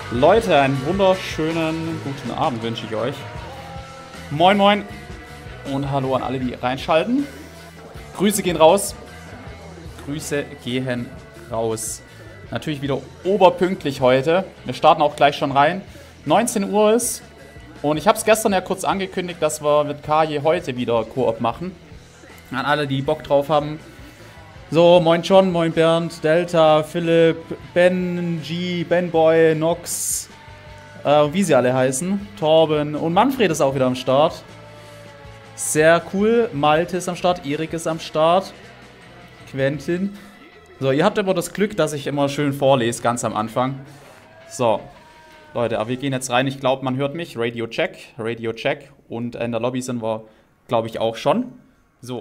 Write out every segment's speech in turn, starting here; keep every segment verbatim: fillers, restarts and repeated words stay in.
Leute, einen wunderschönen guten Abend wünsche ich euch. Moin moin und hallo an alle, die reinschalten. Grüße gehen raus. Grüße gehen raus. Natürlich wieder oberpünktlich heute. Wir starten auch gleich schon rein. neunzehn Uhr ist und ich habe es gestern ja kurz angekündigt, dass wir mit Kaje heute wieder Koop machen. An alle, die Bock drauf haben. So, moin John, moin Bernd, Delta, Philipp, Ben, G, Benboy, Nox, äh, wie sie alle heißen. Torben und Manfred ist auch wieder am Start. Sehr cool. Malte ist am Start, Erik ist am Start. Quentin. So, ihr habt immer das Glück, dass ich immer schön vorlese, ganz am Anfang. So, Leute, aber wir gehen jetzt rein. Ich glaube, man hört mich. Radio Check, Radio Check. Und in der Lobby sind wir, glaube ich, auch schon. So.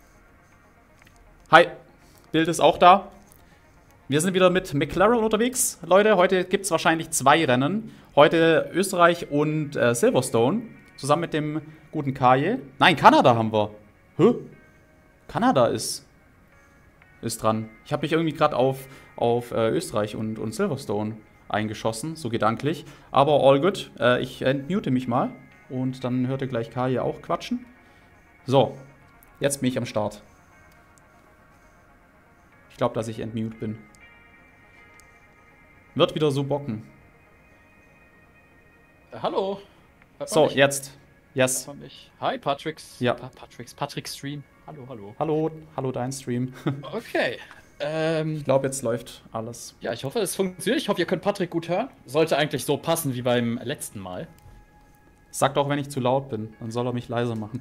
Hi. Bild ist auch da. Wir sind wieder mit McLaren unterwegs, Leute. Heute gibt es wahrscheinlich zwei Rennen. Heute Österreich und äh, Silverstone. Zusammen mit dem guten Kaje. Nein, Kanada haben wir. Hä? Kanada ist, ist dran. Ich habe mich irgendwie gerade auf, auf äh, Österreich und, und Silverstone eingeschossen, so gedanklich. Aber all good. Äh, ich entmute mich mal. Und dann hört ihr gleich Kaje auch quatschen. So, jetzt bin ich am Start. Ich glaube, dass ich entmute bin. Wird wieder so bocken. Äh, hallo. So, mich? Jetzt. Yes. Hi, Patricks. Ja. Pa Patricks, Patrick Stream. Hallo, hallo. Hallo, hallo, dein Stream. Okay. Ähm, ich glaube, jetzt läuft alles. Ja, ich hoffe, es funktioniert. Ich hoffe, ihr könnt Patrick gut hören. Sollte eigentlich so passen wie beim letzten Mal. Sagt auch, wenn ich zu laut bin. Dann soll er mich leiser machen.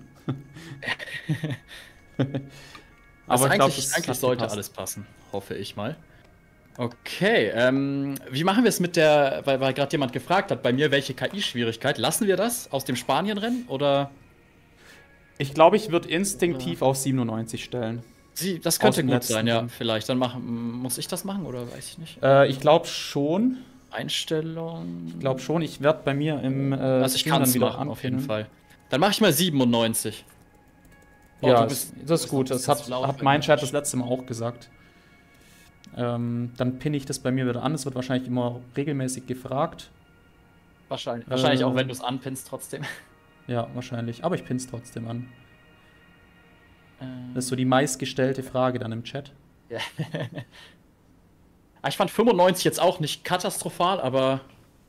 Aber also eigentlich, glaub, eigentlich sollte gepasst. Alles passen, hoffe ich mal. Okay, ähm, wie machen wir es mit der, weil, weil gerade jemand gefragt hat, bei mir welche K I-Schwierigkeit. Lassen wir das aus dem Spanien-Rennen oder? Ich glaube, ich würde instinktiv auf siebenundneunzig stellen. Sie, das könnte gut sein, ja, vielleicht. Dann mach, muss ich das machen oder weiß ich nicht? Äh, ich glaube schon. Einstellung. Ich glaube schon, ich werde bei mir im äh, also ich kann es wieder machen, auf jeden Fall. Dann mache ich mal siebenundneunzig. Oh, ja, bist, das ist gut. Das hat, hat mein Chat das letzte Mal auch gesagt. Ähm, dann pinne ich das bei mir wieder an. Es wird wahrscheinlich immer regelmäßig gefragt. Wahrscheinlich. Äh, wahrscheinlich auch, wenn du es anpinnst trotzdem. Ja, wahrscheinlich. Aber ich pinne es trotzdem an. Ähm. Das ist so die meistgestellte Frage dann im Chat. Ja. Ich fand fünfundneunzig jetzt auch nicht katastrophal, aber...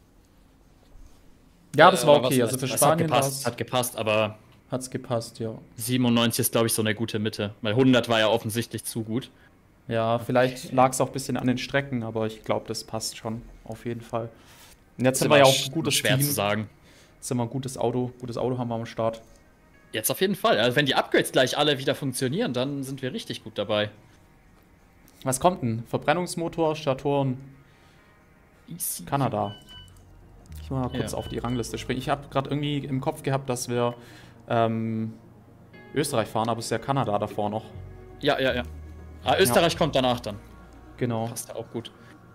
Ja, das war okay. Äh, also für Spanien hat gepasst, hat gepasst, aber... Hat's gepasst, ja. siebenundneunzig ist, glaube ich, so eine gute Mitte. Weil hundert war ja offensichtlich zu gut. Ja, vielleicht okay. lag es auch ein bisschen an den Strecken, aber ich glaube, das passt schon. Auf jeden Fall. Und jetzt sind wir ja auch ein gutes schwer Team. zu sagen. Jetzt sind wir ein gutes Auto. Gutes Auto haben wir am Start. Jetzt auf jeden Fall. Also wenn die Upgrades gleich alle wieder funktionieren, dann sind wir richtig gut dabei. Was kommt denn? Verbrennungsmotor, Statoren. Easy. Kanada. Ich muss mal kurz ja. auf die Rangliste springen. Ich habe gerade irgendwie im Kopf gehabt, dass wir Ähm, Österreich fahren, aber es ist ja Kanada davor noch. Ja, ja, ja. Ah, Österreich ja. kommt danach dann. Genau. Passt ja auch gut.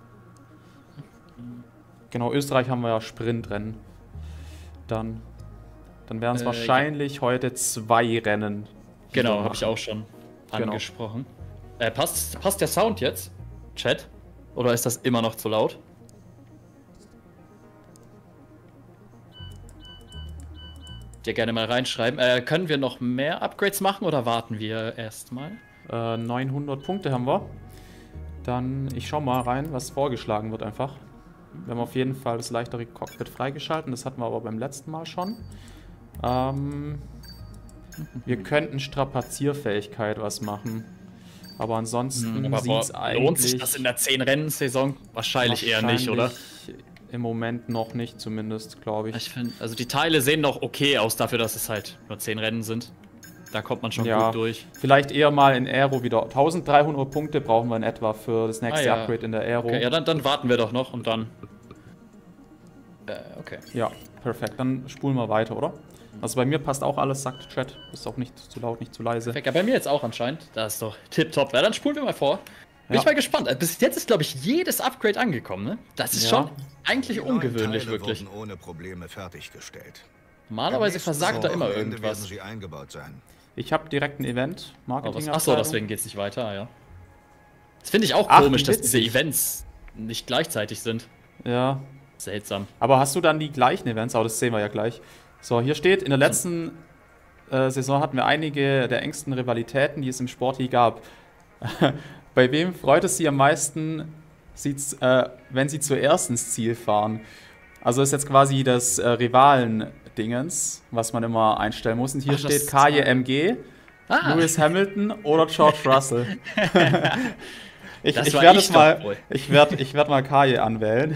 Genau, Österreich haben wir ja Sprintrennen. Dann, dann wären es äh, wahrscheinlich ja. heute zwei Rennen. Genau, habe ich auch schon genau. angesprochen. Äh, passt, passt der Sound jetzt, Chat? Oder ist das immer noch zu laut? Dir gerne mal reinschreiben. Äh, können wir noch mehr Upgrades machen oder warten wir erstmal? Äh, neunhundert Punkte haben wir. Dann, ich schau mal rein, was vorgeschlagen wird einfach. Wir haben auf jeden Fall das leichtere Cockpit freigeschalten. Das hatten wir aber beim letzten Mal schon. Ähm, wir könnten Strapazierfähigkeit was machen. Aber ansonsten hm, sieht es eigentlich... Lohnt sich das in der zehn-Rennen-Saison? Wahrscheinlich, wahrscheinlich eher nicht, oder? Im Moment noch nicht, zumindest, glaube ich. Ich finde, also die Teile sehen noch okay aus, dafür, dass es halt nur zehn Rennen sind. Da kommt man schon ja, gut durch. Vielleicht eher mal in Aero wieder. eintausenddreihundert Punkte brauchen wir in etwa für das nächste ah, ja. Upgrade in der Aero. Okay, ja, dann, dann warten wir doch noch und dann... Äh, okay. Ja, perfekt. Dann spulen wir weiter, oder? Also bei mir passt auch alles, sagt Chat. Ist auch nicht zu laut, nicht zu leise. Perfekt, ja, bei mir jetzt auch anscheinend. Das ist doch tipptopp. Ja, dann spulen wir mal vor. Bin ja. ich mal gespannt. Bis jetzt ist, glaube ich, jedes Upgrade angekommen, ne? Das ist ja. schon eigentlich ungewöhnlich, wirklich. Wurden ohne Probleme fertiggestellt. Normalerweise versagt da immer irgendwas. Sie eingebaut sein. Ich habe direkt ein Event. Marketing. Oh, achso, deswegen geht es nicht weiter, ja. Das finde ich auch Ach, komisch, dass diese Events nicht gleichzeitig sind. Ja. Seltsam. Aber hast du dann die gleichen Events? Aber das sehen wir ja gleich. So, hier steht, in der letzten äh, Saison hatten wir einige der engsten Rivalitäten, die es im Sport je gab. Bei wem freut es Sie am meisten, äh, wenn Sie zuerst ins Ziel fahren? Also ist jetzt quasi das äh, Rivalen-Dingens, was man immer einstellen muss. Und hier Ach, steht K J M G, ah. Lewis Hamilton oder George Russell. ich, ich werde ich mal, ich werd, ich werd mal K J anwählen.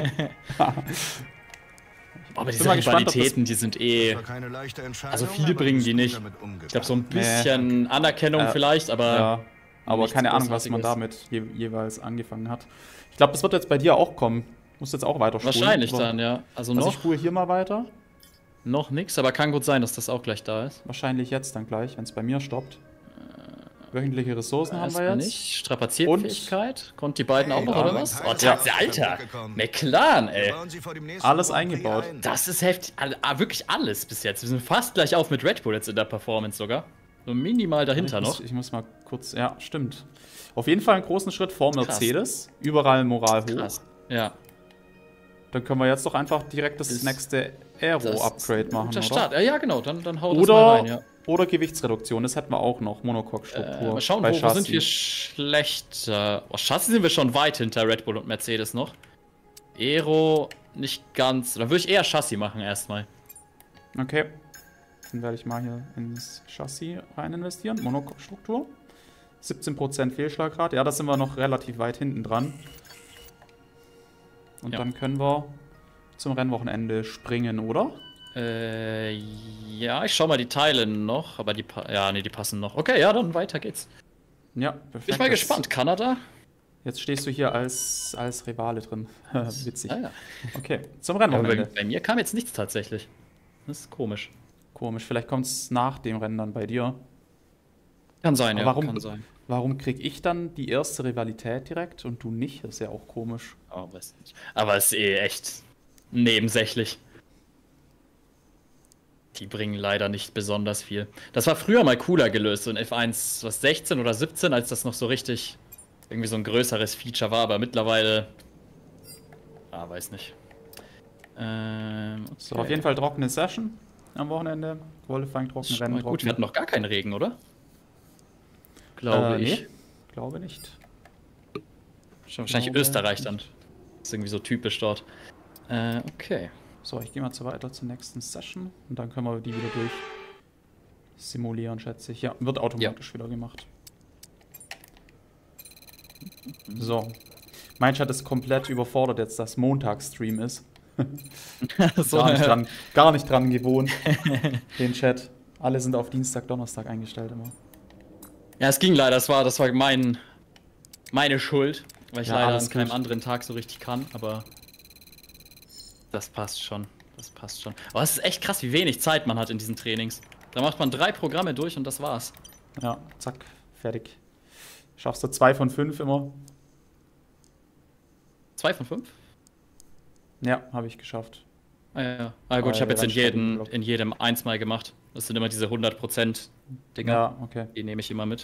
Aber diese Rivalitäten, die sind eh. Also viele bringen die nicht. Ich glaube, so ein bisschen nee. Anerkennung äh, vielleicht, aber. Ja, aber keine Ahnung, was man damit je, jeweils angefangen hat. Ich glaube, das wird jetzt bei dir auch kommen. Musst jetzt auch weiter spulen. Wahrscheinlich oder? Dann, ja. Also, also noch. Ich spule hier mal weiter. Noch nix, aber kann gut sein, dass das auch gleich da ist. Wahrscheinlich jetzt dann gleich, wenn es bei mir stoppt. Äh, Wöchentliche Ressourcen äh, haben wir jetzt. Nicht. Strapazierfähigkeit. Konnte die beiden hey, auch noch, oder was? Oh, ja. Alter! McLaren, ey. Alles eingebaut. Das ist heftig. Wirklich alles bis jetzt. Wir sind fast gleich auf mit Red Bull jetzt in der Performance sogar. So minimal dahinter ich noch. Muss, ich muss mal kurz. Ja, stimmt. Auf jeden Fall einen großen Schritt vor Mercedes. Krass. Überall Moral hoch. Krass. Ja. Dann können wir jetzt doch einfach direkt das, das nächste Aero-Upgrade machen, oder? Start. Ja, ja, genau, dann, dann hau oder, das mal rein, ja. Oder Gewichtsreduktion, das hätten wir auch noch, Monocoque-Struktur. Äh, mal schauen, wo, wo sind wir schlecht? Äh, oh, Chassis sind wir schon weit hinter Red Bull und Mercedes noch. Aero nicht ganz, dann würde ich eher Chassis machen erstmal. Okay, dann werde ich mal hier ins Chassis rein investieren, Monocoque-Struktur. siebzehn Prozent Fehlschlagrate, ja, da sind wir noch relativ weit hinten dran. Und ja. Dann können wir zum Rennwochenende springen, oder? Äh, ja, ich schau mal die Teile noch, aber die, ja, nee, die passen noch. Okay, ja, dann weiter geht's. Ja, perfekt. Bin ich mal gespannt, Kanada? Jetzt stehst du hier als, als Rivale drin. Witzig. Ah, ja. Okay, zum Rennwochenende. Bei, bei mir kam jetzt nichts tatsächlich. Das ist komisch. Komisch, vielleicht kommt es nach dem Rennen dann bei dir. Kann sein, aber ja, warum, kann sein. Warum krieg ich dann die erste Rivalität direkt und du nicht? Das ist ja auch komisch. Oh, weiß nicht. Aber es ist eh echt nebensächlich. Die bringen leider nicht besonders viel. Das war früher mal cooler gelöst, so in F eins, was sechzehn oder siebzehn, als das noch so richtig irgendwie so ein größeres Feature war, aber mittlerweile. Ah, weiß nicht. Ähm, okay. So, auf jeden Fall trockene Session am Wochenende. Qualifying, trockene Rennen. Gut, wir hatten noch gar keinen Regen, oder? Glaube äh, ich. Nee, glaube nicht. Schon wahrscheinlich glaube Österreich dann. Ist irgendwie so typisch dort. Äh, okay. So, ich gehe mal weiter zur nächsten Session und dann können wir die wieder durch simulieren, schätze ich. Ja, wird automatisch ja. wieder gemacht. So. Mein Chat ist komplett überfordert jetzt, dass Montagsstream ist. so, gar, nicht dran, gar nicht dran gewohnt, den Chat. Alle sind auf Dienstag, Donnerstag eingestellt immer. Ja, es ging leider, das war, das war mein, meine Schuld, weil ich ja, leider an keinem gut. anderen Tag so richtig kann, aber das passt schon, das passt schon. Aber es ist echt krass, wie wenig Zeit man hat in diesen Trainings. Da macht man drei Programme durch und das war's. Ja, zack, fertig. Schaffst du zwei von fünf immer? Zwei von fünf? Ja, habe ich geschafft. Ah ja, ah, gut, ich habe jetzt in jedem, in jedem eins mal gemacht. Das sind immer diese hundert Prozent Dinger. Ja, okay. Die nehme ich immer mit.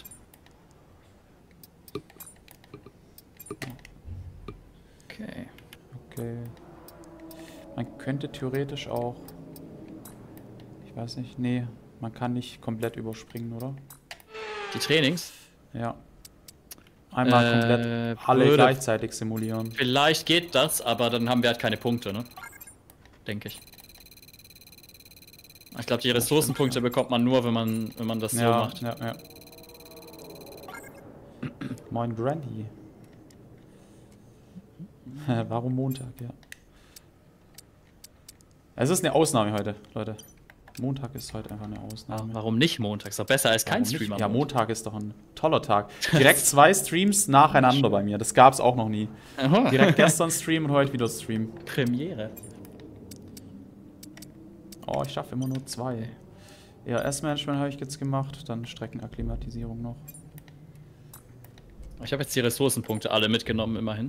Okay. Okay. Man könnte theoretisch auch... Ich weiß nicht, nee, man kann nicht komplett überspringen, oder? Die Trainings? Ja. Einmal äh, komplett alle gleichzeitig simulieren. Vielleicht geht das, aber dann haben wir halt keine Punkte, ne? Denke ich. Ich glaube, die Ressourcenpunkte bekommt man nur, wenn man, wenn man das ja, so macht. Ja, ja. Moin Brandy. Warum Montag, ja. Es ist eine Ausnahme heute, Leute. Montag ist heute einfach eine Ausnahme. Warum nicht Montag? Ist doch besser als kein Stream. Ja, Montag ist doch ein toller Tag. Direkt zwei Streams nacheinander bei mir. Das gab's auch noch nie. Aha. Direkt gestern Stream und heute wieder Stream. Premiere. Oh, ich schaffe immer nur zwei. E R S-Management habe ich jetzt gemacht, dann Streckenakklimatisierung noch. Ich habe jetzt die Ressourcenpunkte alle mitgenommen, immerhin.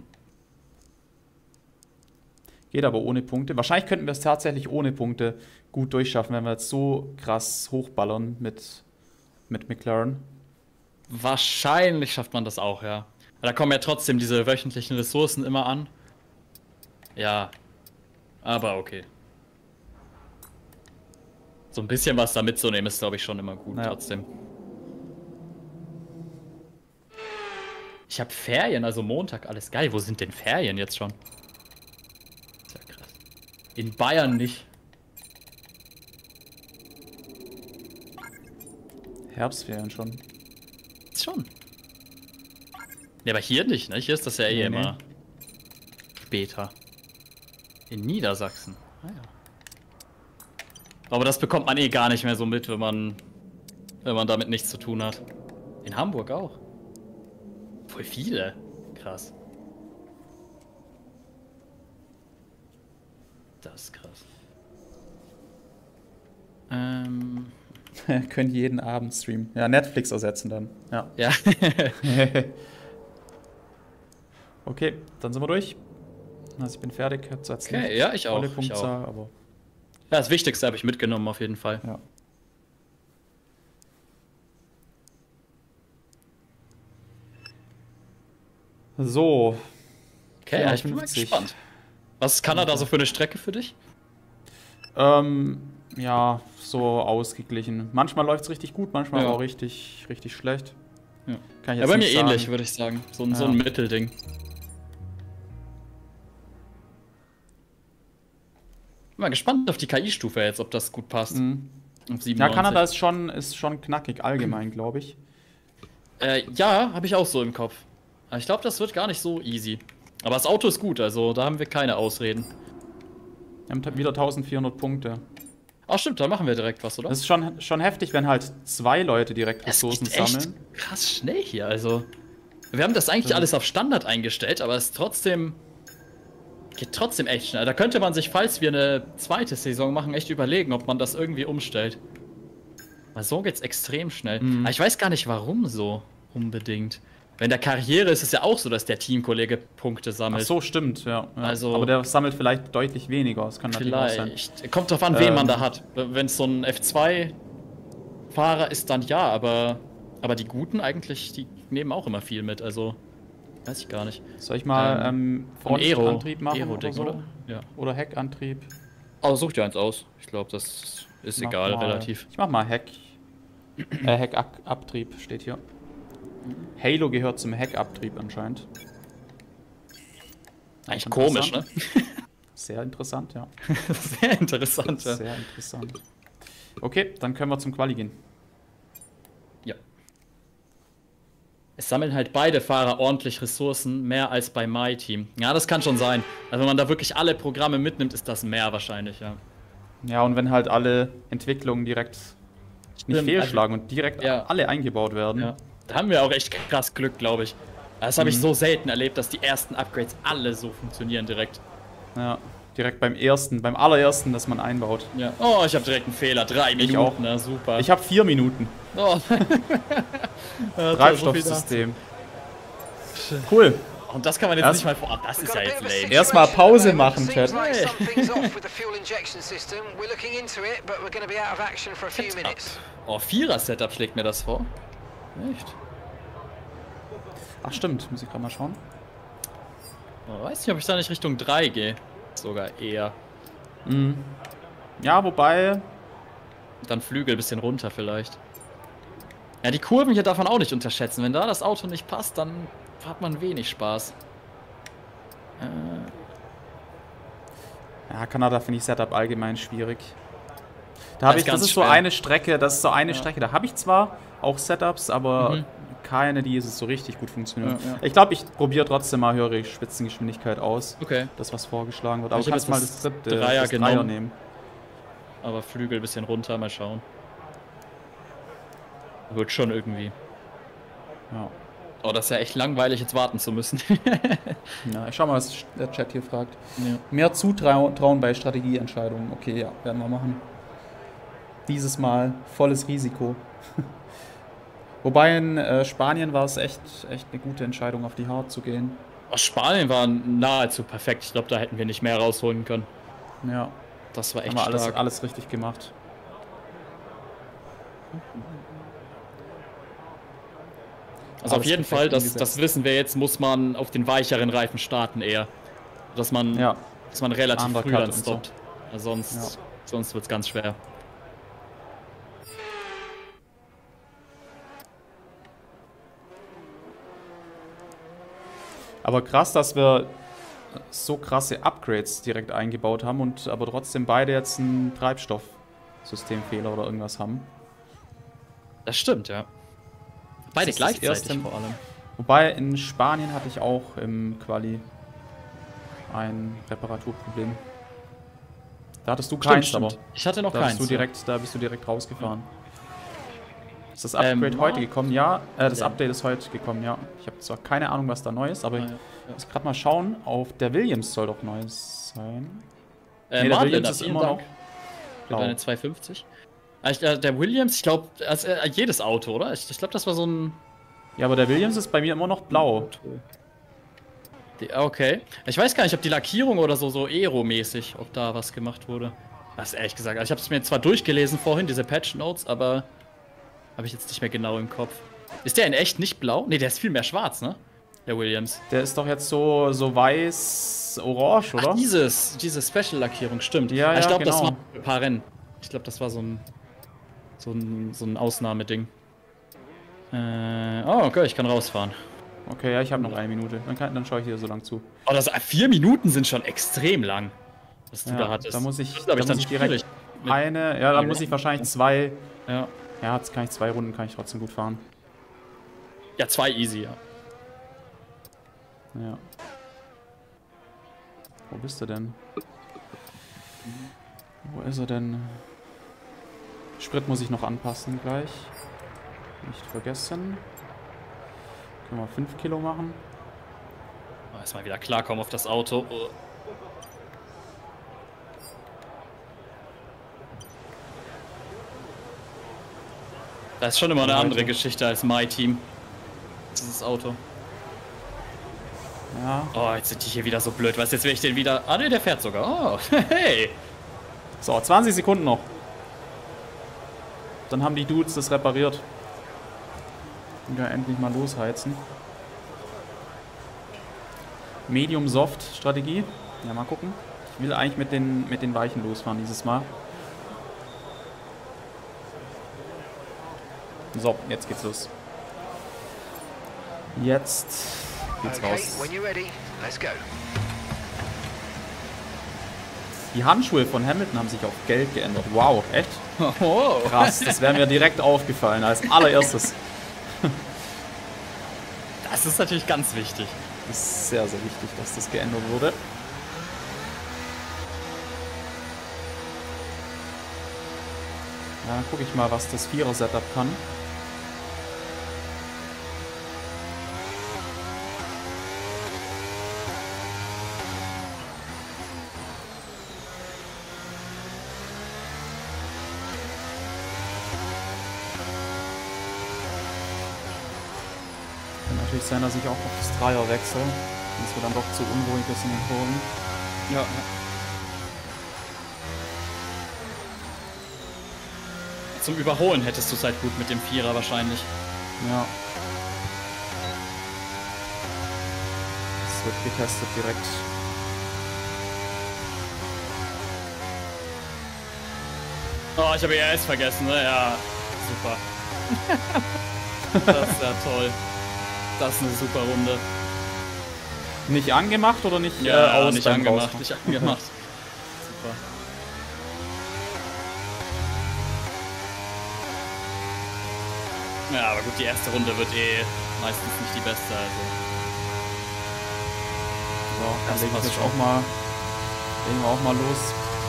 Geht aber ohne Punkte. Wahrscheinlich könnten wir es tatsächlich ohne Punkte gut durchschaffen, wenn wir jetzt so krass hochballern mit, mit McLaren. Wahrscheinlich schafft man das auch, ja. Aber da kommen ja trotzdem diese wöchentlichen Ressourcen immer an. Ja. Aber okay. So ein bisschen was da mitzunehmen ist, glaube ich, schon immer gut, ja. Trotzdem. Ich habe Ferien, also Montag, alles geil. Wo sind denn Ferien jetzt schon? Ist ja krass. In Bayern nicht. Herbstferien schon. Schon. Ja, aber hier nicht, ne? Hier ist das ja eh nee, immer nee. später. In Niedersachsen. Ah, ja. Aber das bekommt man eh gar nicht mehr so mit, wenn man, wenn man damit nichts zu tun hat. In Hamburg auch. Voll viele. Krass. Das ist krass. Ähm. Können jeden Abend streamen. Ja, Netflix ersetzen dann. Ja. Ja. Okay, dann sind wir durch. Also ich bin fertig. Hab's jetzt okay, nicht ja, ich auch. Ich auch. Aber ja, das Wichtigste habe ich mitgenommen auf jeden Fall. Ja. So. Okay, ja, ich bin mal gespannt. Was ist Kanada so für eine Strecke für dich? Ähm, ja, so ausgeglichen. Manchmal läuft es richtig gut, manchmal ja. auch richtig, richtig schlecht. Ja, Kann ich jetzt ja bei mir sagen. ähnlich, würde ich sagen. So ein, ja. so ein Mittelding. Bin mal gespannt auf die K I-Stufe jetzt, ob das gut passt. Mhm. Ja, Kanada ist schon, ist schon knackig allgemein, glaube ich. Äh, ja, habe ich auch so im Kopf. Aber ich glaube, das wird gar nicht so easy. Aber das Auto ist gut, also da haben wir keine Ausreden. Wir haben wieder eintausendvierhundert Punkte. Ach stimmt, da machen wir direkt was, oder? Das ist schon, schon heftig, wenn halt zwei Leute direkt Ressourcen das geht sammeln. Echt krass schnell hier, also. Wir haben das eigentlich ja. alles auf Standard eingestellt, aber es ist trotzdem... Geht trotzdem echt schnell. Da könnte man sich, falls wir eine zweite Saison machen, echt überlegen, ob man das irgendwie umstellt. Weil so geht's extrem schnell. Mhm. Aber ich weiß gar nicht, warum so unbedingt. Wenn der Karriere ist es ja auch so, dass der Teamkollege Punkte sammelt. Ach so, stimmt, ja. ja. Also, aber der sammelt vielleicht deutlich weniger. Das kann natürlich auch sein. Kommt drauf an, wen ähm, man da hat. Wenn es so ein F zwei Fahrer ist, dann ja, aber, aber die Guten eigentlich, die nehmen auch immer viel mit, also weiß ich gar nicht. Soll ich mal ähm, Frontantrieb machen Aero oder so? Oder? Ja. Oder Heckantrieb? Oh, such dir eins aus. Ich glaube, das ist mach egal, mal, relativ. Ich mach mal Heck. äh, Heckabtrieb steht hier. Halo gehört zum Heckabtrieb anscheinend. Eigentlich komisch, ne? Sehr interessant, ja. Sehr interessant, ja. Sehr interessant. Okay, dann können wir zum Quali gehen. Ja. Es sammeln halt beide Fahrer ordentlich Ressourcen, mehr als bei MyTeam. Ja, das kann schon sein. Also wenn man da wirklich alle Programme mitnimmt, ist das mehr wahrscheinlich, ja. Ja, und wenn halt alle Entwicklungen direkt nicht fehlschlagen und direkt ja. alle eingebaut werden. Ja. Da haben wir auch echt krass Glück, glaube ich. Das habe mhm. ich so selten erlebt, dass die ersten Upgrades alle so funktionieren direkt. Ja, direkt beim ersten, beim allerersten, das man einbaut. Ja. Oh, ich habe direkt einen Fehler. Drei Minuten, ich auch. Na, super. Ich habe vier Minuten. Oh. Treibstoffsystem. Cool. Und das kann man jetzt Erst nicht mal vor. Das ist ja jetzt lame. Erstmal Pause machen, Chat. Oh, Vierer-Setup schlägt mir das vor. Echt? Ach stimmt, muss ich gerade mal schauen. Oh, weiß nicht, ob ich da nicht Richtung drei gehe. Sogar eher. Mhm. Ja, wobei... Dann Flügel ein bisschen runter vielleicht. Ja, die Kurven hier darf man auch nicht unterschätzen. Wenn da das Auto nicht passt, dann hat man wenig Spaß. Äh. Ja, Kanada finde ich Setup allgemein schwierig. Da habe ich, das ist so eine Strecke, das ist so eine ja. Strecke, da habe ich zwar auch Setups, aber mhm. keine, die ist so richtig gut funktioniert. Ja, ja. Ich glaube, ich probiere trotzdem mal höhere Spitzengeschwindigkeit aus. Okay. Das, was vorgeschlagen wird. Aber ich kannst mal das dritte Dreier, das Dreier nehmen. Aber Flügel ein bisschen runter, mal schauen. Wird schon irgendwie. Ja. Oh, das ist ja echt langweilig, jetzt warten zu müssen. Ja, ich schau mal, was der Chat hier fragt. Ja. Mehr Zutrauen bei Strategieentscheidungen. Okay, ja, werden wir machen. Dieses Mal volles Risiko. Wobei in äh, Spanien war es echt, echt eine gute Entscheidung, auf die Hard zu gehen. Oh, Spanien war nahezu perfekt. Ich glaube, da hätten wir nicht mehr rausholen können. Ja. Das war echt Haben wir stark. Alles, alles richtig gemacht. Also alles auf jeden Fall, das, das wissen wir jetzt, muss man auf den weicheren Reifen starten eher. Dass man ja. dass man relativ Undercut früh dann stoppt. So. Also sonst, ja. sonst wird es ganz schwer. Aber krass, dass wir so krasse Upgrades direkt eingebaut haben und aber trotzdem beide jetzt einen Treibstoffsystemfehler oder irgendwas haben. Das stimmt, ja. Beide gleichzeitig erste, vor allem. Wobei in Spanien hatte ich auch im Quali ein Reparaturproblem. Da hattest du keins, stimmt, aber stimmt. Ich hatte noch da keins. Bist du direkt, ja. Da bist du direkt rausgefahren. Ist das Upgrade ähm, heute gekommen? Ja, äh, das ja. Update ist heute gekommen, ja. Ich habe zwar keine Ahnung, was da neu ist, aber ah, ich ja, ja. muss gerade mal schauen. Auf der Williams soll doch neu sein. Äh, nee, der Marlin, Williams ist immer Dank. noch blau. Deine zwei fünfzig. Äh, der Williams, ich glaube, also, äh, jedes Auto, oder? Ich, ich glaube, das war so ein... Ja, aber der Williams ist bei mir immer noch blau. Die, okay. Ich weiß gar nicht, ob die Lackierung oder so, so Aero-mäßig, ob da was gemacht wurde. Das ist ehrlich gesagt. Also ich habe es mir zwar durchgelesen vorhin, diese Patch-Notes, aber habe ich jetzt nicht mehr genau im Kopf. Ist der in echt nicht blau? Ne, der ist viel mehr schwarz, ne? Der Williams. Der ist doch jetzt so, so weiß-orange, oder? Ach, dieses, diese Special-Lackierung, stimmt. Ja, ja, ich glaube, genau. das war ein paar Rennen. Ich glaube, das war so ein, so ein, so ein Ausnahmeding. Äh, oh, okay, ich kann rausfahren. Okay, ja, ich habe noch eine Minute. Dann, kann, dann schaue ich dir so lang zu. Oh, das, vier Minuten sind schon extrem lang, was du ja, da hattest. Da muss ich, das da ich muss dann ich direkt mit eine, ja, da muss ich wahrscheinlich zwei, ja. ja, jetzt kann ich zwei Runden, kann ich trotzdem gut fahren. Ja, zwei easy, ja. Ja. Wo bist du denn? Wo ist er denn? Sprit muss ich noch anpassen gleich. Nicht vergessen. Können wir fünf Kilo machen. Oh, erstmal wieder klarkommen auf das Auto. Oh. Das ist schon immer eine andere Geschichte als My Team. Dieses Auto. Ja. Oh, jetzt sind die hier wieder so blöd. Was, jetzt will ich den wieder... Ah, ne, der fährt sogar. Oh, hey. So, zwanzig Sekunden noch. Dann haben die Dudes das repariert. Und ja, endlich mal losheizen. Medium-Soft-Strategie. Ja, mal gucken. Ich will eigentlich mit den, mit den Weichen losfahren dieses Mal. So, jetzt geht's los. Jetzt geht's raus. Die Handschuhe von Hamilton haben sich auf gelb geändert. Wow, echt? Oh. Krass, das wäre mir direkt aufgefallen als allererstes. Das ist natürlich ganz wichtig. Das ist sehr, sehr wichtig, dass das geändert wurde. Ja, dann gucke ich mal, was das Vierer-Setup kann. Natürlich sein, dass ich auch auf das Dreier wechsle. Das wird dann doch zu unruhig ist in den Kurven. Ja. Zum Überholen hättest du es halt gut mit dem Vierer wahrscheinlich. Ja. Das wird getestet direkt. Oh, ich habe E S vergessen, ne? Ja, super. Das ist ja toll. Das ist eine super Runde. Nicht angemacht oder nicht ja, äh, aus? Nicht angemacht, nicht angemacht. Super. Ja, aber gut, die erste Runde wird eh meistens nicht die beste, also. So, dann legen wir jetzt auch mal, legen wir auch mal los.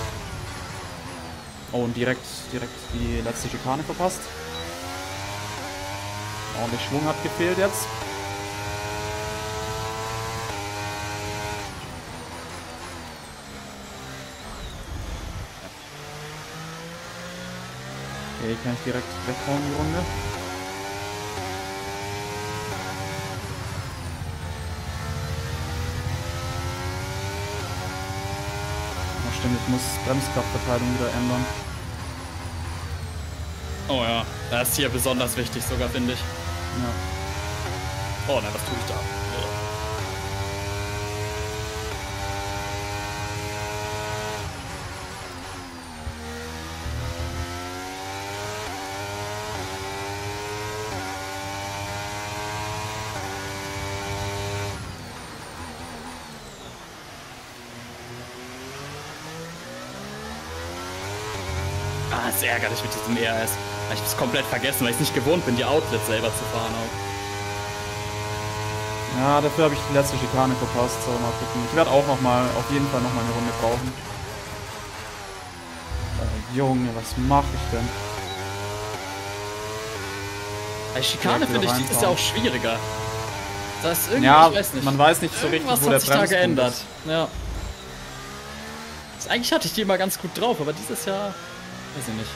Oh, und direkt, direkt die letzte Schikane verpasst. Ordentlich Schwung hat gefehlt jetzt. Okay, kann ich direkt weghauen die Runde. Oh, stimmt, ich muss Bremskraftverteilung wieder ändern. Oh ja, das ist hier besonders wichtig sogar, finde ich. Ja. Oh nein, was tue ich da? Ah, ist ärgerlich mit diesem E R S. Ich hab's komplett vergessen, weil ich es nicht gewohnt bin, die Outlets selber zu fahren auch. Ja, dafür habe ich die letzte Schikane verpasst. So, mal gucken. Ich werde auch noch mal, auf jeden Fall noch mal eine Runde brauchen. Oh, Junge, was mache ich denn? Die Schikane, finde ich, die ist ja auch schwieriger. Das ist irgendwie, ja, ich weiß nicht. Man weiß nicht so richtig, wo der Bremspunkt ist. hat sich da geändert. Ja. Das, eigentlich hatte ich die immer ganz gut drauf, aber dieses Jahr, weiß ich nicht.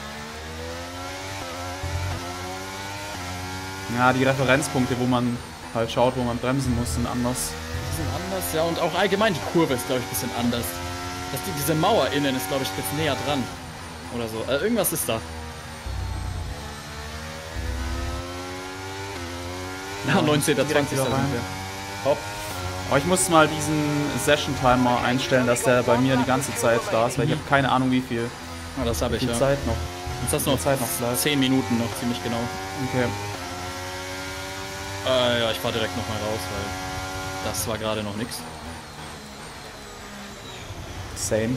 Ja, die Referenzpunkte, wo man halt schaut, wo man bremsen muss, sind anders. Die sind anders, ja, und auch allgemein die Kurve ist, glaube ich, ein bisschen anders. Das, die, diese Mauer innen ist, glaube ich, jetzt näher dran. Oder so. Also irgendwas ist da. Ja, neunzehnter zwanzigster sind wir. Hopp. Aber ich muss mal diesen Session-Timer einstellen, dass der bei mir die ganze Zeit da ist, weil ich habe keine Ahnung, wie viel, ja, das habe ich, viel ja. Zeit noch. Jetzt hast du noch Zeit noch zehn Minuten noch, ziemlich genau. Okay. Äh, ja, ich fahr direkt nochmal raus, weil das war gerade noch nichts. Same.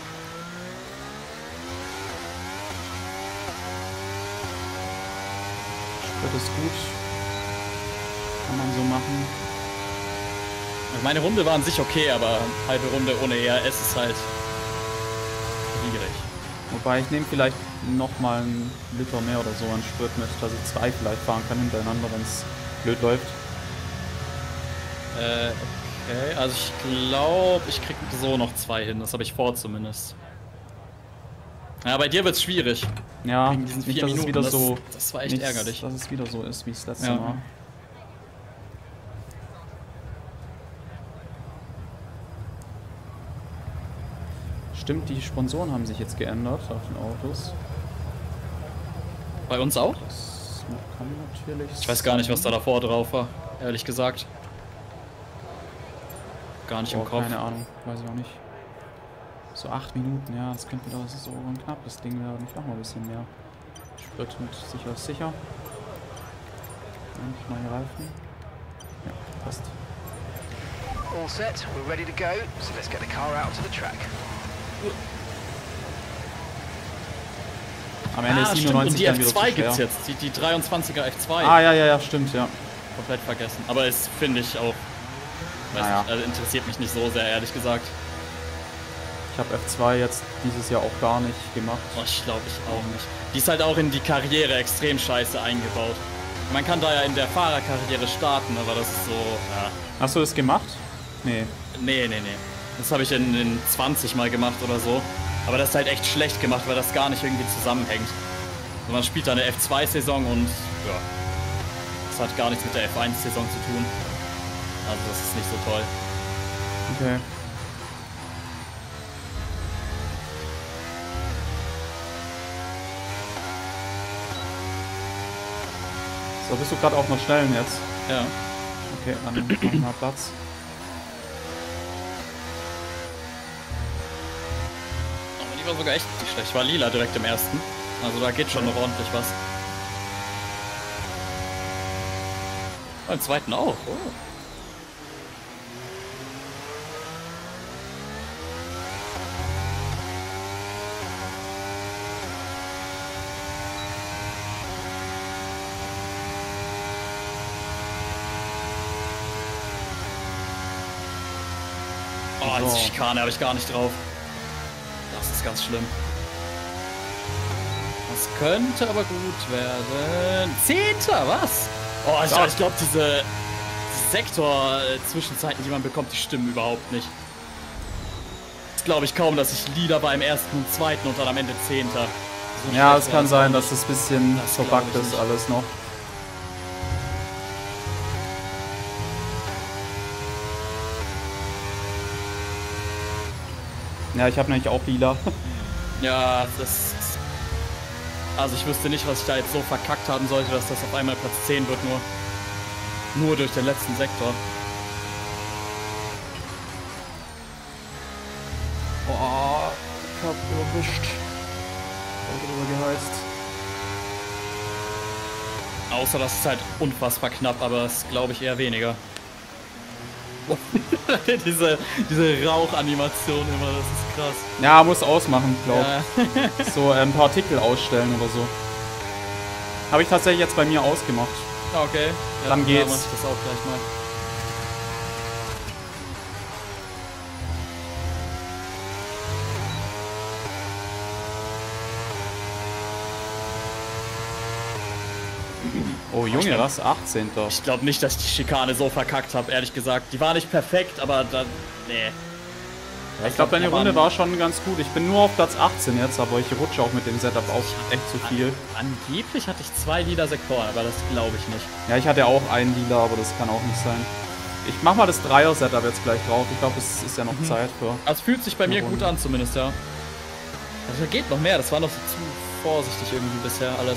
Sprit ist gut. Kann man so machen. Meine Runde war an sich okay, aber halbe Runde ohne E R S ist halt schwierig. Wobei ich nehme vielleicht nochmal einen Liter mehr oder so an Sprit mit, dass ich zwei vielleicht fahren kann hintereinander, wenn es blöd läuft. Äh, okay. Also ich glaube, ich krieg so noch zwei hin. Das habe ich vor zumindest. Ja, bei dir wird's schwierig. Ja, wegen diesen vier nicht, dass Minuten. es wieder das, so... Das war echt nichts, ärgerlich. Dass es wieder so ist, wie es letztes ja. Mal. Stimmt, die Sponsoren haben sich jetzt geändert auf den Autos. Bei uns auch? Das kann natürlich ich weiß gar nicht, was da davor drauf war, ehrlich gesagt. Gar nicht oh, im Kopf. Keine Ahnung, weiß ich auch nicht. So acht Minuten, ja, das könnte wieder so ein knappes Ding werden. Ich mach mal ein bisschen mehr. Sprit mit sicher ist sicher. Und neue Reifen. Ja, passt. All set, we're ready to go, so let's get the car out to the track. Am Ende ah, ist siebenundneunzig und die F zwei gibt's jetzt, die, die dreiundzwanziger F zwei. Ah, ja, ja, ja, stimmt, ja. Komplett vergessen. Aber es finde ich auch, weiß naja. nicht, also interessiert mich nicht so sehr, ehrlich gesagt. Ich habe F zwei jetzt dieses Jahr auch gar nicht gemacht. Oh, ich glaube ich auch nicht. Die ist halt auch in die Karriere extrem scheiße eingebaut. Man kann da ja in der Fahrerkarriere starten, aber das ist so, ja. Hast du das gemacht? Nee. Nee, nee, nee. Das habe ich in, in zwanzig mal gemacht oder so. Aber das ist halt echt schlecht gemacht, weil das gar nicht irgendwie zusammenhängt. Also man spielt da eine F zwei Saison und ja, das hat gar nichts mit der F eins Saison zu tun. Also das ist nicht so toll. Okay. So, bist du gerade auf einer Schnellen jetzt? Ja. Okay, dann mach mal Platz. Aber die war sogar echt nicht schlecht. Ich war lila direkt im ersten. Also da geht schon noch ordentlich was. Beim zweiten auch. Oh. Oh, diese Schikane habe ich gar nicht drauf. Das ist ganz schlimm. Das könnte aber gut werden. Zehnter, was? Oh, ich, ich glaube, diese Sektor-Zwischenzeiten, die man bekommt, die stimmen überhaupt nicht. Das glaube ich kaum, dass ich Leader war im ersten und zweiten und dann am Ende Zehnter. So ja, es kann sein, dass das ein bisschen verbuggt ist alles noch. Ja, ich habe nämlich auch lila. Ja, das... Also ich wüsste nicht, was ich da jetzt so verkackt haben sollte, dass das auf einmal Platz zehn wird, nur... Nur durch den letzten Sektor. Boah, ich hab überwischt. Drüber geheizt. Außer das ist halt unfassbar knapp, aber das glaube ich eher weniger. diese, diese Rauchanimation immer, das ist krass. Ja, muss ausmachen, glaub. Ja. So ein paar Partikel ausstellen oder so. Habe ich tatsächlich jetzt bei mir ausgemacht. Okay. Ja, dann geht's. Mach ich das auch gleich mal. Oh Junge, was? achtzehnter Ich glaube nicht, dass ich die Schikane so verkackt habe, ehrlich gesagt. Die war nicht perfekt, aber dann. Nee. Ja, ich glaube, deine Runde war schon ganz gut. Ich bin nur auf Platz achtzehn jetzt, aber ich rutsche auch mit dem Setup auch echt zu viel. An, angeblich hatte ich zwei lila Sektoren, aber das glaube ich nicht. Ja, ich hatte auch einen lila, aber das kann auch nicht sein. Ich mach mal das Dreier-Setup jetzt gleich drauf. Ich glaube, es ist ja noch mhm. Zeit für. Das fühlt sich bei mir Runde. gut an, zumindest, ja. Also, da geht noch mehr. Das war noch so zu vorsichtig irgendwie bisher alles.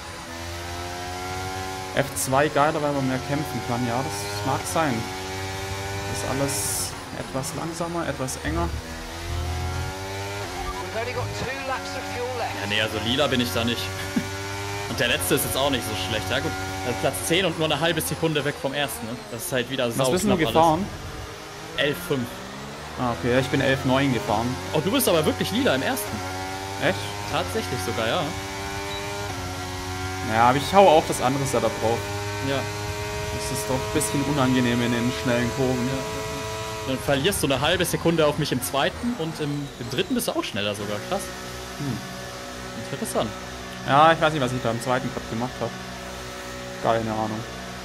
F zwei geiler, weil man mehr kämpfen kann. Ja, das mag sein. Das ist alles etwas langsamer, etwas enger. Ja, nee, also lila bin ich da nicht. Und der letzte ist jetzt auch nicht so schlecht. Ja gut, also Platz zehn und nur eine halbe Sekunde weg vom ersten. Ne? Das ist halt wieder sau. Was bist du gefahren? elf fünf. Ah, okay, ich bin elf neun gefahren. Oh, du bist aber wirklich lila im ersten. Echt? Tatsächlich sogar, ja. Ja, aber ich hau auch das andere Setup drauf. Ja. Das ist doch ein bisschen unangenehm in den schnellen Kurven. Ja. Dann verlierst du eine halbe Sekunde auf mich im zweiten und im, im dritten bist du auch schneller sogar. Krass. Hm. Interessant. Ja, ich weiß nicht, was ich beim zweiten Cup gemacht habe. Keine Ahnung.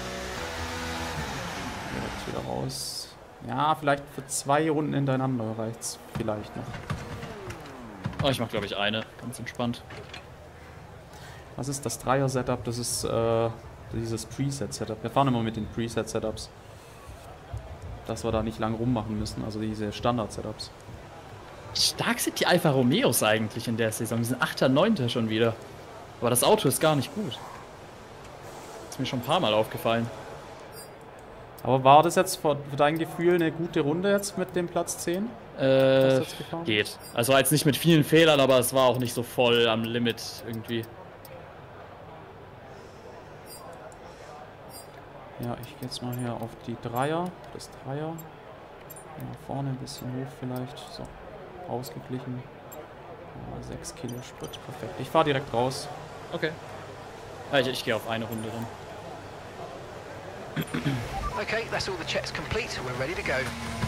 Direkt wieder raus. Ja, vielleicht für zwei Runden hintereinander reicht's vielleicht noch. Oh, ich mach glaube ich eine. Ganz entspannt. Was ist das Dreier-Setup? Das ist äh, dieses Preset-Setup. Wir fahren immer mit den Preset-Setups. Dass wir da nicht lang rummachen müssen, also diese Standard-Setups. Stark sind die Alfa Romeos eigentlich in der Saison. Die sind achter, neunter schon wieder. Aber das Auto ist gar nicht gut. Ist mir schon ein paar Mal aufgefallen. Aber war das jetzt für dein Gefühl eine gute Runde jetzt mit dem Platz zehn? Äh, geht. Also jetzt nicht mit vielen Fehlern, aber es war auch nicht so voll am Limit irgendwie. Ja, ich gehe jetzt mal hier auf die Dreier, das Dreier. Nach vorne ein bisschen hoch vielleicht. So, ausgeglichen. Ja, sechs Kilo Sprit, perfekt. Ich fahre direkt raus. Okay. Ja, ich, ich gehe auf eine Runde dann. Okay, that's all the checks complete. We're ready to go.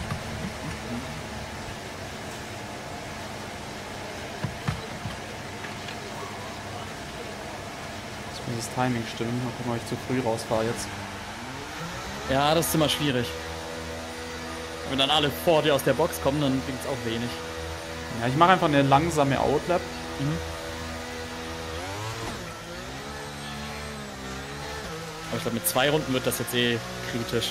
Jetzt muss das Timing stimmen. Mal gucken, ob ich zu früh rausfahre jetzt. Ja, das ist immer schwierig. Wenn dann alle vor dir aus der Box kommen, dann bringt es auch wenig. Ja, ich mache einfach eine langsame Outlap. Mhm. Aber ich glaube, mit zwei Runden wird das jetzt eh kritisch.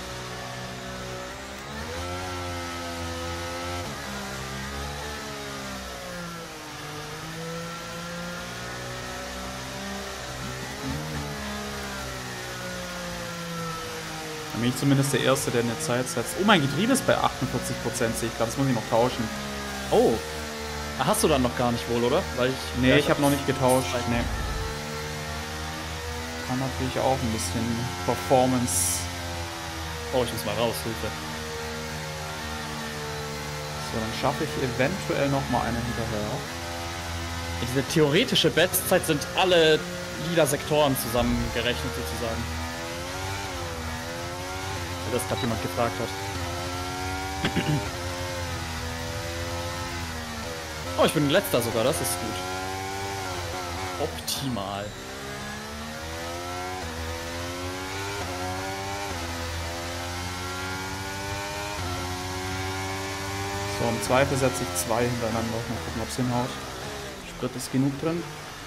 Dann bin ich zumindest der Erste, der eine Zeit setzt. Oh, mein Getriebe ist bei achtundvierzig Prozent, sehe ich gerade. Das muss ich noch tauschen. Oh. Hast du dann noch gar nicht wohl, oder? Weil ich, nee, ja, ich habe noch nicht getauscht. Nee. Kann natürlich auch ein bisschen Performance. Oh, ich muss mal raus, Hilfe. So, dann schaffe ich eventuell noch mal eine hinterher. Diese theoretische Bestzeit sind alle lila Sektoren zusammengerechnet sozusagen. Weil das gerade jemand gefragt hat. Oh, ich bin letzter sogar, das ist gut. Optimal. So, im Zweifel setze ich zwei hintereinander. Mal gucken, ob es hinhaut. Sprit ist genug drin.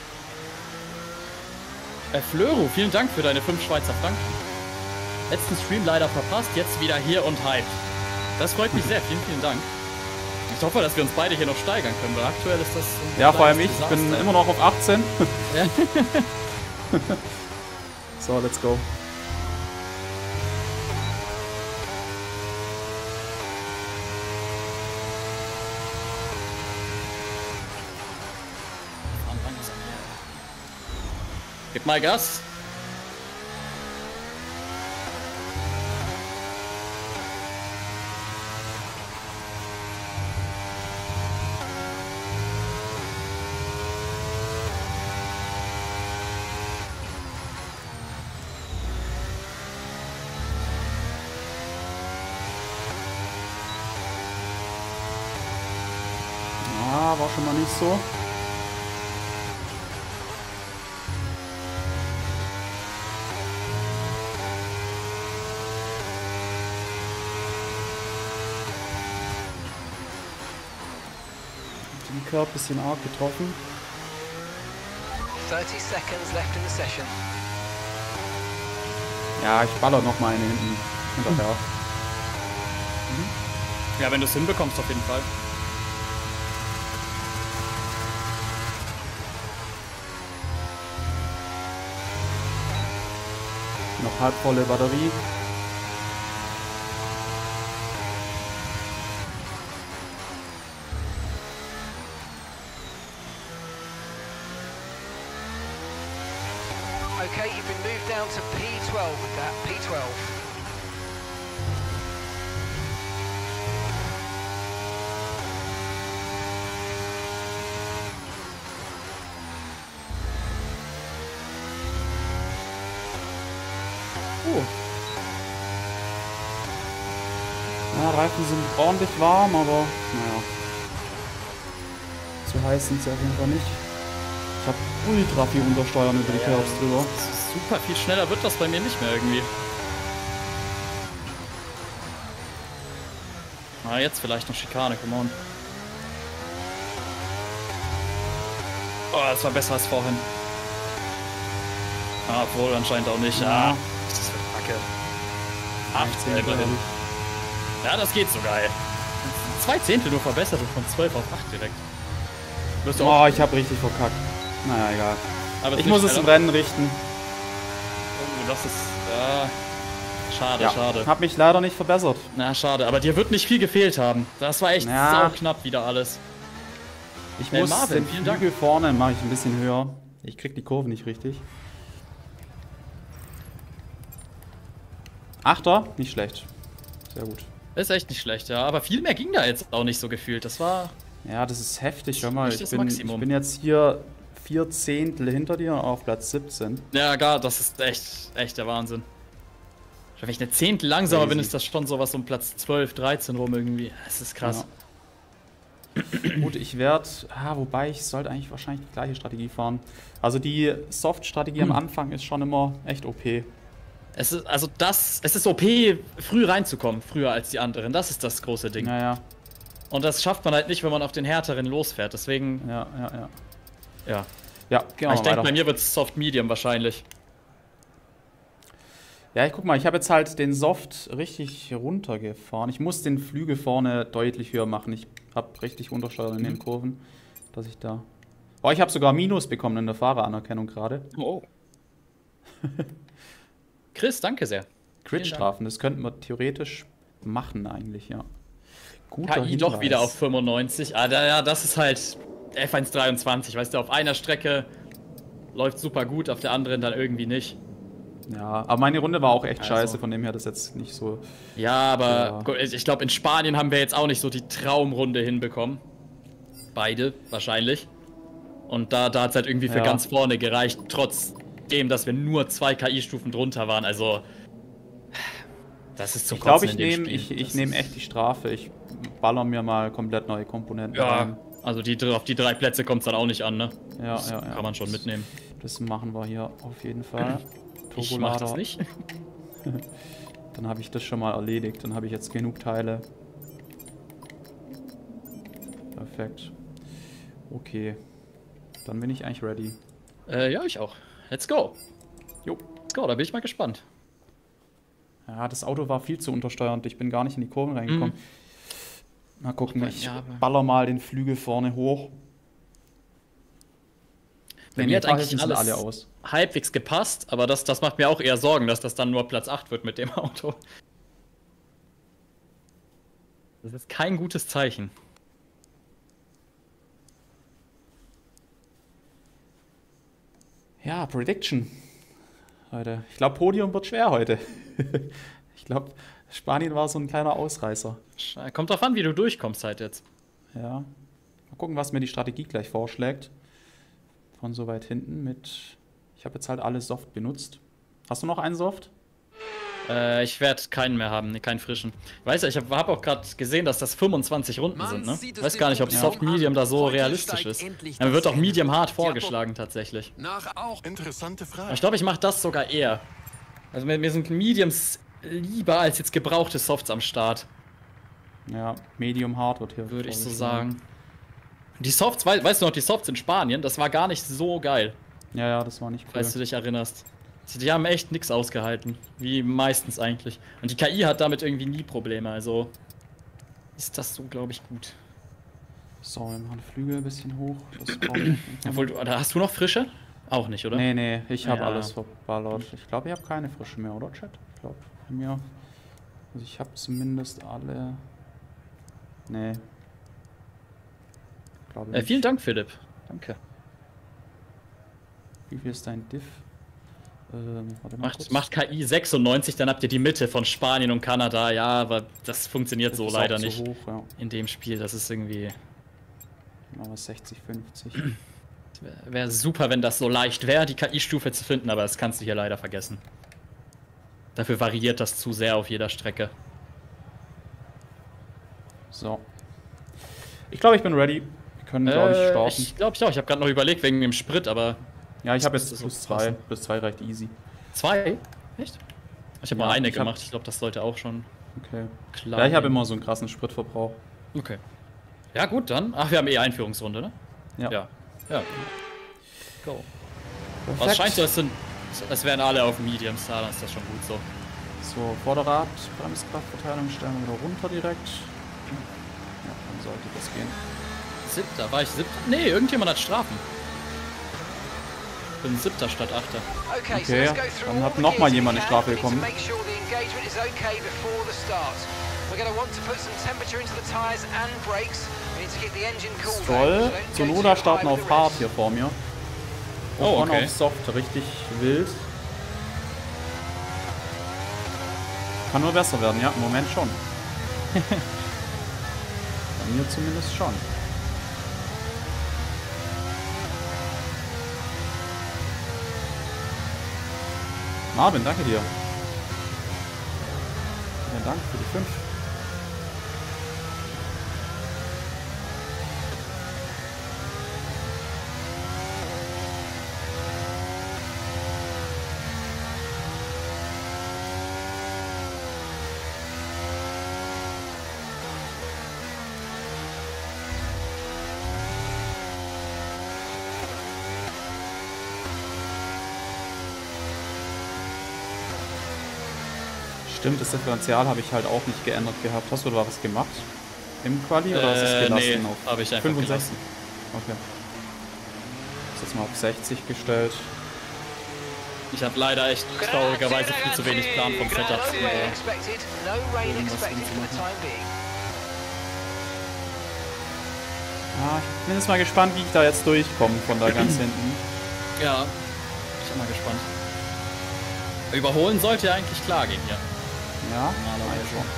Äh, Flöro, vielen Dank für deine fünf Schweizer Franken. Letzten Stream leider verpasst, jetzt wieder hier und hyped. Das freut mich sehr, vielen, vielen Dank. Ich hoffe, dass wir uns beide hier noch steigern können, weil aktuell ist das... Ja, vor allem ich, ich bin immer noch auf achtzehn. Ja. So, let's go. Gib mal Gas. schon mal nicht so. Den Curb bisschen arg getroffen. thirty seconds left in the session. Ja, ich baller noch mal eine hinten hinterher. Mhm. Ja, wenn du es hinbekommst, auf jeden Fall. Noch halb volle Batterie. Okay, you've been moved down to P twelve with that, P twelve. Oh. Ja, Reifen sind ordentlich warm, aber naja. Zu heiß sind sie auf jeden Fall nicht. Ich habe ultra viel Untersteuern über die Curbs ja, drüber. Super, viel schneller wird das bei mir nicht mehr irgendwie. Ah, jetzt vielleicht noch Schikane, come on. Oh, das war besser als vorhin. Ah, obwohl anscheinend auch nicht. Ja, ah, das ist für Kacke. achtzehn immerhin. Ja, das geht so geil. Zwei Zehntel nur verbessert und von zwölf auf acht direkt. Wirst du oh, auch ich habe richtig verkackt. Naja, egal. Aber ich muss es im Rennen richten. Oh, das ist... Äh, schade, ja, schade. Hab mich leider nicht verbessert. Na, schade. Aber dir wird nicht viel gefehlt haben. Das war echt ja. sau knapp wieder alles. Ich hey, muss Marvin, den Flügel vorne mache ich ein bisschen höher. Ich krieg die Kurve nicht richtig. Achter, nicht schlecht. Sehr gut. Ist echt nicht schlecht, ja. Aber viel mehr ging da jetzt auch nicht so gefühlt. Das war... Ja, das ist heftig. Hör mal, ich bin, ich bin jetzt hier vier Zehntel hinter dir auf Platz siebzehn. Ja, gar, das ist echt, echt der Wahnsinn. Wenn ich eine Zehntel langsamer Crazy. bin, ist das schon sowas um Platz zwölf, dreizehn rum irgendwie. Das ist krass. Ja. Gut, ich werde... Ah, wobei, ich sollte eigentlich wahrscheinlich die gleiche Strategie fahren. Also die Soft-Strategie hm. am Anfang ist schon immer echt O P. Es ist, also das... Es ist O P, früh reinzukommen, früher als die anderen. Das ist das große Ding. Naja. Und das schafft man halt nicht, wenn man auf den härteren losfährt. Deswegen... Ja, ja, ja. Ja. Ja, genau. Ich denke, bei mir wird es Soft-Medium wahrscheinlich. Ja, ich guck mal, ich habe jetzt halt den Soft richtig runtergefahren. Ich muss den Flügel vorne deutlich höher machen. Ich habe richtig Untersteuern in mhm. den Kurven, dass ich da... Oh, ich habe sogar Minus bekommen in der Fahreranerkennung gerade. Oh. Chris, danke sehr. Crit-Strafen, das könnten wir theoretisch machen eigentlich, ja. Guter K I Hinweis. Doch wieder auf fünfundneunzig. Ah, da, ja, das ist halt F eins dreiundzwanzig, weißt du, auf einer Strecke läuft super gut, auf der anderen dann irgendwie nicht. Ja, aber meine Runde war auch echt also. scheiße, von dem her das jetzt nicht so... Ja, aber ja. ich glaube, in Spanien haben wir jetzt auch nicht so die Traumrunde hinbekommen. Beide, wahrscheinlich. Und da, da hat es halt irgendwie für ja. ganz vorne gereicht, trotzdem, dass wir nur zwei K I-Stufen drunter waren, also... Das ist zum Ich glaube, ich nehme ich, ich nehm echt die Strafe. Ich baller mir mal komplett neue Komponenten ja, rein. Also die, auf die drei Plätze kommt es dann auch nicht an, ne? Ja, das ja, kann ja. man schon das, mitnehmen. Das machen wir hier auf jeden Fall. Ich mach das nicht. Dann habe ich das schon mal erledigt. Dann habe ich jetzt genug Teile. Perfekt. Okay. Dann bin ich eigentlich ready. Äh, ja, ich auch. Let's go. Jo. Let's go, da bin ich mal gespannt. Ja, das Auto war viel zu untersteuernd. Ich bin gar nicht in die Kurven reingekommen. Mhm. Mal gucken, ich ja, baller mal den Flügel vorne hoch. Bei mir hat eigentlich alles alle aus. halbwegs gepasst, aber das, das macht mir auch eher Sorgen, dass das dann nur Platz acht wird mit dem Auto. Das ist kein gutes Zeichen. Ja, Prediction. Leute, ich glaube, Podium wird schwer heute. Ich glaube, Spanien war so ein kleiner Ausreißer. Kommt drauf an, wie du durchkommst halt jetzt. Ja. Mal gucken, was mir die Strategie gleich vorschlägt. Von so weit hinten mit... Ich habe jetzt halt alles Soft benutzt. Hast du noch einen Soft? Äh, ich werde keinen mehr haben, nee, keinen frischen. Weißt du, ich habe hab auch gerade gesehen, dass das fünfundzwanzig Runden Man sind, ne? sieht Ich es weiß gar nicht, ob dem Soft Programm Medium da so Heute realistisch steigt ist. endlich Dann das wird auch Medium Hard Diablo. vorgeschlagen, tatsächlich. Nach auch Interessante Aber Frage. ich glaube, ich mache das sogar eher. Also mir, mir sind Mediums lieber als jetzt gebrauchte Softs am Start. Ja, Medium Hard wird hier. Würde ich so sagen. Die Softs, weißt, weißt du noch, die Softs in Spanien, das war gar nicht so geil. Ja, ja, das war nicht cool. Falls du dich erinnerst. Die haben echt nichts ausgehalten. Wie meistens eigentlich. Und die K I hat damit irgendwie nie Probleme, also ist das so, glaube ich, gut. So, wir machen Flügel ein bisschen hoch. Das Obwohl, oder hast du noch frische? Auch nicht, oder? Nee, nee, ich habe Ja. alles verballert. Ich glaube, ich habe keine frische mehr, oder Chat? Ich glaube, mir. Also ich habe zumindest alle. Nee. Glaube Äh, nicht. vielen Dank, Philipp. Danke. Wie viel ist dein Diff? Ähm, warte mal Macht, kurz. macht K I sechsundneunzig, dann habt ihr die Mitte von Spanien und Kanada. Ja, aber das funktioniert Das so ist leider auch zu nicht hoch, ja. in dem Spiel. Das ist irgendwie. Machen wir sechzig, fünfzig. Wäre wär super, wenn das so leicht wäre, die K I-Stufe zu finden, aber das kannst du hier leider vergessen. Dafür variiert das zu sehr auf jeder Strecke. So. Ich glaube, ich bin ready. Wir können, glaube ich, Äh, starten. ich glaube ich auch. Ich habe gerade noch überlegt wegen dem Sprit, aber. Ja, ich habe Das jetzt ist plus so zwei. passen. Plus zwei reicht easy. Zwei? Echt? Ich habe Ja, mal eine ich hab- gemacht. Ich glaube, das sollte auch schon Okay. klar Ja, ich habe gehen. immer so einen krassen Spritverbrauch. Okay. Ja, gut, dann. Ach, wir haben eh Einführungsrunde, ne? Ja. Ja. Ja. Go. Perfekt. Was scheint so, es sind. Es wären alle auf Mediums, da, dann ist das schon gut so. So, Vorderrad, Bremskraftverteilung stellen wir wieder runter direkt. Ja, dann sollte das gehen. Siebter, war ich siebter? Nee, irgendjemand hat Strafen. Ich bin siebter statt achter. Okay, so Okay, let's go through dann all hat the noch mal gears we jemand eine can. Strafe We need to bekommen. make sure the engagement is okay before the start. We're going to want to put some temperature into the tires and brakes. We need to keep the engine cool. Toll. Sonoda starten auf Hard hier vor mir. Oh, Und okay. auf Soft, richtig wild. Kann nur besser werden, ja, im Moment schon. Bei mir zumindest schon. Marvin, danke dir. Vielen Dank für die fünf. Stimmt, das Differential habe ich halt auch nicht geändert gehabt. Hast du da was gemacht? Im Quali oder hast du es Äh, gelassen? nee, auf habe ich einfach fünfundsechzig? Okay. Ich jetzt mal auf sechzig gestellt. Ich habe leider echt traurigerweise viel zu wenig Plan vom Setup. No rain Äh, expected. No rain irgendwas expected for the umzumachen. time being. Ja, ich bin jetzt mal gespannt, wie ich da jetzt durchkomme von da ganz hinten. Ja, ich bin mal gespannt. Überholen sollte ja eigentlich klar gehen hier. Ja, Normalerweise. schon.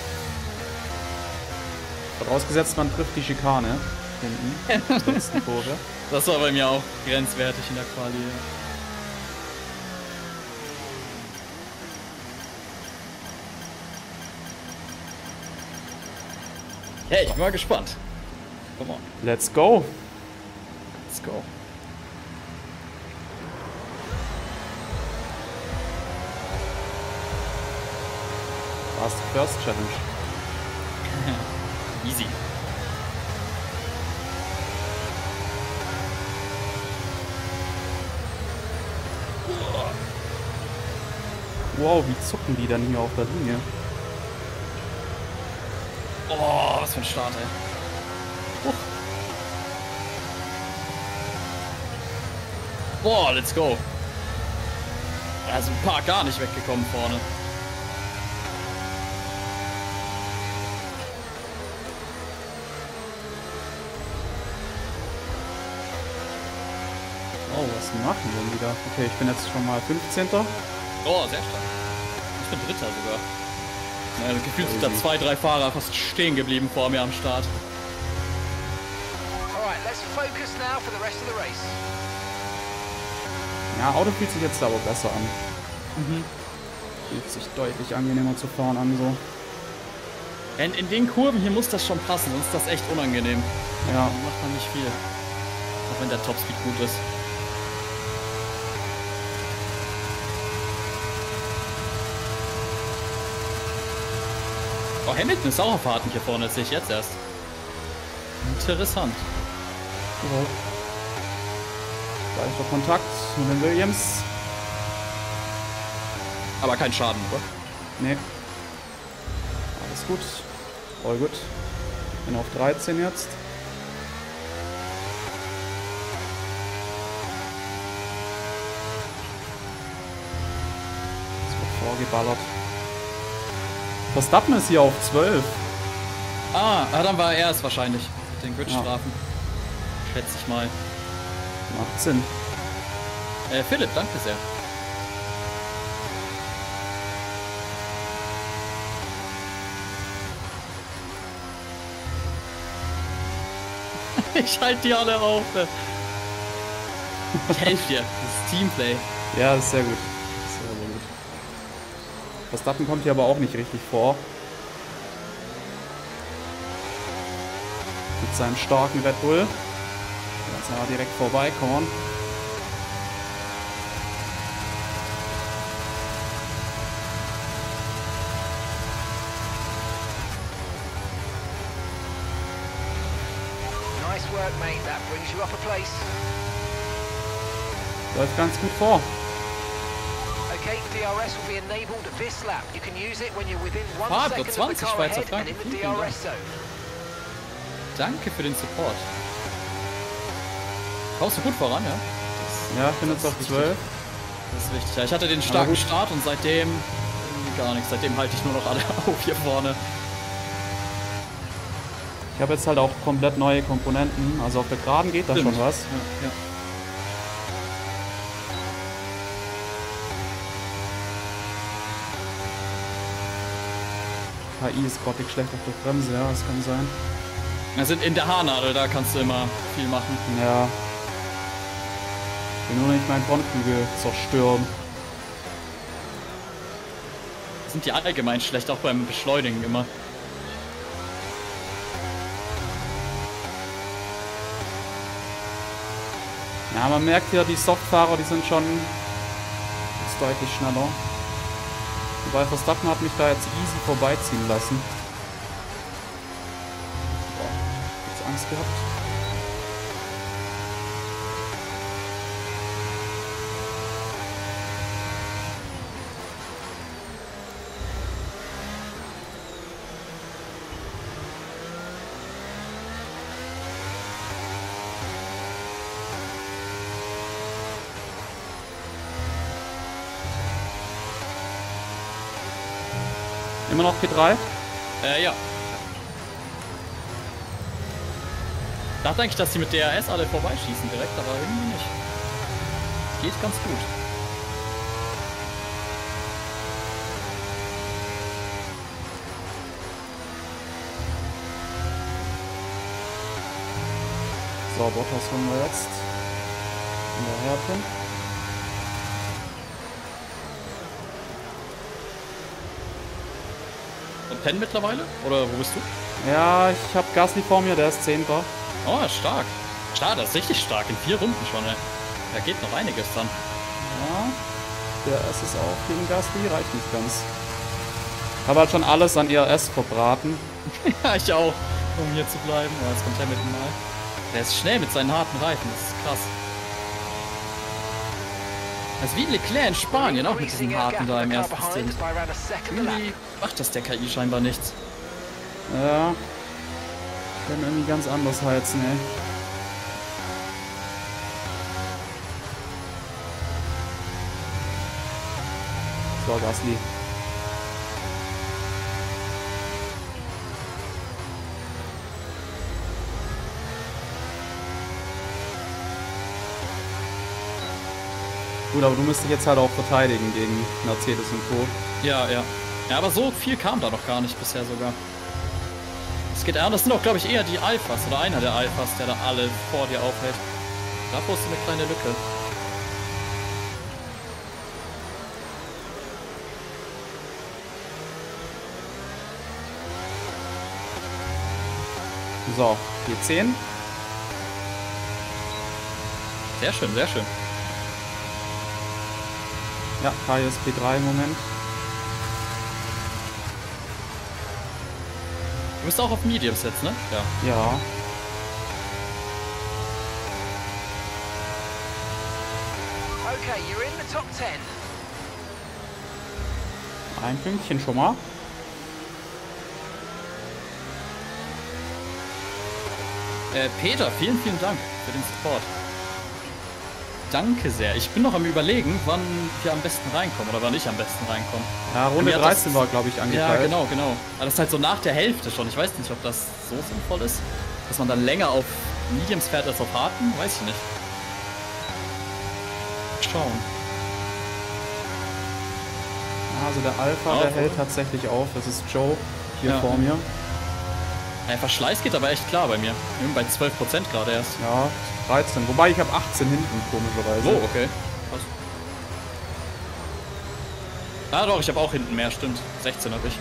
Vorausgesetzt, man trifft die Schikane hinten. In der letzten Kurve. Das war bei mir auch grenzwertig in der Quali. Hey, ich bin mal gespannt. Come on, Let's go. let's go. Fast First Challenge. Easy. Wow, wie zucken die dann hier auf der Linie? Oh, was für ein Start, ey. Boah, let's go. Also ein paar gar nicht weggekommen vorne. Oh, was machen die denn wieder? Okay, ich bin jetzt schon mal fünfzehnter Oh, sehr stark. Ich bin Dritter sogar. Also gefühlt sind da zwei, drei Fahrer fast stehen geblieben vor mir am Start. Alright, let's focus now for the rest of the race. Ja, Auto fühlt sich jetzt aber besser an. Fühlt sich deutlich angenehmer zu fahren an so. In, in den Kurven hier muss das schon passen, sonst ist das echt unangenehm. Ja. Dann macht man nicht viel. Auch wenn der Topspeed gut ist. Oh, Hamilton ist auch auf Harten hier vorne, das sehe ich jetzt erst. Interessant. Ja. Gleicher Kontakt mit den Williams. Aber kein Schaden, oder? Nee. Alles gut. All gut. Bin auf dreizehn jetzt. Es wird vorgeballert. Verstappen ist hier auf zwölf. Ah, dann war er es wahrscheinlich. Mit den Gridstrafen. Ja. Schätze ich mal. Macht Sinn. Äh, Philipp, danke sehr. Ich halte die alle auf. Ich helfe dir. Das ist Teamplay. Ja, das ist sehr gut. Sehr, sehr gut. Verstappen kommt hier aber auch nicht richtig vor. Mit seinem starken Red Bull. Jetzt aber direkt vorbeikommen. Nice work, mate. That brings you up a place. Läuft ganz gut vor. Okay, D R S will be enabled this lap. You can use it when you're within one Ah, second of the zwanzig car Schweizer ahead and in Franken. the D R S zone. Danke für den Support. Kommst du gut voran, ja? Das, ja, ich bin jetzt auf zwölf. Das ist wichtig. Ja, ich hatte den starken Start und seitdem irgendwie gar nichts. Seitdem halte ich nur noch alle auf hier vorne. Ich habe jetzt halt auch komplett neue Komponenten. Also auf der Geraden geht da Stimmt. schon was. Ja, ja. K I ist grottig schlecht auf der Bremse, ja, das kann sein. Also in der Haarnadel, da kannst du immer viel machen. Ja. Ich will nur nicht meinen Frontflügel zerstören. Sind die allgemein schlecht, auch beim Beschleunigen immer. Ja, man merkt ja, die Softfahrer, die sind schon jetzt deutlich schneller. Wobei Verstappen hat mich da jetzt easy vorbeiziehen lassen. Boah, jetzt Angst gehabt. Immer noch P drei? Äh, ja. Ich dachte eigentlich, dass die mit D R S alle vorbeischießen direkt, aber irgendwie nicht. Geht ganz gut. So, Bottas holen wir jetzt. In der Härte. Und Penn mittlerweile? Oder wo bist du? Ja, ich habe Gasly vor mir, der ist Zehnter. Oh, stark. Stark, das ist richtig stark. In vier Runden schon, ey. Da geht noch einiges dann. Ja, der R S ist auch gegen Gasly, reicht nicht ganz. Habe halt schon alles an E R S verbraten. Ja, ich auch. Um hier zu bleiben. Oh, jetzt kommt er mit dem Mal. Der ist schnell mit seinen harten Reifen, das ist krass. Das ist wie Leclerc in Spanien, auch mit diesen harten da im ersten Stint. Irgendwie macht das der K I scheinbar nichts. Ja. Können irgendwie ganz anders heizen, ey. So, Gasly. Gut, aber du musst dich jetzt halt auch verteidigen gegen Mercedes und Co. Ja, ja. Ja, aber so viel kam da noch gar nicht bisher sogar. Es geht an, das sind auch, glaube ich, eher die Alphas oder einer der Alphas, der da alle vor dir aufhält. Davor ist so eine kleine Lücke. So, P zehn. Sehr schön, sehr schön. Ja, Kai ist P drei im Moment. Du bist auch auf Mediums jetzt, ne? Ja. Ja. Okay, you're in the top ten. Ein Pünktchen schon mal. Äh, Peter, vielen, vielen Dank für den Support. Danke sehr. Ich bin noch am Überlegen, wann wir am besten reinkommen oder wann ich am besten reinkomme. Ja, Runde dreizehn war, glaube ich, angepeilt. Ja, genau, genau. Aber das ist halt so nach der Hälfte schon. Ich weiß nicht, ob das so sinnvoll ist, dass man dann länger auf Mediums fährt als auf Harten. Weiß ich nicht. Schauen. Also der Alpha, oh, der hält tatsächlich auf. Das ist Joe hier ja. vor mir. Der Verschleiß geht aber echt klar bei mir. Bei zwölf Prozent gerade erst. Ja, dreizehn. Wobei ich habe achtzehn hinten, komischerweise. Oh, okay. Was? Ah doch, ich habe auch hinten mehr, stimmt. sechzehn habe ich.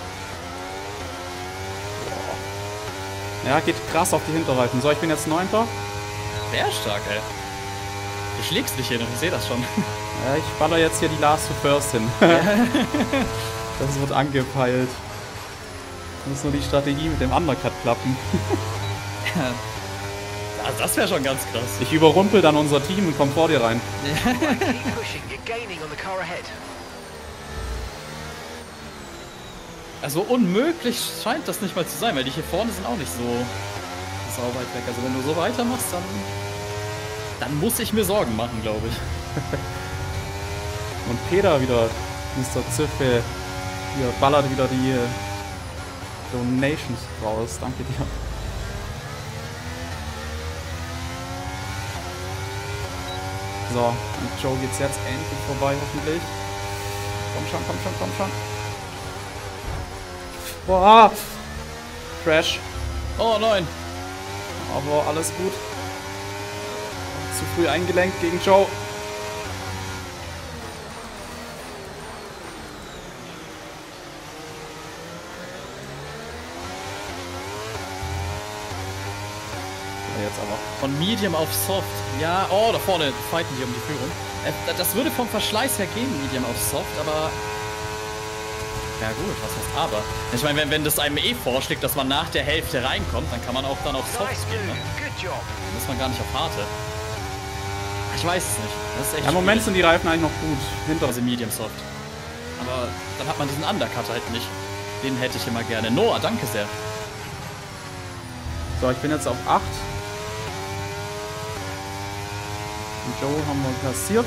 Ja, geht krass auf die Hinterreifen. So, ich bin jetzt neunter. Sehr stark, ey. Du schlägst dich hier noch, ich sehe das schon. Ja, ich baller jetzt hier die Last to First hin. Das wird angepeilt. Muss nur die Strategie mit dem Undercut klappen. Ja, das wäre schon ganz krass. Ich überrumpel dann unser Team und komm vor dir rein. Also unmöglich scheint das nicht mal zu sein, weil die hier vorne sind auch nicht so, so weit weg. Also wenn du so weitermachst, dann, dann muss ich mir Sorgen machen, glaube ich. Und Peter wieder, Mister Ziffe, hier ballert wieder die Donations raus. Danke dir. So, und Joe geht's jetzt endlich vorbei, hoffentlich. Komm schon, komm schon, komm schon. Boah! Crash. Oh nein. Aber alles gut. Zu früh eingelenkt gegen Joe. Jetzt aber. Von Medium auf Soft. Ja, oh, da vorne fighten die um die Führung. Äh, das würde vom Verschleiß her gehen, Medium auf Soft, aber... Ja gut, was heißt aber? Ich meine, wenn, wenn das einem eh vorschlägt, dass man nach der Hälfte reinkommt, dann kann man auch dann auf Soft gehen, ne? Dann muss man gar nicht auf Harte. Ich weiß es nicht. Das ist echt ja, im Moment sind die Reifen eigentlich noch gut. Hinter also Medium Soft. Aber dann hat man diesen Undercut halt nicht. Den hätte ich immer gerne. Noah, danke sehr. So, ich bin jetzt auf acht. Joe haben wir kassiert.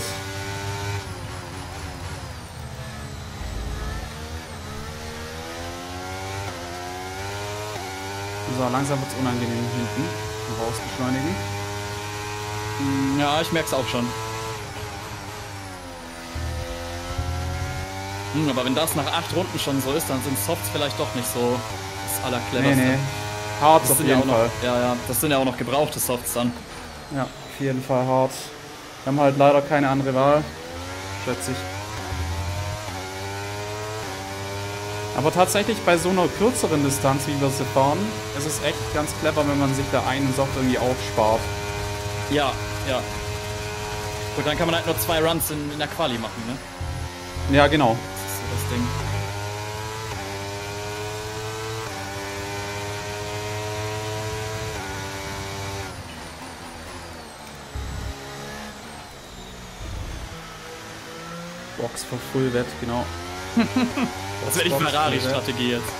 So, langsam wird es unangenehm hinten. Raus beschleunigen. Ja, ich merke es auch schon. Hm, aber wenn das nach acht Runden schon so ist, dann sind Softs vielleicht doch nicht so das allercleverste. Nee, nee. Hard auf jeden Fall. Fall. Ja, ja, das sind ja auch noch gebrauchte Softs dann. Ja, auf jeden Fall hart. Wir haben halt leider keine andere Wahl, schätze ich. Aber tatsächlich bei so einer kürzeren Distanz, wie wir sie fahren, ist es echt ganz clever, wenn man sich da einen Soft irgendwie aufspart. Ja, ja. Gut, dann kann man halt nur zwei Runs in, in der Quali machen, ne? Ja, genau. Das ist so das Ding. Box für Full Wett, genau. Das wäre die Ferrari-Strategie jetzt.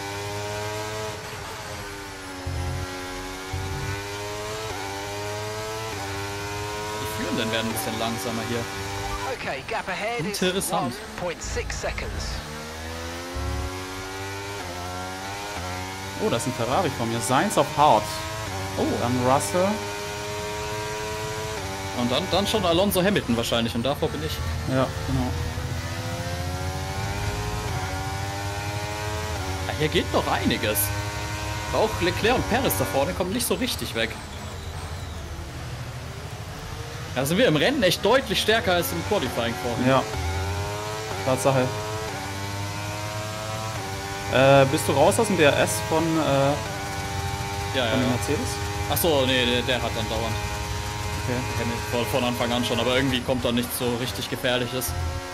Die Führenden werden ein bisschen langsamer hier. Okay, gap ahead. Interessant. one point six seconds. Oh, das ist ein Ferrari von mir. Science of Heart. Oh, dann Russell. Und dann, dann schon Alonso Hamilton wahrscheinlich. Und davor bin ich. Ja, genau. Ja, hier geht noch einiges. Auch Leclerc und Perez da vorne kommen nicht so richtig weg. Da sind wir im Rennen echt deutlich stärker als im Qualifying vorhin. Ja. Tatsache. Äh, bist du raus aus dem D R S von äh, Ja, von ja, dem ja. Mercedes? Achso, nee, der, der hat dann dauernd. Okay. Von, von Anfang an schon, aber irgendwie kommt da nichts so richtig Gefährliches.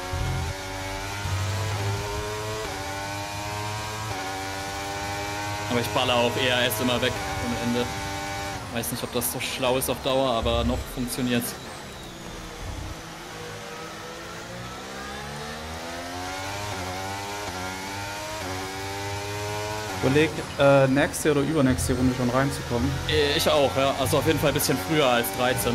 Aber ich baller auch eher erst immer weg am Ende. Weiß nicht, ob das so schlau ist auf Dauer, aber noch funktioniert's. Überleg, äh, nächste oder übernächste Runde schon reinzukommen. Ich auch, ja. Also auf jeden Fall ein bisschen früher als dreizehn.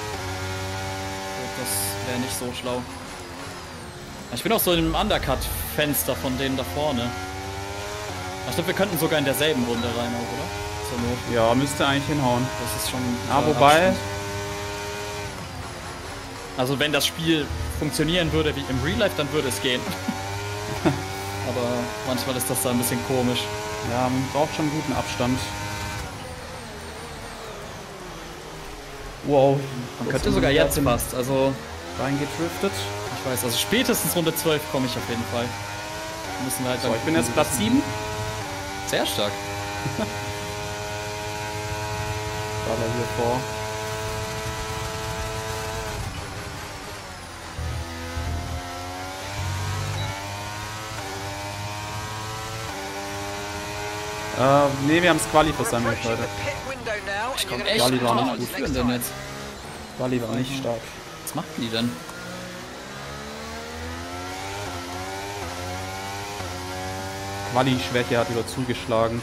Das wäre nicht so schlau. Ich bin auch so im Undercut-Fenster von denen da vorne. Ich glaube, wir könnten sogar in derselben Runde rein, auch, oder? Zur Not. Ja, müsste eigentlich hinhauen. Das ist schon. Ah, wobei. Abstand. Also, wenn das Spiel funktionieren würde wie im Real Life, dann würde es gehen. Aber manchmal ist das da ein bisschen komisch. Ja, man braucht schon einen guten Abstand. Wow. Man könnte sogar jetzt fast. Also. Reingedriftet. Ich weiß, also spätestens Runde zwölf komme ich auf jeden Fall. Müssen wir halt so, ich bin jetzt Platz sieben. Sehr stark. Baller hier vor. Äh, ne, wir haben das Quali versammelt, Leute. Ich komm echt Quali war nicht gut. Führen denn jetzt? Quali war nicht stark. Was machen die denn? Quali-Schwäche hat wieder zugeschlagen.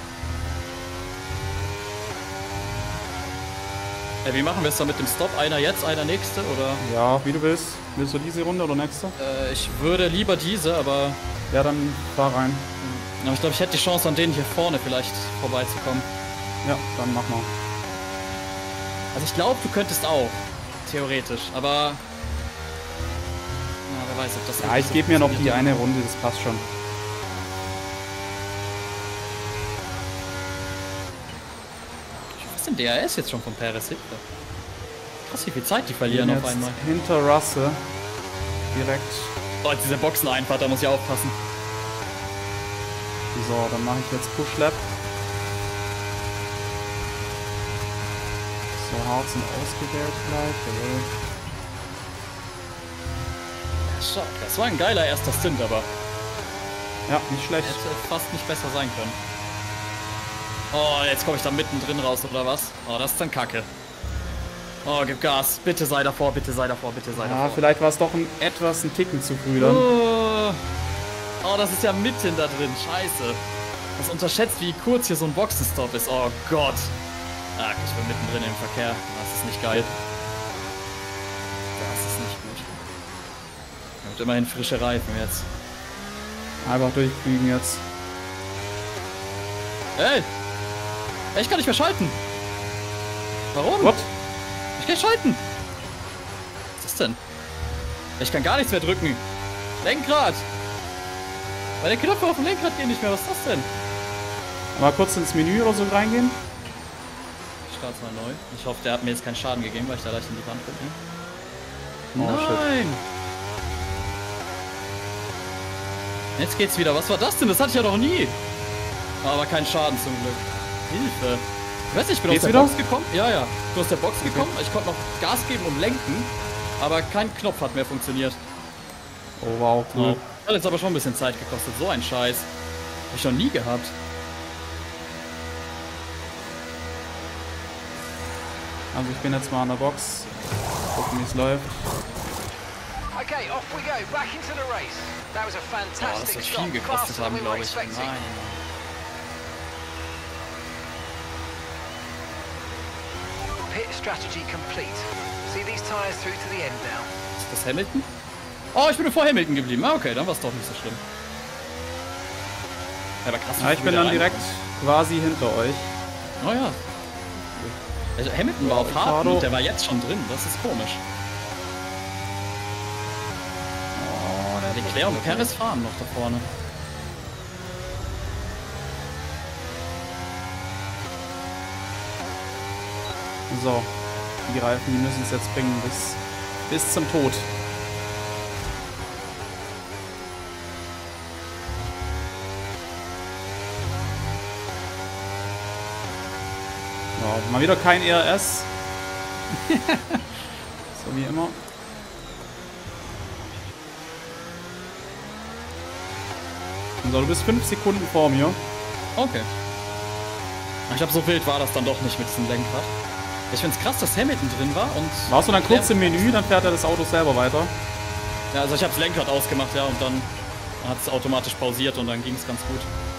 Äh, wie machen wir es dann mit dem Stop? Einer jetzt, einer nächste, oder? Ja, wie du willst. Willst du diese Runde oder nächste? Äh, ich würde lieber diese, aber... Ja, dann fahr rein. Aber ich glaube, ich hätte die Chance, an denen hier vorne vielleicht vorbeizukommen. Ja, dann mach mal. Also ich glaube, du könntest auch. Theoretisch, aber... Na, wer weiß, ob das... Ja, ich gebe mir noch die eine Runde, das passt schon. Was ist denn D R S jetzt schon von Perez hinter? Krass, wie viel Zeit die verlieren auf einmal. Hinter Russell. Direkt. Oh, diese Boxeneinfahrt, da muss ich aufpassen. So, dann mache ich jetzt Push-Lap. So, Harz sind ausgewählt gleich. Stark, das war ein geiler erster Stint, aber... Ja, nicht schlecht. Hätte fast nicht besser sein können. Oh, jetzt komme ich da mittendrin raus, oder was? Oh, das ist dann Kacke. Oh, gib Gas. Bitte sei davor, bitte sei davor, bitte sei ja, davor. Ja, vielleicht war es doch ein etwas ein Ticken zu früh dann. Oh. Oh, das ist ja mitten da drin. Scheiße. Das unterschätzt, wie kurz hier so ein Boxenstopp ist. Oh Gott. Ah, ich bin mittendrin im Verkehr. Das ist nicht geil. Das ist nicht gut. Und immerhin frische Reifen jetzt. Einfach durchfliegen jetzt. Ey! Ich kann nicht mehr schalten. Warum? What? Ich kann nicht schalten. Was ist das denn? Ich kann gar nichts mehr drücken. Lenkrad. Meine Knöpfe auf dem Lenkrad gehen nicht mehr. Was ist das denn? Mal kurz ins Menü oder so reingehen. Ich starte mal neu. Ich hoffe, der hat mir jetzt keinen Schaden gegeben, weil ich da leicht in die Wand gucke. Oh, Nein! Shit. Jetzt geht's wieder. Was war das denn? Das hatte ich ja noch nie. Aber keinen Schaden zum Glück. Hilfe. Ich weiß nicht, ich bin Geht's aus der wieder? Box gekommen. Ja, ja. Ich bin aus der Box okay. gekommen. Ich konnte noch Gas geben und lenken. Aber kein Knopf hat mehr funktioniert. Oh, wow, cool. Oh. Hat jetzt aber schon ein bisschen Zeit gekostet. So ein Scheiß. Hab ich noch nie gehabt. Also ich bin jetzt mal an der Box. Gucken, wie es läuft. Okay, off we go. Back into the race. That was a fantastic oh, das wird viel gekostet haben, glaube ich. Nein. Pit strategy complete. See these tires through to the end now. Ist das Hamilton? Oh, ich bin vor Hamilton geblieben. Ah, okay, dann war es doch nicht so schlimm. Ja, aber krass. Ja, ich bin dann direkt quasi hinter euch. Oh ja. Also Hamilton war auf Harten und der war jetzt schon drin. Das ist komisch. Oh, der Leclerc und Perez fahren noch da vorne. So, die Reifen, die müssen es jetzt bringen bis, bis zum Tod. mal wieder kein E R S. So wie immer. So, du bist fünf Sekunden vor mir. Okay. Ich glaube, so wild war das dann doch nicht mit diesem Lenkrad. Ich finde es krass, dass Hamilton drin war und... Warst du dann kurz im Menü, dann fährt er das Auto selber weiter. Ja, also ich habe das Lenkrad ausgemacht, ja, und dann hat es automatisch pausiert und dann ging es ganz gut.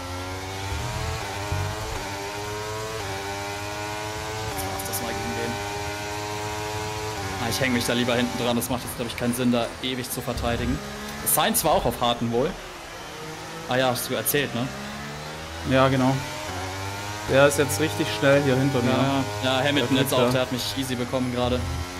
Jetzt war's das mal gegen den. Ah, ich hänge mich da lieber hinten dran, das macht jetzt, glaube ich, keinen Sinn, da ewig zu verteidigen. Sainz war auch auf harten wohl. Ah ja, hast du erzählt, ne? Ja, genau. Der ist jetzt richtig schnell hier hinter mir. Ja, ja, Hamilton jetzt auch, der hat mich easy bekommen gerade.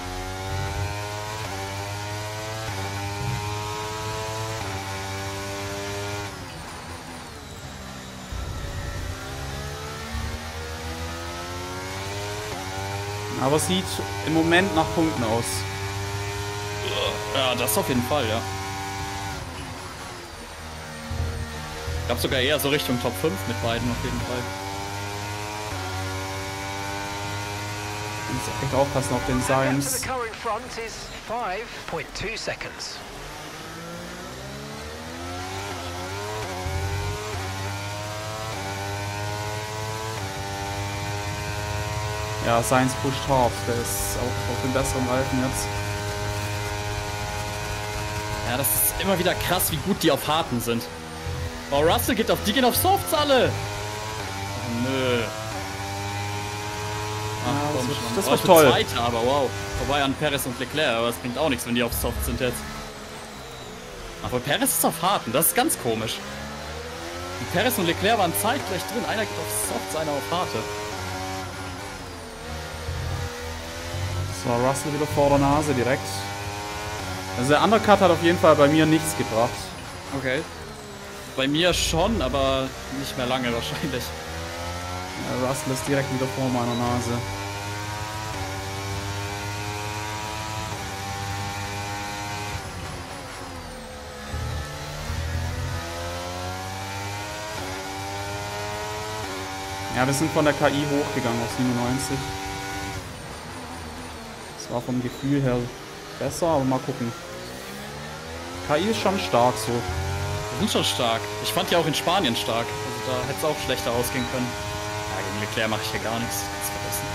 Aber es sieht im Moment nach Punkten aus. Ja, das auf jeden Fall, ja. Ich glaube sogar eher so Richtung Top fünf mit beiden auf jeden Fall. Ich muss echt aufpassen auf den Sainz. Ja, Sainz pusht hart. Der ist auch auf den besseren Reifen jetzt. Ja, das ist immer wieder krass, wie gut die auf harten sind. Oh, Russell geht auf, die gehen auf Softs alle. Oh, nö. Ach, ja, komm, das schon. das oh, wird toll. Zweite, aber wow. Vorbei an Perez und Leclerc, aber es bringt auch nichts, wenn die auf Soft sind jetzt. Aber Perez ist auf harten, das ist ganz komisch. Und Perez und Leclerc waren zeitgleich drin. Einer geht auf Softs, einer auf harte. So, Russell wieder vor der Nase direkt. Also der Undercut hat auf jeden Fall bei mir nichts gebracht. Okay. Bei mir schon, aber nicht mehr lange wahrscheinlich. Ja, Russell ist direkt wieder vor meiner Nase. Ja, wir sind von der K I hochgegangen auf siebenundneunzig. Das war vom Gefühl her besser, aber mal gucken. K I ist schon stark so. Die sind schon stark. Ich fand die auch in Spanien stark. Also da hätte es auch schlechter ausgehen können. Ja, gegen Leclerc mache ich hier gar nichts. Das vergessen.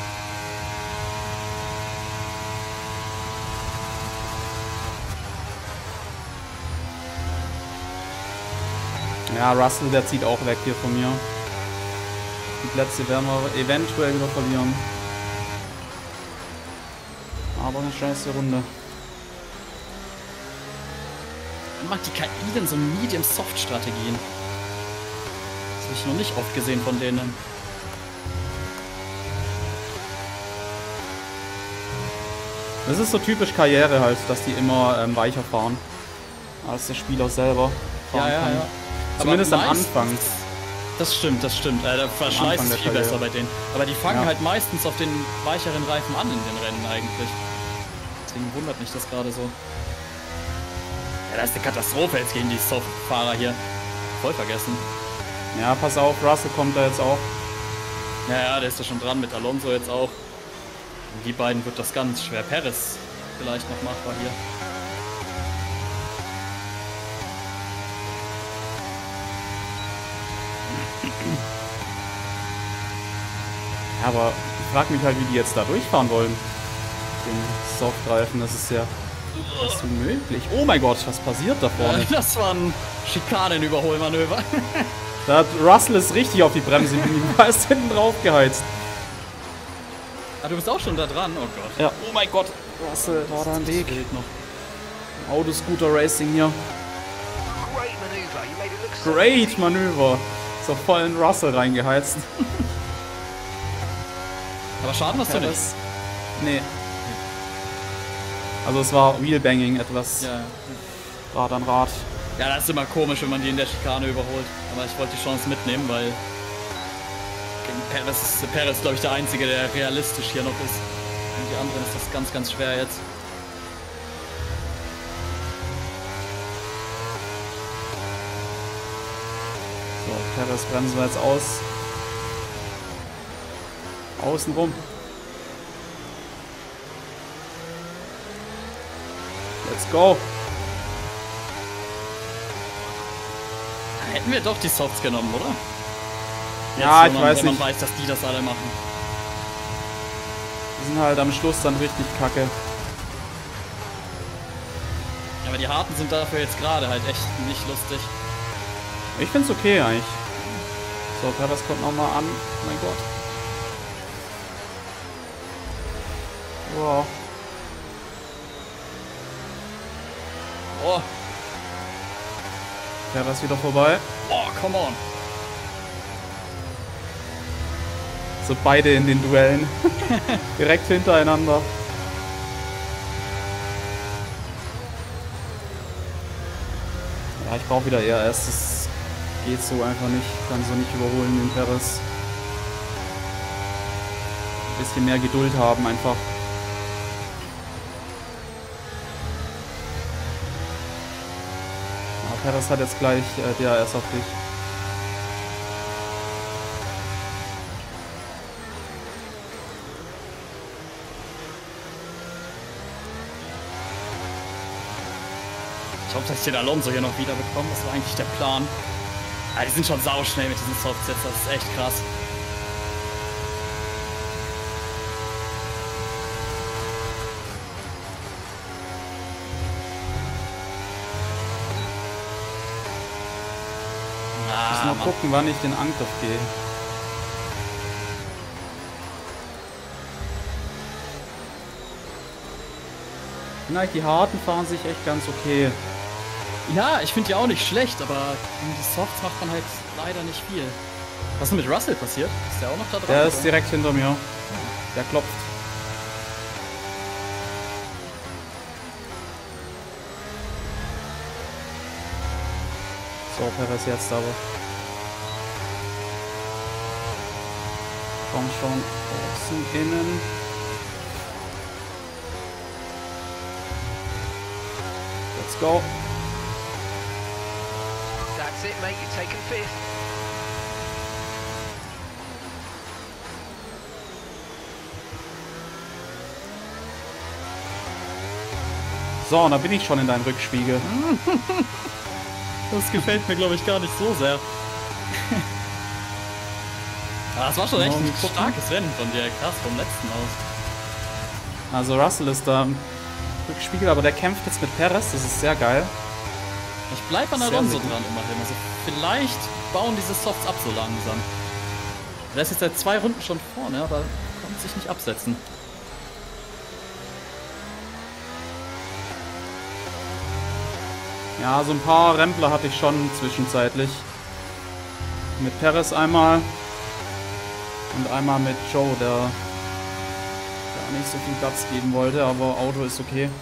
Ja, Russell, der zieht auch weg hier von mir. Die Plätze werden wir eventuell wieder verlieren. Aber eine scheiße Runde. Macht die K I denn so Medium-Soft-Strategien? Das habe ich noch nicht oft gesehen von denen. Das ist so typisch Karriere halt, dass die immer ähm, weicher fahren als der Spieler selber fahren ja, ja, kann. Ja. Zumindest aber am Anfang. Das stimmt, das stimmt. Äh, der Verschleiß ist viel besser bei denen. Aber die fangen ja. halt meistens auf den weicheren Reifen an in den Rennen eigentlich. Deswegen wundert mich das gerade so. Ja, das ist eine Katastrophe jetzt gegen die Soft-Fahrer hier. Voll vergessen. Ja, pass auf, Russell kommt da jetzt auch. Ja, ja, der ist ja schon dran mit Alonso jetzt auch. Und die beiden wird das ganz schwer. Perez vielleicht noch machbar hier. Ja, aber ich frage mich halt, wie die jetzt da durchfahren wollen. Den Softreifen, das ist ja fast unmöglich. Oh mein Gott, was passiert da vorne? Ja, das war ein Schikanen-Überholmanöver. Da hat Russell es richtig auf die Bremse gegeben. Da ist hinten drauf geheizt. Ah, du bist auch schon da dran? Oh Gott. Ja. Oh mein Gott. Russell war da am Weg. Noch. Autoscooter Racing hier. Great Manöver. So voll in Russell reingeheizt. Aber Schaden hast du nicht. Nee. Also es war Wheelbanging etwas. Ja. Rad an Rad. Ja, das ist immer komisch, wenn man die in der Schikane überholt. Aber ich wollte die Chance mitnehmen, weil gegen Perez ist Perez, glaube ich, der Einzige, der realistisch hier noch ist. Und die anderen ist das ganz, ganz schwer jetzt. So, Perez bremsen wir jetzt aus. Außen rum. Let's go. Hätten wir doch die Softs genommen, oder? Jetzt, ja, ich man, weiß wenn nicht. man weiß, dass die das alle machen. Die sind halt am Schluss dann richtig kacke. Ja, aber die harten sind dafür jetzt gerade halt echt nicht lustig. Ich find's okay eigentlich. So, Perez kommt nochmal an. Oh mein Gott. Wow. Oh. Perez wieder vorbei. Oh, come on. So beide in den Duellen. Direkt hintereinander. Ja, ich brauche wieder E R S. Das geht so einfach nicht. Ich kann so nicht überholen den Perez. Ein bisschen mehr Geduld haben einfach. Ja, Perez hat jetzt gleich äh, D R S auf dich. Ich hoffe, dass ich den Alonso hier noch wieder bekomme. Das war eigentlich der Plan. Ah, die sind schon sauschnell mit diesen Softs jetzt. Das ist echt krass. Ich muss mal gucken, wann ich den Angriff gehe. Na, die Harten fahren sich echt ganz okay. Ja, ich finde die auch nicht schlecht, aber gegen die Softs macht man halt leider nicht viel. Was ist denn mit Russell passiert? Ist der auch noch da dran? Der oder? ist direkt hinter mir. Der klopft. So, Perez jetzt aber. Komm schon, außen, innen. Let's go. That's it, mate. You've taken fifth. So, und da bin ich schon in deinem Rückspiegel. Das gefällt mir, glaube ich, gar nicht so sehr. Aber das war schon echt ein starkes Rennen von dir. Krass, vom letzten aus. Also Russell ist da im Rückspiegel, aber der kämpft jetzt mit Perez. Das ist sehr geil. Ich bleib an Alonso dran immerhin. Also vielleicht bauen diese Softs ab so langsam. Der ist jetzt seit zwei Runden schon vorne, aber konnte sich nicht absetzen. Ja, so ein paar Rempler hatte ich schon zwischenzeitlich. Mit Perez einmal und einmal mit Joe, der gar nicht so viel Platz geben wollte, aber Auto ist okay.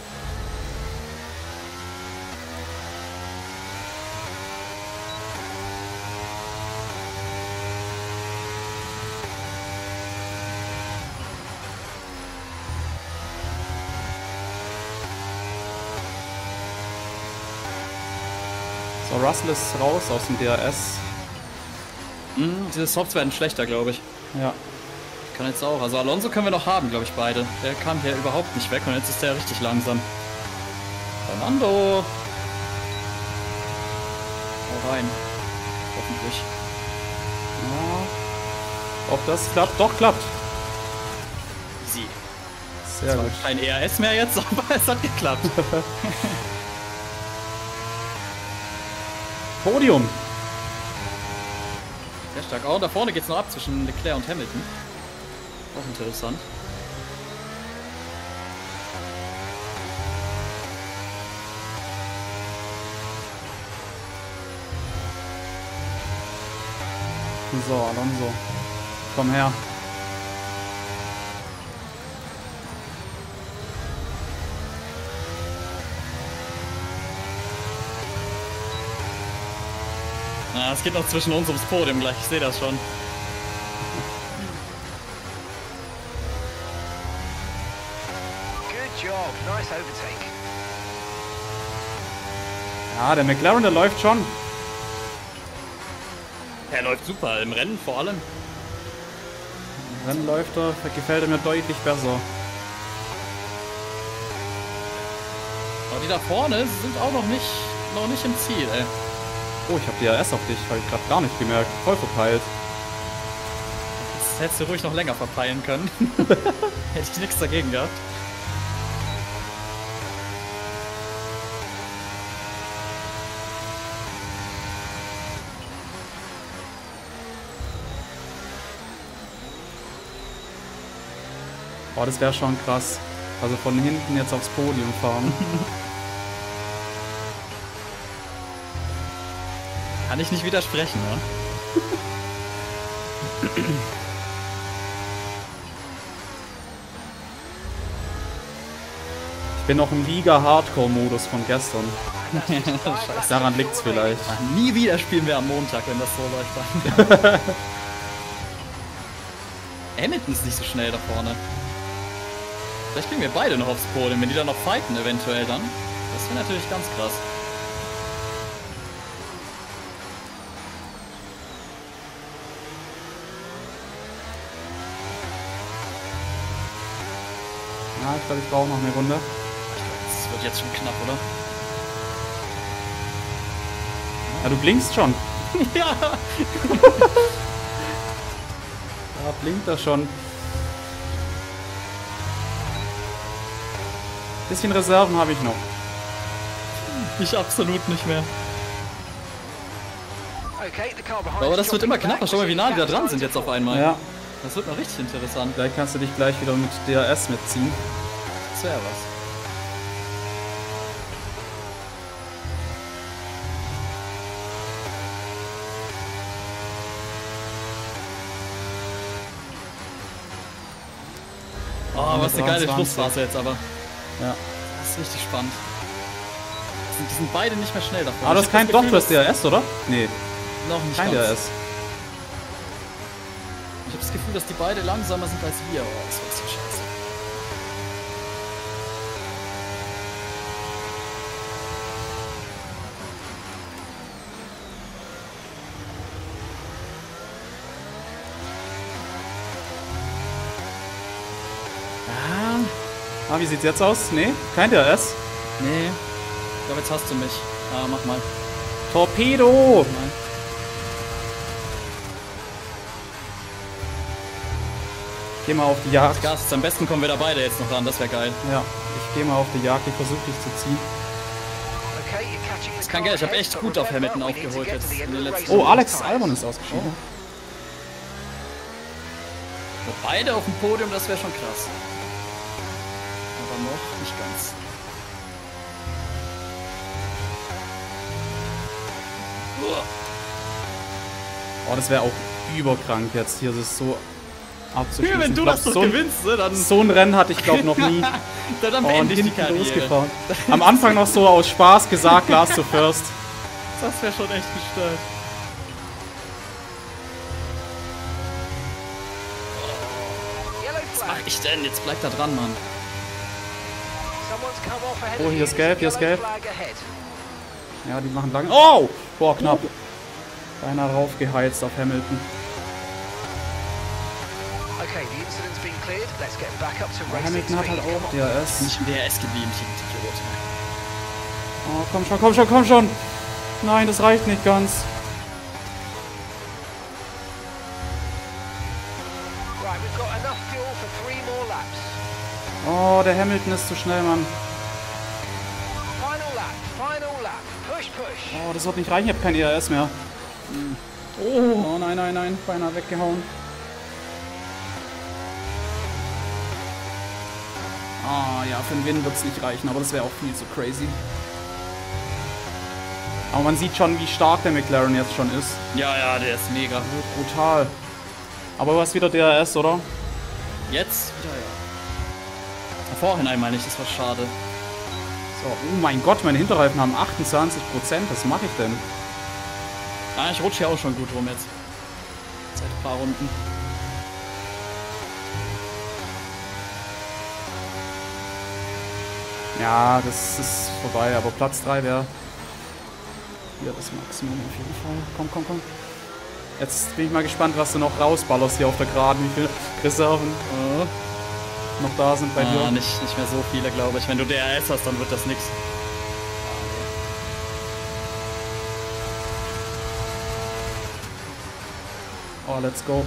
So, Russell ist raus aus dem D R S. Mhm, diese Softs werden schlechter, glaube ich. Ja. Kann jetzt auch. Also Alonso können wir noch haben, glaube ich, beide. Der kam hier überhaupt nicht weg und jetzt ist der richtig langsam. Fernando! Hau rein. Hoffentlich. Ja. Ob das klappt? Doch, klappt. Sie. Sehr gut. Kein E R S mehr jetzt, aber es hat geklappt. Podium. Sehr stark. Oh, da vorne geht es noch ab zwischen Leclerc und Hamilton. Auch interessant. So, Alonso. Komm her. Ah, es geht noch zwischen uns ums Podium gleich, ich sehe das schon. Good job. Nice overtake. Ja, der McLaren, der läuft schon. Er läuft super, im Rennen vor allem. Rennen läuft er, gefällt er mir deutlich besser. Aber die da vorne sind auch noch nicht, noch nicht im Ziel, ey. Oh, ich hab D R S auf dich, habe ich gerade gar nicht gemerkt. Voll verpeilt. Das hättest du ruhig noch länger verpeilen können. Hätte ich nichts dagegen gehabt. Oh, das wäre schon krass. Also von hinten jetzt aufs Podium fahren. Kann ich nicht widersprechen, ne? Ich bin noch im Liga-Hardcore-Modus von gestern. Daran liegt's vielleicht. Ach, nie wieder spielen wir am Montag, wenn das so läuft. Dann. Hamilton ist nicht so schnell da vorne. Vielleicht kriegen wir beide noch aufs Podium, wenn die dann noch fighten eventuell dann. Das wäre natürlich ganz krass. Ja, ich glaube, ich brauche noch eine Runde. Das wird jetzt schon knapp, oder? Ja, du blinkst schon. Ja! Da blinkt er schon. Bisschen Reserven habe ich noch. Ich absolut nicht mehr. Aber das wird immer knapper. Schau mal, wie nah die da dran sind jetzt auf einmal. Ja. Das wird noch richtig interessant. Vielleicht kannst du dich gleich wieder mit D R S mitziehen. Das wäre was. Oh, was eine geile Schlussphase jetzt aber. Ja. Das ist richtig spannend. Die sind, die sind beide nicht mehr schnell davon. Aber das ist kein Doch, du hast D R S, oder? Nee. Noch nicht kein ganz. D R S. Ich habe das Gefühl, dass die beide langsamer sind als wir. Oh, das ist so scheiße. Ah, wie sieht's jetzt aus? Nee, kein D R S. Nee. Ich glaube, jetzt hast du mich. Ah, mach mal. Torpedo! Nein. Geh mal auf die Jagd. Gas, am besten kommen wir da beide jetzt noch ran, das wäre geil. Ja, ich gehe mal auf die Jagd, ich versuche dich zu ziehen. Das ist kein Geld, ich habe echt gut auf Hamilton aufgeholt jetzt in den letzten Oh, Alex Albon ist ausgeschieden. Oh. Beide auf dem Podium, das wäre schon krass. Aber noch nicht ganz. Oh, das wäre auch überkrank jetzt hier, das ist so abzuschließen. Ja, wenn du glaub, das doch so ein, gewinnst, ne, dann... So ein Rennen hatte ich, glaube noch nie. Dann am oh, Ende und die Karriere. Losgefahren. Am Anfang noch so aus Spaß gesagt, last to first. Das wäre schon echt gestört. Was mach ich denn? Jetzt bleib da dran, Mann. Oh, hier ist gelb, hier ist gelb. Ja, die machen lang. Oh! Boah, knapp. Beinahe raufgeheizt auf Hamilton. Aber Hamilton hat halt auch D R S. Nicht im D R S geblieben, ich Idiot. Oh, komm schon, komm schon, komm schon! Nein, das reicht nicht ganz. Oh, der Hamilton ist zu schnell, Mann. Oh, das wird nicht reichen, ich habe kein E R S mehr. Oh, oh nein, nein, nein, beinahe weggehauen. Ah, ja, für den Win wird es nicht reichen, aber das wäre auch viel zu crazy. Aber man sieht schon, wie stark der McLaren jetzt schon ist. Ja, ja, der ist mega. Brutal. Aber du hast wieder D R S, oder? Jetzt wieder, ja. Vorhinein meine ich, das war schade. So, oh mein Gott, meine Hinterreifen haben achtundzwanzig Prozent. Was mache ich denn? Ah, ich rutsche ja auch schon gut rum jetzt. Seit ein paar Runden. Ja, das ist vorbei, aber Platz drei wäre hier das Maximum auf jeden Fall. Komm, komm, komm. Jetzt bin ich mal gespannt, was du noch rausballerst hier auf der Geraden. Wie viele Reserven äh, noch da sind bei ah, dir. Nicht, nicht mehr so viele, glaube ich. Wenn du D R S hast, dann wird das nix. Oh, let's go.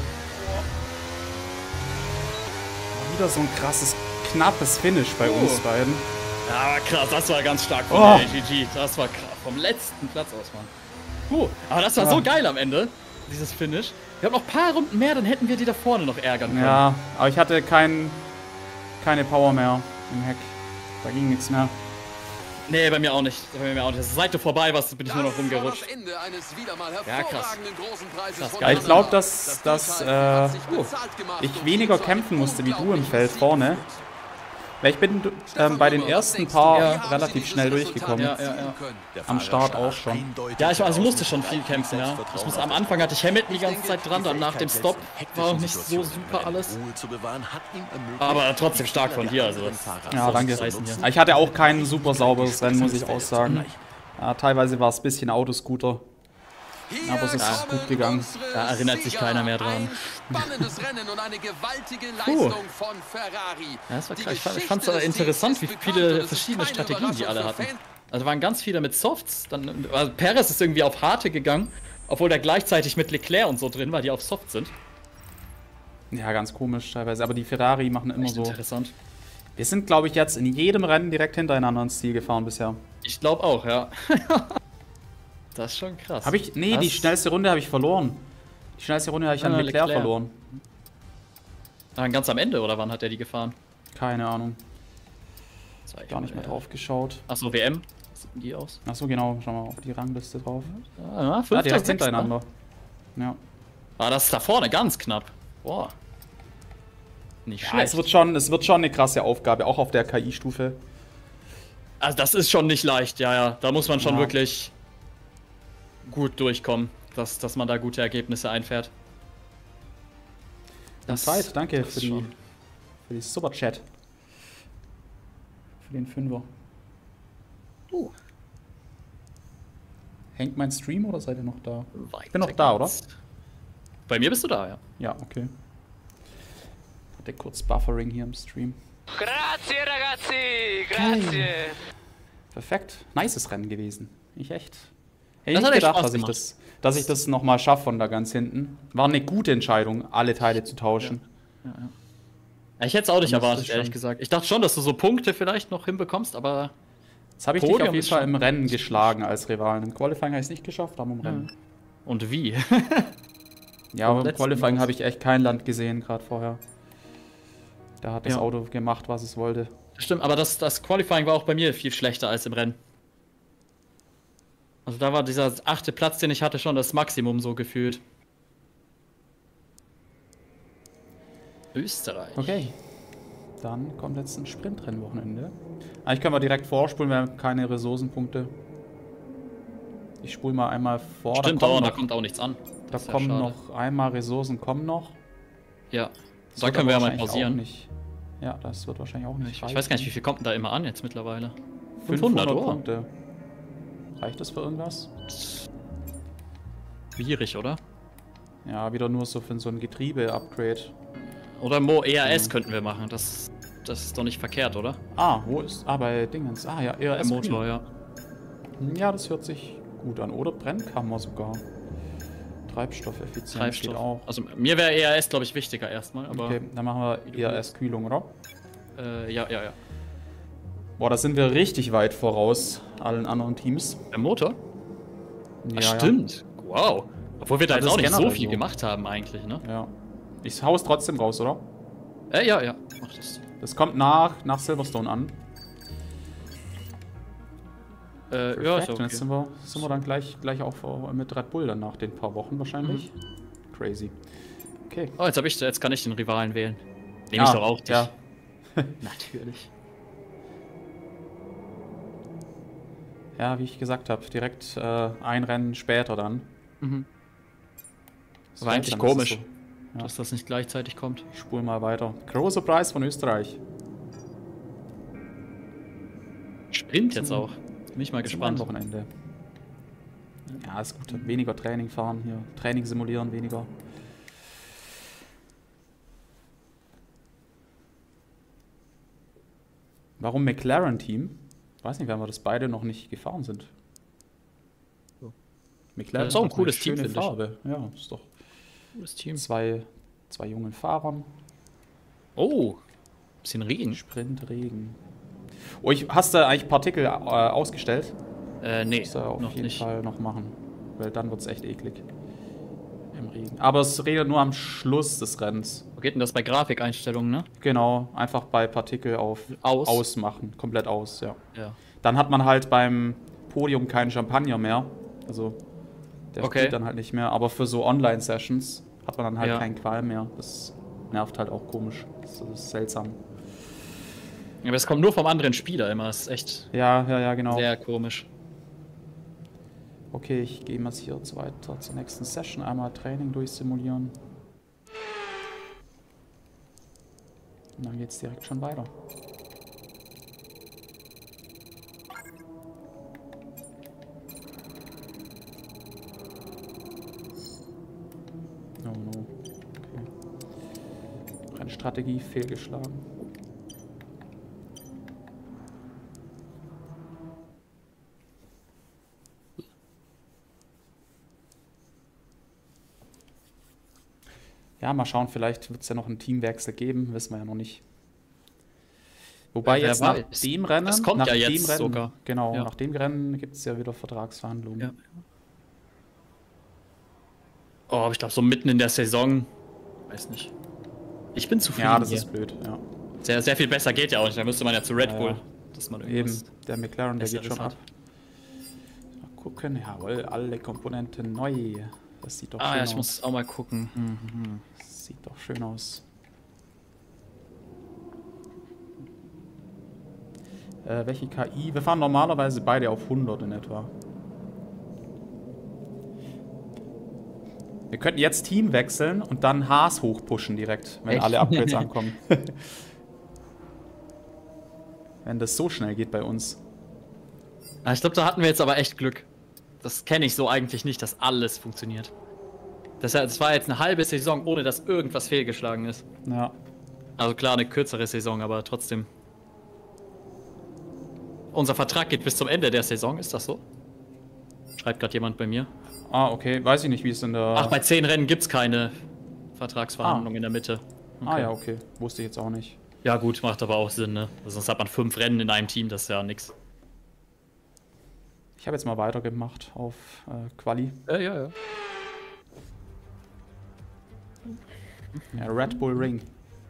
Wieder so ein krasses, knappes Finish bei oh. uns beiden. Ja, krass, das war ganz stark von oh. der A G G. Das war krass. Vom letzten Platz aus, Mann. Puh, aber das war ja. so geil am Ende, dieses Finish. Wir haben noch ein paar Runden mehr, dann hätten wir die da vorne noch ärgern können. Ja, aber ich hatte kein, keine Power mehr im Heck. Da ging nichts mehr. Nee, bei mir auch nicht. Bei mir auch nicht. Als die Seite vorbei war, bin ich nur noch rumgerutscht. Ja, krass. krass geil. Ich glaube, dass, dass äh, uh, ich weniger kämpfen musste wie du im Feld vorne. Weil ich bin ähm, bei den ersten paar ja. relativ schnell durchgekommen. Ja, ja, ja. Am Start auch schon. Ja, ich, also musste schon viel kämpfen, ja. Ich muss, am Anfang hatte ich Hamilton die ganze Zeit dran, dann nach dem Stop war auch nicht so super alles. Aber trotzdem stark von dir, also. Ja, danke. Ich hatte auch kein super sauberes Rennen, muss ich auch sagen. Ja, teilweise war es ein bisschen Autoscooter. Aber es ist ja. gut gegangen. Da erinnert sich keiner mehr dran. Spannendes Rennen und eine gewaltige Leistung von Ferrari. Ja, das war klar. Ich fand es interessant, wie viele verschiedene Strategien die alle hatten. Also waren ganz viele mit Softs. Dann, also Perez ist irgendwie auf Harte gegangen, obwohl der gleichzeitig mit Leclerc und so drin war, die auf Soft sind. Ja, ganz komisch teilweise. Aber die Ferrari machen immer Echt so. Interessant. Wir sind, glaube ich, jetzt in jedem Rennen direkt hintereinander ins Ziel gefahren bisher. Ich glaube auch, ja. Das ist schon krass. Habe ich. Nee, das die schnellste Runde habe ich verloren. Die schnellste Runde habe ich an Leclerc, Leclerc verloren. Ah, ganz am Ende, oder wann hat er die gefahren? Keine Ahnung. Gar nicht mehr drauf geschaut. Achso, W M. Was sieht denn die aus? Achso, genau. Schau mal auf die Rangliste drauf. Ah, ja, direkt hintereinander. Ja. Ah, das ist da vorne ganz knapp. Boah. Nicht schlecht. Ja, es wird schon, es wird schon eine krasse Aufgabe, auch auf der K I-Stufe. Also das ist schon nicht leicht, ja, ja. Da muss man schon ja. wirklich gut durchkommen, dass, dass man da gute Ergebnisse einfährt. Das Zeit, danke für die, für die Superchat. Für den Fünfer. Uh. Hängt mein Stream oder seid ihr noch da? Weiter ich bin noch da, oder? Bei mir bist du da, ja. Ja, okay. Hatte kurz Buffering hier im Stream. Grazie, ragazzi! Grazie! Okay. Perfekt. Nices Rennen gewesen. Ich echt. Hätte ich nicht gedacht, dass ich, das, dass ich das nochmal schaffe von da ganz hinten. War eine gute Entscheidung, alle Teile zu tauschen. Ja. Ja, ja. Ja, ich hätte es auch nicht erwartet, ehrlich gesagt. Ich dachte schon, dass du so Punkte vielleicht noch hinbekommst, aber... Das habe ich dich auf jeden Fall im Rennen geschlagen als Rivalen. Im Qualifying habe ich es nicht geschafft, aber im Rennen. Und wie? Ja, aber im Qualifying habe ich echt kein Land gesehen, gerade vorher. Da hat das ja. Auto gemacht, was es wollte. Stimmt, aber das, das Qualifying war auch bei mir viel schlechter als im Rennen. Also da war dieser achte Platz, den ich hatte, schon das Maximum so gefühlt. Österreich. Okay. Dann kommt jetzt ein Sprintrennwochenende. Eigentlich können wir direkt vorspulen, wir haben keine Ressourcenpunkte. Ich spule mal einmal vor. Stimmt, da, kommt, oh, noch, da kommt auch nichts an. Da kommen ja noch einmal Ressourcen, kommen noch. Ja, das da können wir ja mal pausieren. Nicht. Ja, das wird wahrscheinlich auch nicht. Ich, ich weiß gar nicht, wie viel kommt denn da immer an jetzt mittlerweile? fünfhundert, fünfhundert Punkte. Reicht das für irgendwas? Schwierig, oder? Ja, wieder nur so für so ein Getriebe-Upgrade. Oder Mo E R S mhm. könnten wir machen. Das, das ist doch nicht verkehrt, oder? Ah, wo ist. Ah, bei Dingens. Ah, ja, E R S. Der Motor, ja. Ja, das hört sich gut an. Oder Brennkammer sogar. Treibstoffeffizienz Treibstoff. Geht auch. Also mir wäre E R S, glaube ich, wichtiger erstmal. Aber okay, dann machen wir E R S-Kühlung, oder? Äh, ja, ja, ja. Boah, da sind wir richtig weit voraus allen anderen Teams. Der Motor? Ja, Ach, stimmt. Ja. Wow. Obwohl wir da jetzt auch nicht so viel so. gemacht haben eigentlich, ne? Ja. Ich hau's trotzdem raus, oder? Äh, ja, ja. Mach das. Das kommt nach, nach Silverstone an. Äh, ja, ist okay. Und jetzt sind wir, sind wir dann gleich, gleich auch mit Red Bull dann nach den paar Wochen wahrscheinlich. Mhm. Crazy. Okay. Oh, jetzt, hab ich, jetzt kann ich den Rivalen wählen. Nehme ich ah, doch auch dich. Ja. Natürlich. Ja, wie ich gesagt habe, direkt äh, ein Rennen später dann. Mhm. Das war eigentlich komisch, das so. ja. dass das nicht gleichzeitig kommt. Ich spule mal weiter. Großer Preis von Österreich. Sprint jetzt auch. Bin ich mal gespannt. Wochenende. Ja, ist gut. Weniger Training fahren hier. Training simulieren, weniger. Warum McLaren-Team? Ich weiß nicht, wenn wir das beide noch nicht gefahren sind. So. McLaren ist auch ein cooles Team, schöne finde ich. Farbe. Ja, ist doch Cooles Team. zwei, zwei jungen Fahrern. Oh, bisschen Regen. Sprint, Regen. Oh, ich, hast du eigentlich Partikel äh, ausgestellt? Äh, nee, Muss er auf noch jeden nicht. Fall noch machen. Weil dann wird es echt eklig. Im Regen. Aber es regnet nur am Schluss des Rennens. Wo geht denn das bei Grafikeinstellungen, ne? Genau, einfach bei Partikel auf Aus. ausmachen. Komplett aus, ja. Ja. Dann hat man halt beim Podium keinen Champagner mehr. Also der Okay. spielt dann halt nicht mehr. Aber für so Online-Sessions hat man dann halt Ja. keinen Qualm mehr. Das nervt halt auch komisch. Das ist seltsam. Aber es kommt nur vom anderen Spieler immer. Das ist echt Ja, ja, ja, genau. sehr komisch. Okay, ich gehe mal hier jetzt weiter zur nächsten Session. Einmal Training durchsimulieren. Und dann geht's direkt schon weiter. Oh no. Okay. Rennstrategie fehlgeschlagen. Ja, mal schauen, vielleicht wird es ja noch einen Teamwechsel geben, wissen wir ja noch nicht. Wobei Ja, wer jetzt nach weiß. dem Rennen, Das kommt nach ja dem jetzt Rennen, sogar. genau, Ja. nach dem Rennen gibt es ja wieder Vertragsverhandlungen. Ja. Oh, aber ich glaube, so mitten in der Saison. Weiß nicht. Ich bin zufrieden. Ja, das hier. ist blöd, ja. Sehr, sehr viel besser geht ja auch nicht. Da müsste man ja zu Red Ja, Bull. ja. Dass man Eben, irgendwas der McLaren, der geht Besseres schon hat. ab. Mal gucken, jawohl, alle Komponenten neu. Das sieht doch Ah schön ja, ich aus. muss auch mal gucken. Mhm. Das sieht doch schön aus. Äh, welche K I? Wir fahren normalerweise beide auf hundert in etwa. Wir könnten jetzt Team wechseln und dann Haas hochpushen direkt, wenn Echt? alle Upgrades ankommen. Wenn das so schnell geht bei uns. Ah, ich glaube, da hatten wir jetzt aber echt Glück. Das kenne ich so eigentlich nicht, dass alles funktioniert. Das, das war jetzt eine halbe Saison, ohne dass irgendwas fehlgeschlagen ist. Ja. Also klar, eine kürzere Saison, aber trotzdem. Unser Vertrag geht bis zum Ende der Saison, ist das so? Schreibt gerade jemand bei mir. Ah, okay. Weiß ich nicht, wie es in der... Ach, bei zehn Rennen gibt es keine Vertragsverhandlung Ah. in der Mitte. Ah ja, okay. Wusste ich jetzt auch nicht. Ja gut, macht aber auch Sinn, ne? Also sonst hat man fünf Rennen in einem Team, das ist ja nix. Ich habe jetzt mal weitergemacht auf äh, Quali. Ja, ja, ja. Ja, Red Bull Ring.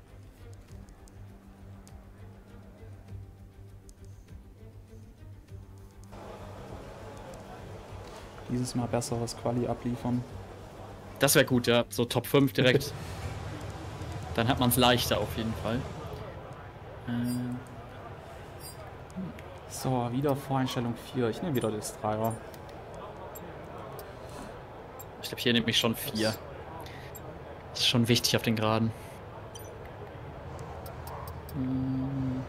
Dieses Mal besseres Quali abliefern. Das wäre gut, ja. So Top fünf direkt. Dann hat man es leichter auf jeden Fall. Ähm, So, wieder Voreinstellung vier. Ich nehme wieder das Dreier. ich glaube, hier nehme ich schon vier. Das ist schon wichtig auf den Geraden. Hm.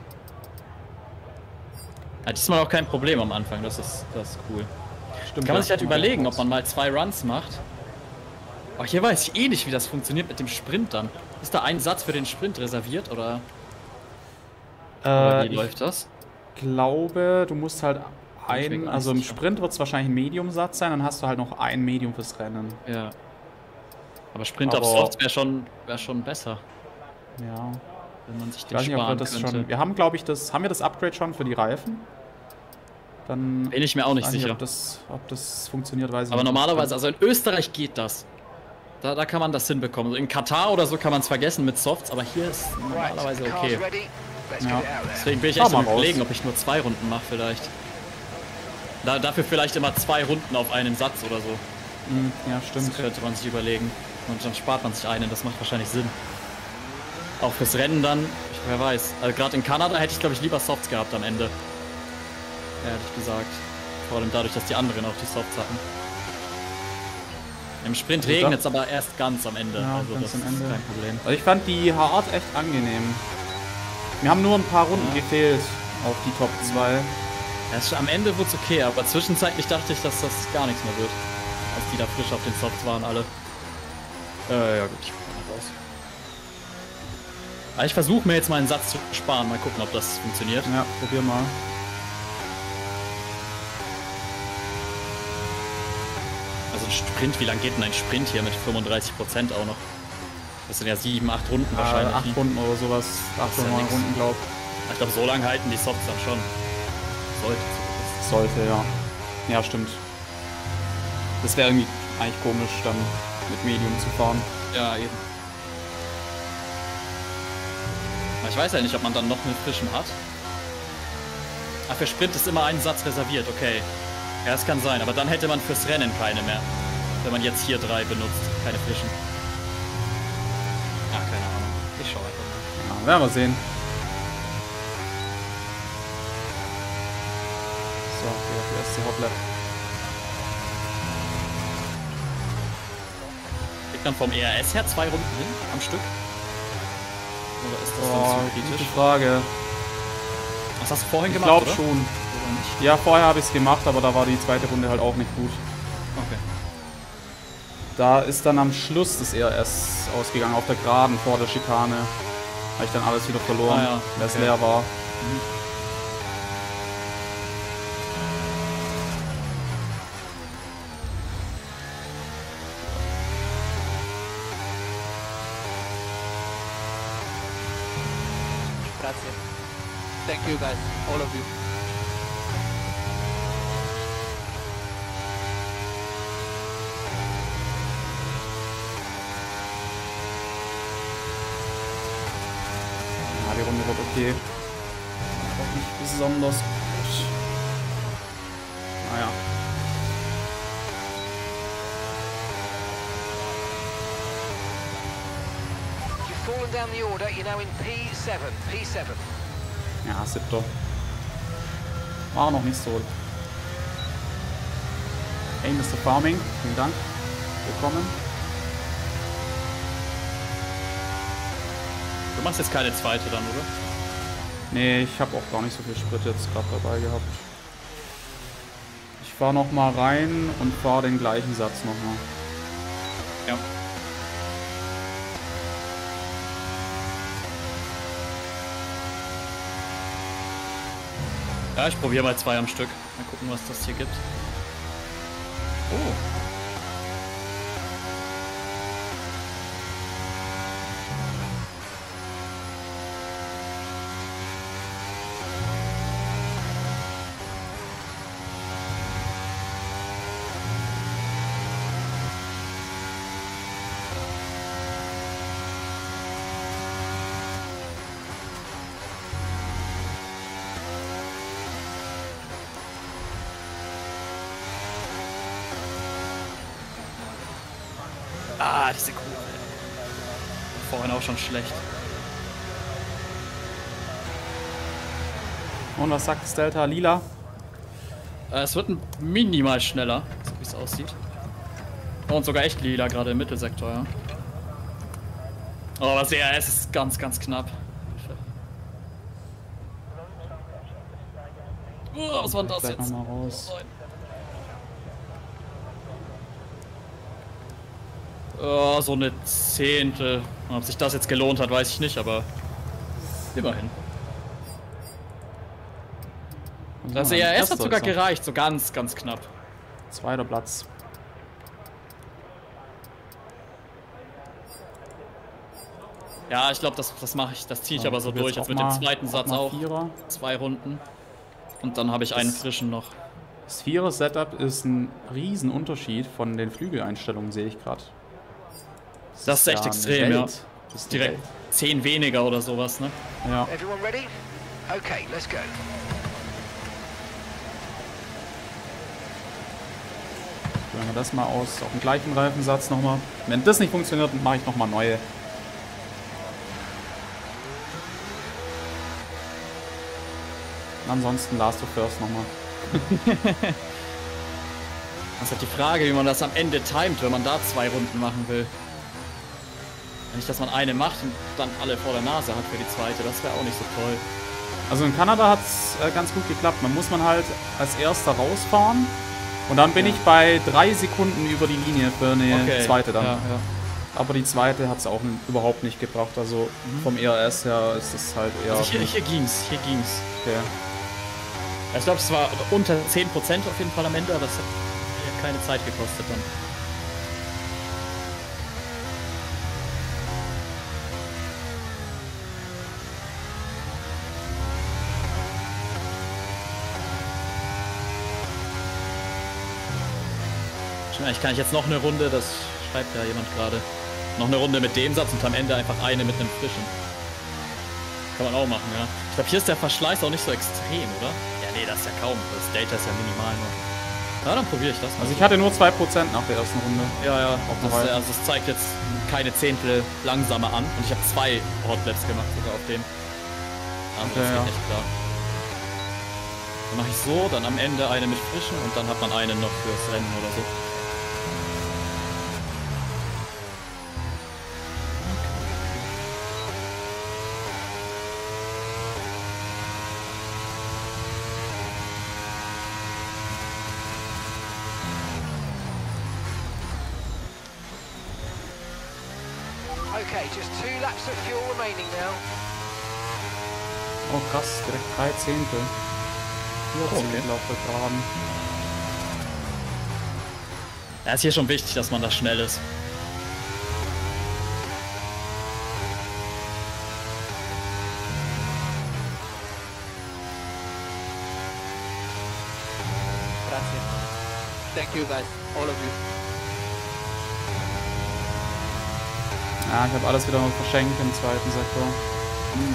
Ja, diesmal auch kein Problem am Anfang, das ist, das ist cool. Stimmt. Kann man ja. sich halt überlegen, ob man mal zwei Runs macht. Aber hier weiß ich eh nicht, wie das funktioniert mit dem Sprint dann. Ist da ein Satz für den Sprint reserviert oder, oder Äh, wie ich läuft das? glaube, du musst halt Ich bin ein, gar also nicht im sicher. Sprint wird es wahrscheinlich ein Medium-Satz sein, dann hast du halt noch ein Medium fürs Rennen. Ja. Aber Sprint auf Aber- Softs wäre schon, wär schon besser, Ja. wenn man sich Ich den weiß nicht, ob wir sparen das könnte. schon. Wir haben, glaube ich, das. Haben wir das Upgrade schon für die Reifen? Dann. Bin ich mir auch nicht weiß sicher. ob, das, ob das funktioniert, weiß ich Aber nicht. normalerweise, also in Österreich geht das. Da, da kann man das hinbekommen. Also in Katar oder so kann man es vergessen mit Softs, aber hier ist Right, normalerweise the car's okay. ready. Let's Ja. get it out there. Deswegen bin ich Schau echt am mal raus. überlegen, ob ich nur zwei Runden mache vielleicht. Da, dafür vielleicht immer zwei Runden auf einen Satz oder so. Hm, ja, Das stimmt. könnte man sich überlegen. Und dann spart man sich einen, das macht wahrscheinlich Sinn. Auch fürs Rennen dann, wer weiß. Also gerade in Kanada hätte ich glaube ich lieber Softs gehabt am Ende. Ehrlich gesagt. Vor allem dadurch, dass die anderen auch die Softs hatten. Im Sprint Also regnet es aber erst ganz am Ende. Ja, also ganz das am Ende. ist kein Problem. Also ich fand die Hard echt angenehm. Wir haben nur ein paar Runden Ja. gefehlt auf die Top zwei. Ja, am Ende wurde es okay, aber zwischenzeitlich dachte ich, dass das gar nichts mehr wird. Als die da frisch auf den Softs waren alle. Äh, ja gut, ich mach raus. Aber ich versuche mir jetzt mal einen Satz zu sparen, mal gucken, ob das funktioniert. Ja, probier mal. Also ein Sprint, wie lang geht denn ein Sprint hier mit fünfunddreißig Prozent auch noch? Das sind ja sieben, acht Runden ah, wahrscheinlich. acht Runden oder sowas. acht oder neun Runden, glaub ich. Ich glaube, so lange halten die Softs dann schon. Sollte. Sollte, ja. Ja, stimmt. Das wäre irgendwie eigentlich komisch, dann mit Medium zu fahren. Ja, eben. Ich weiß ja nicht, ob man dann noch einen frischen hat. Ach, für Sprint ist immer ein Satz reserviert, okay. Ja, das kann sein, aber dann hätte man fürs Rennen keine mehr. Wenn man jetzt hier drei benutzt, keine frischen. Ja, keine Ahnung. Ich schaue einfach mal. Ja, werden wir sehen. So, hier die erste Hoplap. Kriegt man vom E R S her zwei Runden hin am Stück? Oder ist das oh, dann zu kritisch? Gute Frage. Was hast du vorhin ich gemacht, Ich glaube schon. Ja, vorher habe ich es gemacht, aber da war die zweite Runde halt auch nicht gut. Okay. Da ist dann am Schluss das E R S ausgegangen, auf der Geraden vor der Schikane. Habe ich dann alles wieder verloren, ah, ja. weil es okay. leer war. Mhm. Thank you guys, all of you. Ja, die Runde wird okay. Auch nicht besonders gut. Naja. You've fallen down the order, you're now in P seven. P seven. Ja, siebter. War noch nicht so. Hey, Mister Farming, vielen Dank. Willkommen. Du machst jetzt keine zweite dann, oder? Nee, ich habe auch gar nicht so viel Sprit jetzt gerade dabei gehabt. Ich fahre nochmal rein und fahre den gleichen Satz nochmal. Ja. Ja, ich probiere mal zwei am Stück. Mal gucken, was das hier gibt. Oh. Ah, diese Kurve. Vorhin auch schon schlecht. Und was sagt das Delta Lila? Äh, es wird ein minimal schneller, so wie es aussieht. Und sogar echt lila, gerade im Mittelsektor, ja. Oh, das E R S ist ganz, ganz knapp. Oh, was war denn das jetzt? Mal raus. Oh, so eine Zehntel. Ob sich das jetzt gelohnt hat, weiß ich nicht, aber immerhin. Das E R S hat sogar gereicht, so ganz, ganz knapp. Zweiter Platz. Ja, ich glaube, das, das mache ich, das ziehe ich aber so durch. Jetzt mit dem zweiten Satz auch. Zwei Runden. Und dann habe ich einen frischen noch. Das Vierer-Setup ist ein Riesenunterschied von den Flügeleinstellungen, sehe ich gerade. Das, das ist echt extrem, ja. Das ist direkt zehn weniger oder sowas, ne? Ja. Everyone ready? Okay, let's go. Probieren wir das mal aus. Auf dem gleichen Reifensatz nochmal. Wenn das nicht funktioniert, dann mache ich nochmal neue. Ansonsten Last to First nochmal. Das ist halt die Frage, wie man das am Ende timet, wenn man da zwei Runden machen will. Nicht, dass man eine macht und dann alle vor der Nase hat für die zweite, das wäre auch nicht so toll. Also in Kanada hat es äh, ganz gut geklappt. Man muss man halt als erster rausfahren. Und dann bin ja. ich bei drei Sekunden über die Linie für eine okay. zweite dann. Ja, ja. Aber die zweite hat es auch überhaupt nicht gebraucht. Also mhm. vom E R S her ist es halt eher... Also hier, hier ging's, hier ging's. Okay. Ich glaube, es war unter zehn Prozent auf jeden Fall am Ende, aber es hat keine Zeit gekostet dann. Vielleicht kann ich jetzt noch eine Runde, das schreibt ja jemand gerade, noch eine Runde mit dem Satz und am Ende einfach eine mit einem frischen. Kann man auch machen, ja. Ich glaube, hier ist der Verschleiß auch nicht so extrem, oder? Ja, nee, das ist ja kaum. Das Data ist ja minimal nur. Ja, dann probiere ich das mal. Also ich hatte nur zwei Prozent nach der ersten Runde. Ja, ja. Das, also das zeigt jetzt keine Zehntel langsamer an. Und ich habe zwei Hotlaps gemacht sogar auf den. Also okay, das geht ja. echt klar. Dann mache ich so, dann am Ende eine mit frischen und dann hat man eine noch fürs Rennen oder so. Okay, just two laps of fuel remaining now. Oh krass, direkt drei Zehntel. Hier oh, okay. Laufbegraben. Ja, ist hier schon wichtig, dass man da schnell ist. Gracias. Thank you guys, all of you. Ja, ich habe alles wieder noch verschenkt im zweiten Sektor. Hm.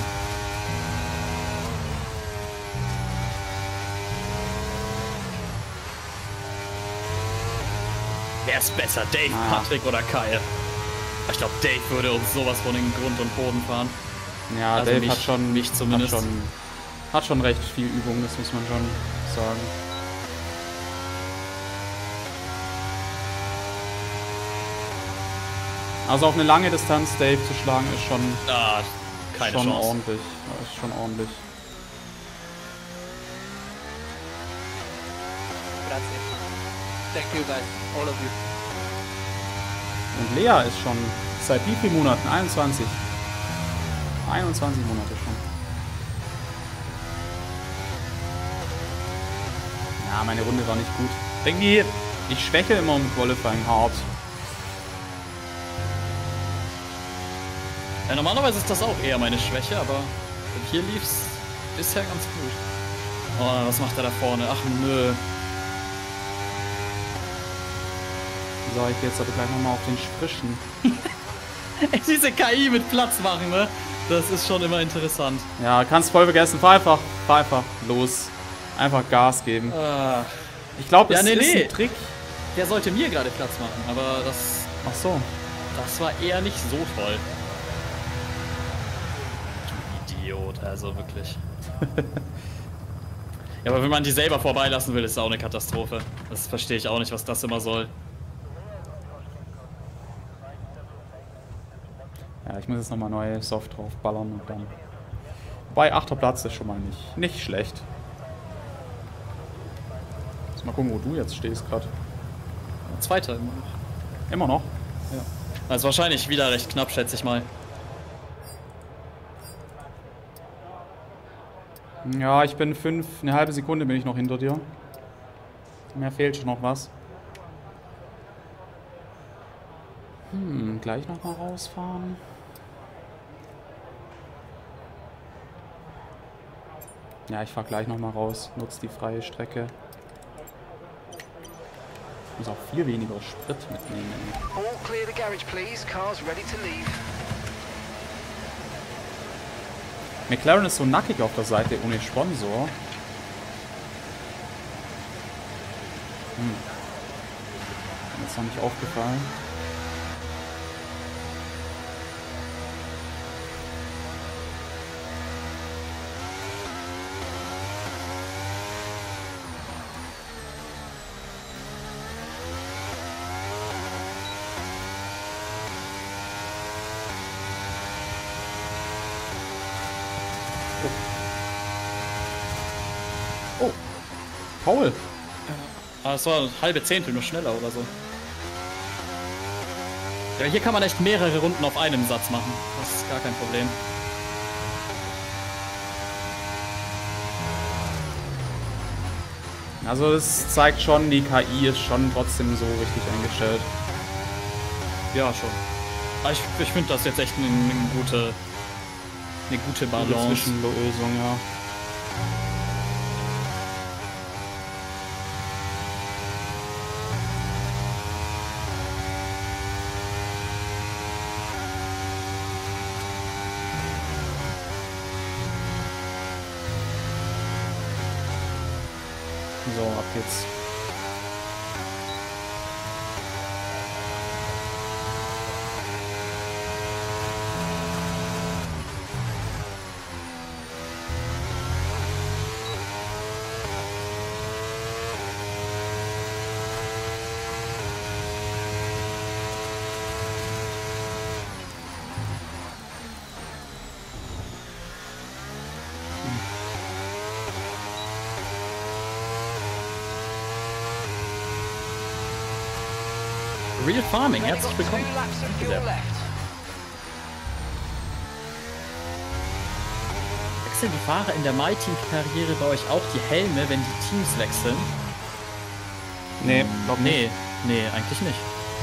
Wer ist besser, Dave, ah. Patrick oder Kyle? Ich glaube, Dave würde uns sowas von in Grund und Boden fahren. Ja, also Dave mich, hat schon, mich zumindest. Hat schon, hat schon recht viel Übung, das muss man schon sagen. Also auf eine lange Distanz Dave zu schlagen ist schon, ah, keine schon Chance. ordentlich. Ja, ist schon ordentlich. Gracias. Thank you guys, all of you. Und Lea ist schon seit wie vielen Monaten? einundzwanzig. einundzwanzig Monate schon. Ja, meine Runde war nicht gut. Irgendwie, ich schwäche immer im Qualifying hart. Ja, normalerweise ist das auch eher meine Schwäche, aber hier lief's bisher ganz gut. Oh, was macht er da vorne? Ach nö. So, ich gehe jetzt aber gleich nochmal auf den Frischen. Diese K I mit Platz machen, ne? Das ist schon immer interessant. Ja, kannst voll vergessen. Fahr einfach, fahr einfach los. Einfach Gas geben. Uh, ich glaube, ja, es nee, ist nee. ein Trick. Der sollte mir gerade Platz machen, aber das... Ach so. Das war eher nicht so toll. Idiot, also wirklich. Ja, aber wenn man die selber vorbeilassen will, ist es auch eine Katastrophe. Das verstehe ich auch nicht, was das immer soll. Ja, ich muss jetzt nochmal neue Soft drauf ballern und dann... Wobei, achter Platz ist schon mal nicht, nicht schlecht. Muss mal gucken, wo du jetzt stehst gerade. Zweiter immer noch. Immer noch? Ja. Also wahrscheinlich wieder recht knapp, schätze ich mal. Ja, ich bin fünf, eine halbe Sekunde bin ich noch hinter dir. Mir fehlt schon noch was. Hm, gleich nochmal rausfahren. Ja, ich fahr gleich nochmal raus, nutze die freie Strecke. Ich muss auch viel weniger Sprit mitnehmen. All clear the garage, please. Cars ready to leave. McLaren ist so nackig auf der Seite ohne Sponsor. Hm. Mir ist noch nicht aufgefallen. Paul. Aber es war ein halbe Zehntel nur schneller oder so. Ja, hier kann man echt mehrere Runden auf einem Satz machen. Das ist gar kein Problem. Also das zeigt schon, die K I ist schon trotzdem so richtig eingestellt. Ja, schon. Aber ich, ich finde das jetzt echt eine, eine gute eine gute Balance. Eine Zwischenlösung, ja. So, ab geht's. Real Farming, herzlich willkommen. Wechseln die Fahrer in der MyTeam-Karriere bei euch auch die Helme, wenn die Teams wechseln? Nee, glaub nicht. Nee, nee, eigentlich nicht.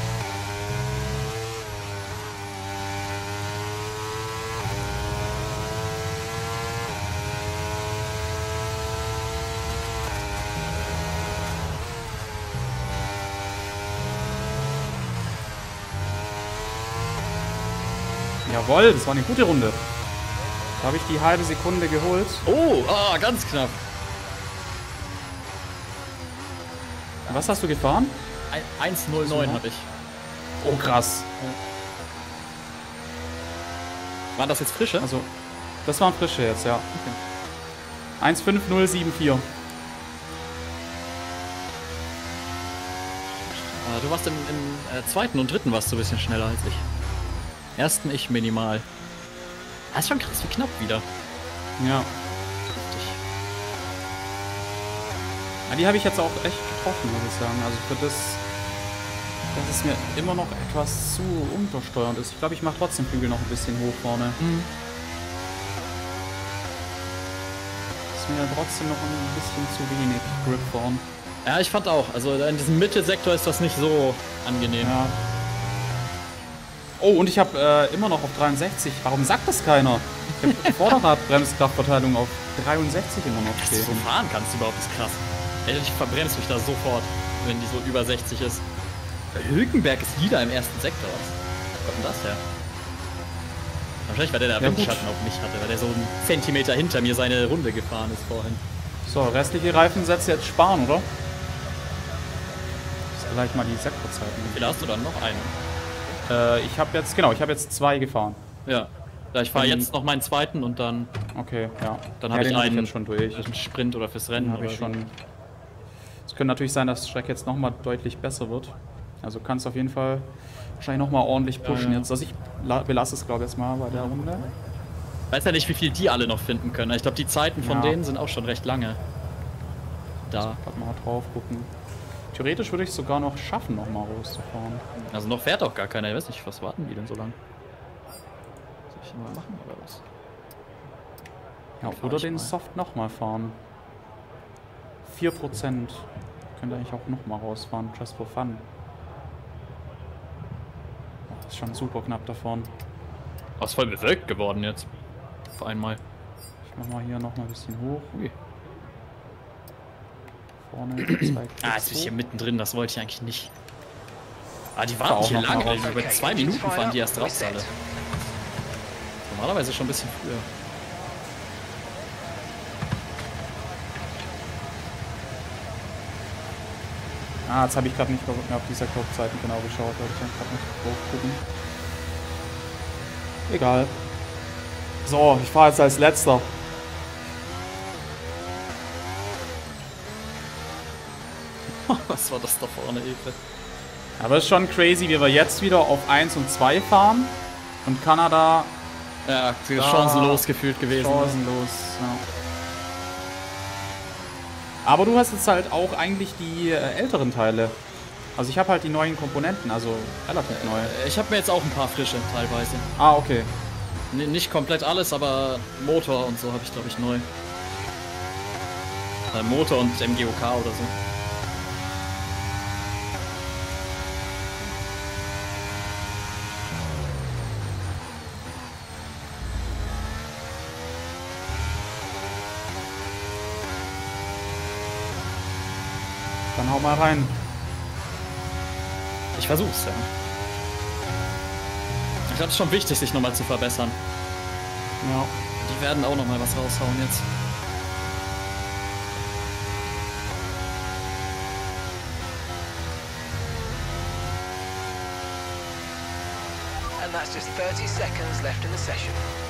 Jawohl, das war eine gute Runde. Da habe ich die halbe Sekunde geholt. Oh, ah, ganz knapp. Was hast du gefahren? eins null neun habe ich. Oh, krass. Waren das jetzt frische? Also, das waren frische jetzt, ja. Okay. eins fünf null sieben vier. Du warst im, im äh, zweiten und dritten warst du ein bisschen schneller als ich. Ersten ich minimal. Das ist schon krass, wie knapp wieder. Ja. ja die habe ich jetzt auch echt getroffen, muss ich sagen. Also für das, dass es mir immer noch etwas zu untersteuernd ist. Ich glaube, ich mache trotzdem Flügel noch ein bisschen hoch vorne. Mhm. Ist mir trotzdem noch ein bisschen zu wenig Grip vorne. Ja, ich fand auch. Also in diesem Mittelsektor ist das nicht so angenehm. Ja. Oh, und ich habe äh, immer noch auf dreiundsechzig. Warum sagt das keiner? Ich habe die Vorderradbremskraftverteilung auf dreiundsechzig immer noch stehen. Dass du so fahren kannst überhaupt, ist krass. Ey, ich verbremse mich da sofort, wenn die so über sechzig ist. Hülkenberg ist wieder im ersten Sektor. Was kommt denn das her? Wahrscheinlich, weil der da ja, Windschatten auf mich hatte, weil der so einen Zentimeter hinter mir seine Runde gefahren ist vorhin. So, restliche Reifen setzt jetzt sparen, oder? Jetzt gleich mal die Sektorzeiten. Wie viel hast du dann noch? Einen? Äh, ich habe jetzt, genau, ich habe jetzt zwei gefahren. Ja. Ja, ich fahre jetzt noch meinen zweiten und dann. Okay, ja. Dann habe ja, ich einen hab ich schon durch. Einen Sprint oder fürs Rennen habe ich schon. Es könnte natürlich sein, dass die Strecke jetzt nochmal deutlich besser wird. Also kannst auf jeden Fall wahrscheinlich nochmal ordentlich pushen ja, ja. jetzt. Also ich belasse es, glaube ich, jetzt mal bei der Runde. Ich weiß ja nicht, wie viel die alle noch finden können. Ich glaube, die Zeiten von ja. denen sind auch schon recht lange. Da. Also, mal drauf gucken. Theoretisch würde ich es sogar noch schaffen, noch mal rauszufahren. Also noch fährt auch gar keiner. Ich weiß nicht, was warten die denn so lang? Soll ich mal machen oder was? Ja, oder den mal. Soft noch mal fahren. vier Prozent. Könnte eigentlich auch noch mal rausfahren. Just for fun. Oh, das ist schon super knapp davon. Oh, ist voll bewölkt geworden jetzt. Auf einmal. Ich mach mal hier noch mal ein bisschen hoch. Ui. Ah, jetzt bin ich hier mittendrin, das wollte ich eigentlich nicht. Ah, die warten hier lange, also über zwei Minuten fahren die erst raus alle. Normalerweise schon ein bisschen früher. Ah, jetzt habe ich gerade nicht mehr auf die Sektorzeiten genau geschaut, wollte ich dann gerade nicht drauf gucken. Egal. So, ich fahre jetzt als letzter. Was war das da vorne, Efe? Aber es ist schon crazy, wie wir jetzt wieder auf eins und zwei fahren und Kanada... Ja, chancenlos gefühlt gewesen. Chancenlos, ja. Aber du hast jetzt halt auch eigentlich die äh, älteren Teile. Also ich habe halt die neuen Komponenten, also relativ neu. Ich habe mir jetzt auch ein paar frische teilweise. Ah, okay. N nicht komplett alles, aber Motor und so habe ich, glaube ich, neu. Äh, Motor und M G O K oder so. Dann hau mal rein. Ich versuch's, ja. Ich glaube, es ist schon wichtig, sich nochmal zu verbessern. Ja. Die werden auch nochmal was raushauen jetzt. And that's just thirty seconds left in the session.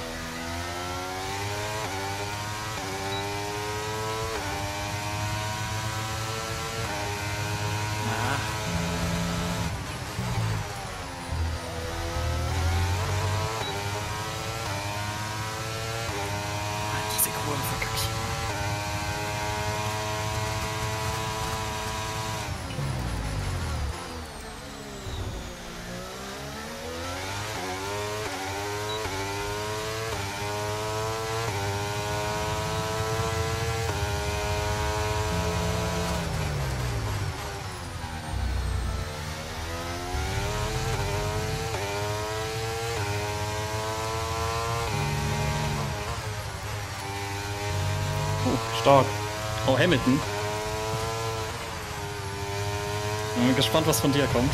Stark. Oh, Hamilton. Ich bin gespannt, was von dir kommt.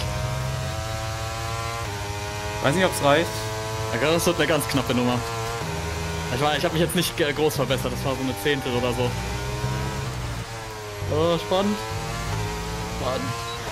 Weiß nicht, ob es reicht. Ja, das wird eine ganz knappe Nummer. Ich, war, ich habe mich jetzt nicht groß verbessert, das war so eine Zehntel oder so. Oh, spannend. Spannend.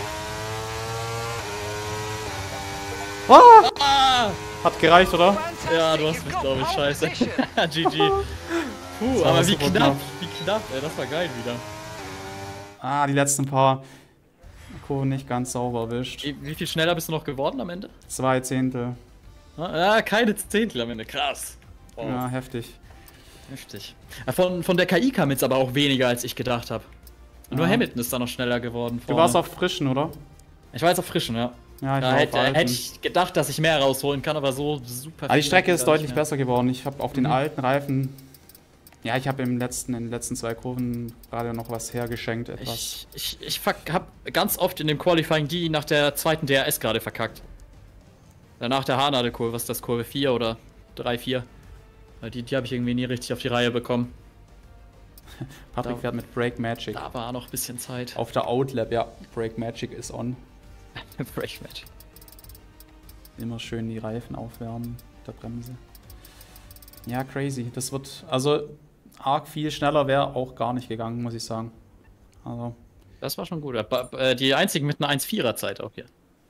Ah! Ah! Hat gereicht, oder? Ja, du hast mich, glaube ich, scheiße. G G. Puh, aber wie knapp, knapp, wie knapp, ey, das war geil wieder. Ah, die letzten paar Kurven nicht ganz sauber erwischt. Wie, wie viel schneller bist du noch geworden am Ende? Zwei Zehntel. Ah, keine Zehntel am Ende, krass. Oh. Ja, heftig. Heftig. Von, von der K I kam jetzt aber auch weniger, als ich gedacht habe. Nur ja. Hamilton ist da noch schneller geworden. Vorne. Du warst auf Frischen, oder? Ich war jetzt auf Frischen, ja. Ja, ich da war hätte, hätte ich gedacht, dass ich mehr rausholen kann, aber so super viel. Aber die Strecke ist deutlich besser geworden. Ich habe auf den mhm. alten Reifen... Ja, ich habe im letzten, in den letzten zwei Kurven gerade noch was hergeschenkt, etwas. Ich, ich, ich habe ganz oft in dem Qualifying die nach der zweiten D R S gerade verkackt. Danach der Hanade-Kurve, was ist das, Kurve vier oder drei, vier? Die, die habe ich irgendwie nie richtig auf die Reihe bekommen. Patrick da, fährt mit Brake Magic. Da war noch ein bisschen Zeit. Auf der Outlap, ja. Brake Magic ist on. Brake Magic. Immer schön die Reifen aufwärmen, der Bremse. Ja, crazy. Das wird, also arg viel schneller wäre auch gar nicht gegangen, muss ich sagen. Also. Das war schon gut. Die einzigen mit einer eins Komma vierer Zeit auch hier.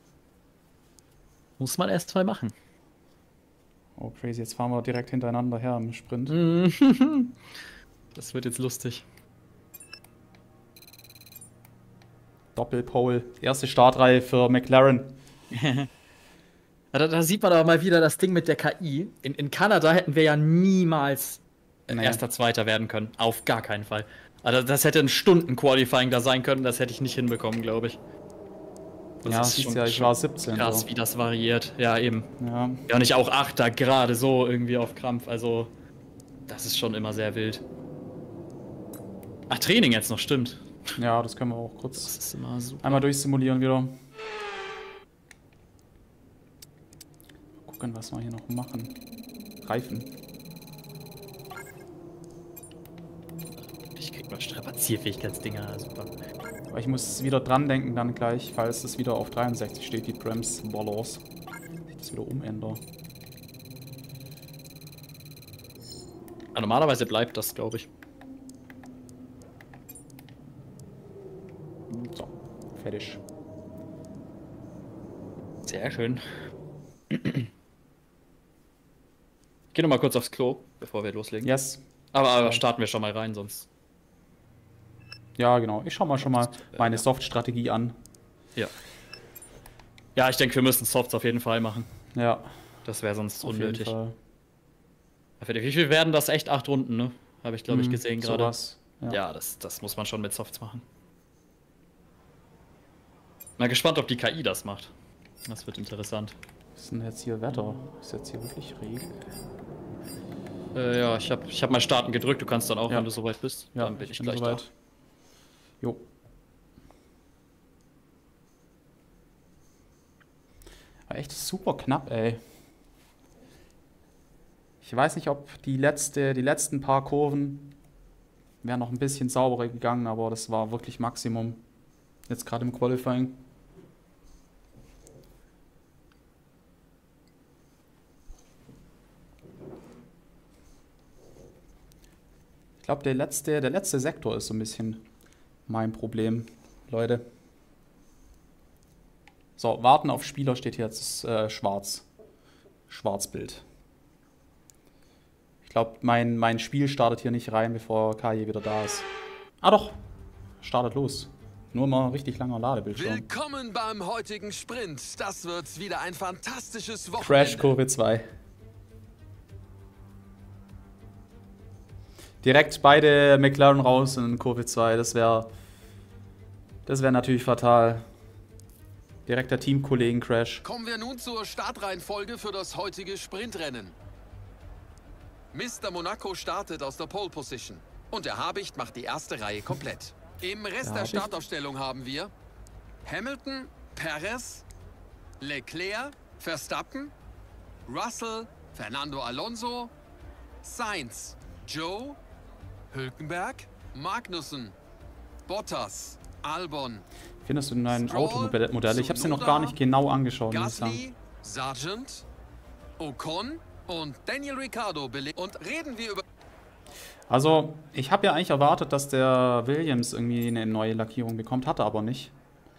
Muss man erst mal machen. Oh, crazy. Jetzt fahren wir direkt hintereinander her im Sprint. Das wird jetzt lustig. Doppelpole. Erste Startreihe für McLaren. Da, da sieht man aber mal wieder das Ding mit der K I. In, in Kanada hätten wir ja niemals nee. erster, zweiter werden können. Auf gar keinen Fall. Also das hätte ein Stunden-Qualifying da sein können, das hätte ich nicht hinbekommen, glaube ich. Das ja, ist schon ja, ich war siebzehn. Krass, so. Wie das variiert. Ja, eben. Ja, ja und ich auch Achter, gerade so irgendwie auf Krampf. Also, das ist schon immer sehr wild. Ach, Training jetzt noch, stimmt. Ja, das können wir auch kurz das ist immer super. Einmal durchsimulieren wieder. Gucken, was wir hier noch machen. Reifen. Ich krieg mal Strapazierfähigkeitsdinger, super. Aber ich muss wieder dran denken dann gleich, falls es wieder auf dreiundsechzig steht, die Bremse Balance. Ich das wieder umändere. Ja, normalerweise bleibt das, glaube ich. So, fertig. Sehr schön. Ich gehe noch mal kurz aufs Klo, bevor wir loslegen. Yes. Aber, aber starten wir schon mal rein, sonst. Ja, genau. Ich schau mal schon mal meine Soft-Strategie an. Ja. Ja, ich denke, wir müssen Softs auf jeden Fall machen. Ja. Das wäre sonst auf unnötig. Wie viel werden das? Echt acht Runden, ne? Habe ich, glaube ich, gesehen gerade. Ja, ja das, das muss man schon mit Softs machen. Mal gespannt, ob die K I das macht. Das wird interessant. Was ist denn jetzt hier Wetter? Ist jetzt hier wirklich Regen? Äh, ja, ich habe ich hab mal Starten gedrückt. Du kannst dann auch, ja. wenn du soweit bist. Ja, dann bin ich, ich bin gleich soweit. da. Jo. War echt super knapp, ey. Ich weiß nicht, ob die, letzte, die letzten paar Kurven wären noch ein bisschen sauberer gegangen, aber das war wirklich Maximum. Jetzt gerade im Qualifying. Ich glaube, der letzte, der letzte Sektor ist so ein bisschen mein Problem, Leute. So, warten auf Spieler steht hier jetzt äh, schwarz. Schwarzbild. Ich glaube, mein, mein Spiel startet hier nicht rein, bevor K I wieder da ist. Ah doch, startet los. Nur mal ein richtig langer Ladebildschirm. Willkommen beim heutigen Sprint. Das wird wieder ein fantastisches Wochenende. Crash Kurve zwei. Direkt beide McLaren raus in Kurve zwei. Das wäre das wäre natürlich fatal. Direkt der Teamkollegen-Crash. Kommen wir nun zur Startreihenfolge für das heutige Sprintrennen. Mister Monaco startet aus der Pole Position. Und der Habicht macht die erste Reihe komplett. Im Rest der Startaufstellung haben wir Hamilton, Perez, Leclerc, Verstappen, Russell, Fernando Alonso, Sainz, Joe, Hülkenberg, Magnussen, Bottas, Albon. Findest du neuen Automodelle? Ich habe sie noch gar nicht genau angeschaut, muss ich sagen. Gasly, Sargent, Ocon und Daniel Ricciardo. Und reden wir über... Also, ich habe ja eigentlich erwartet, dass der Williams irgendwie eine neue Lackierung bekommt, hatte aber nicht.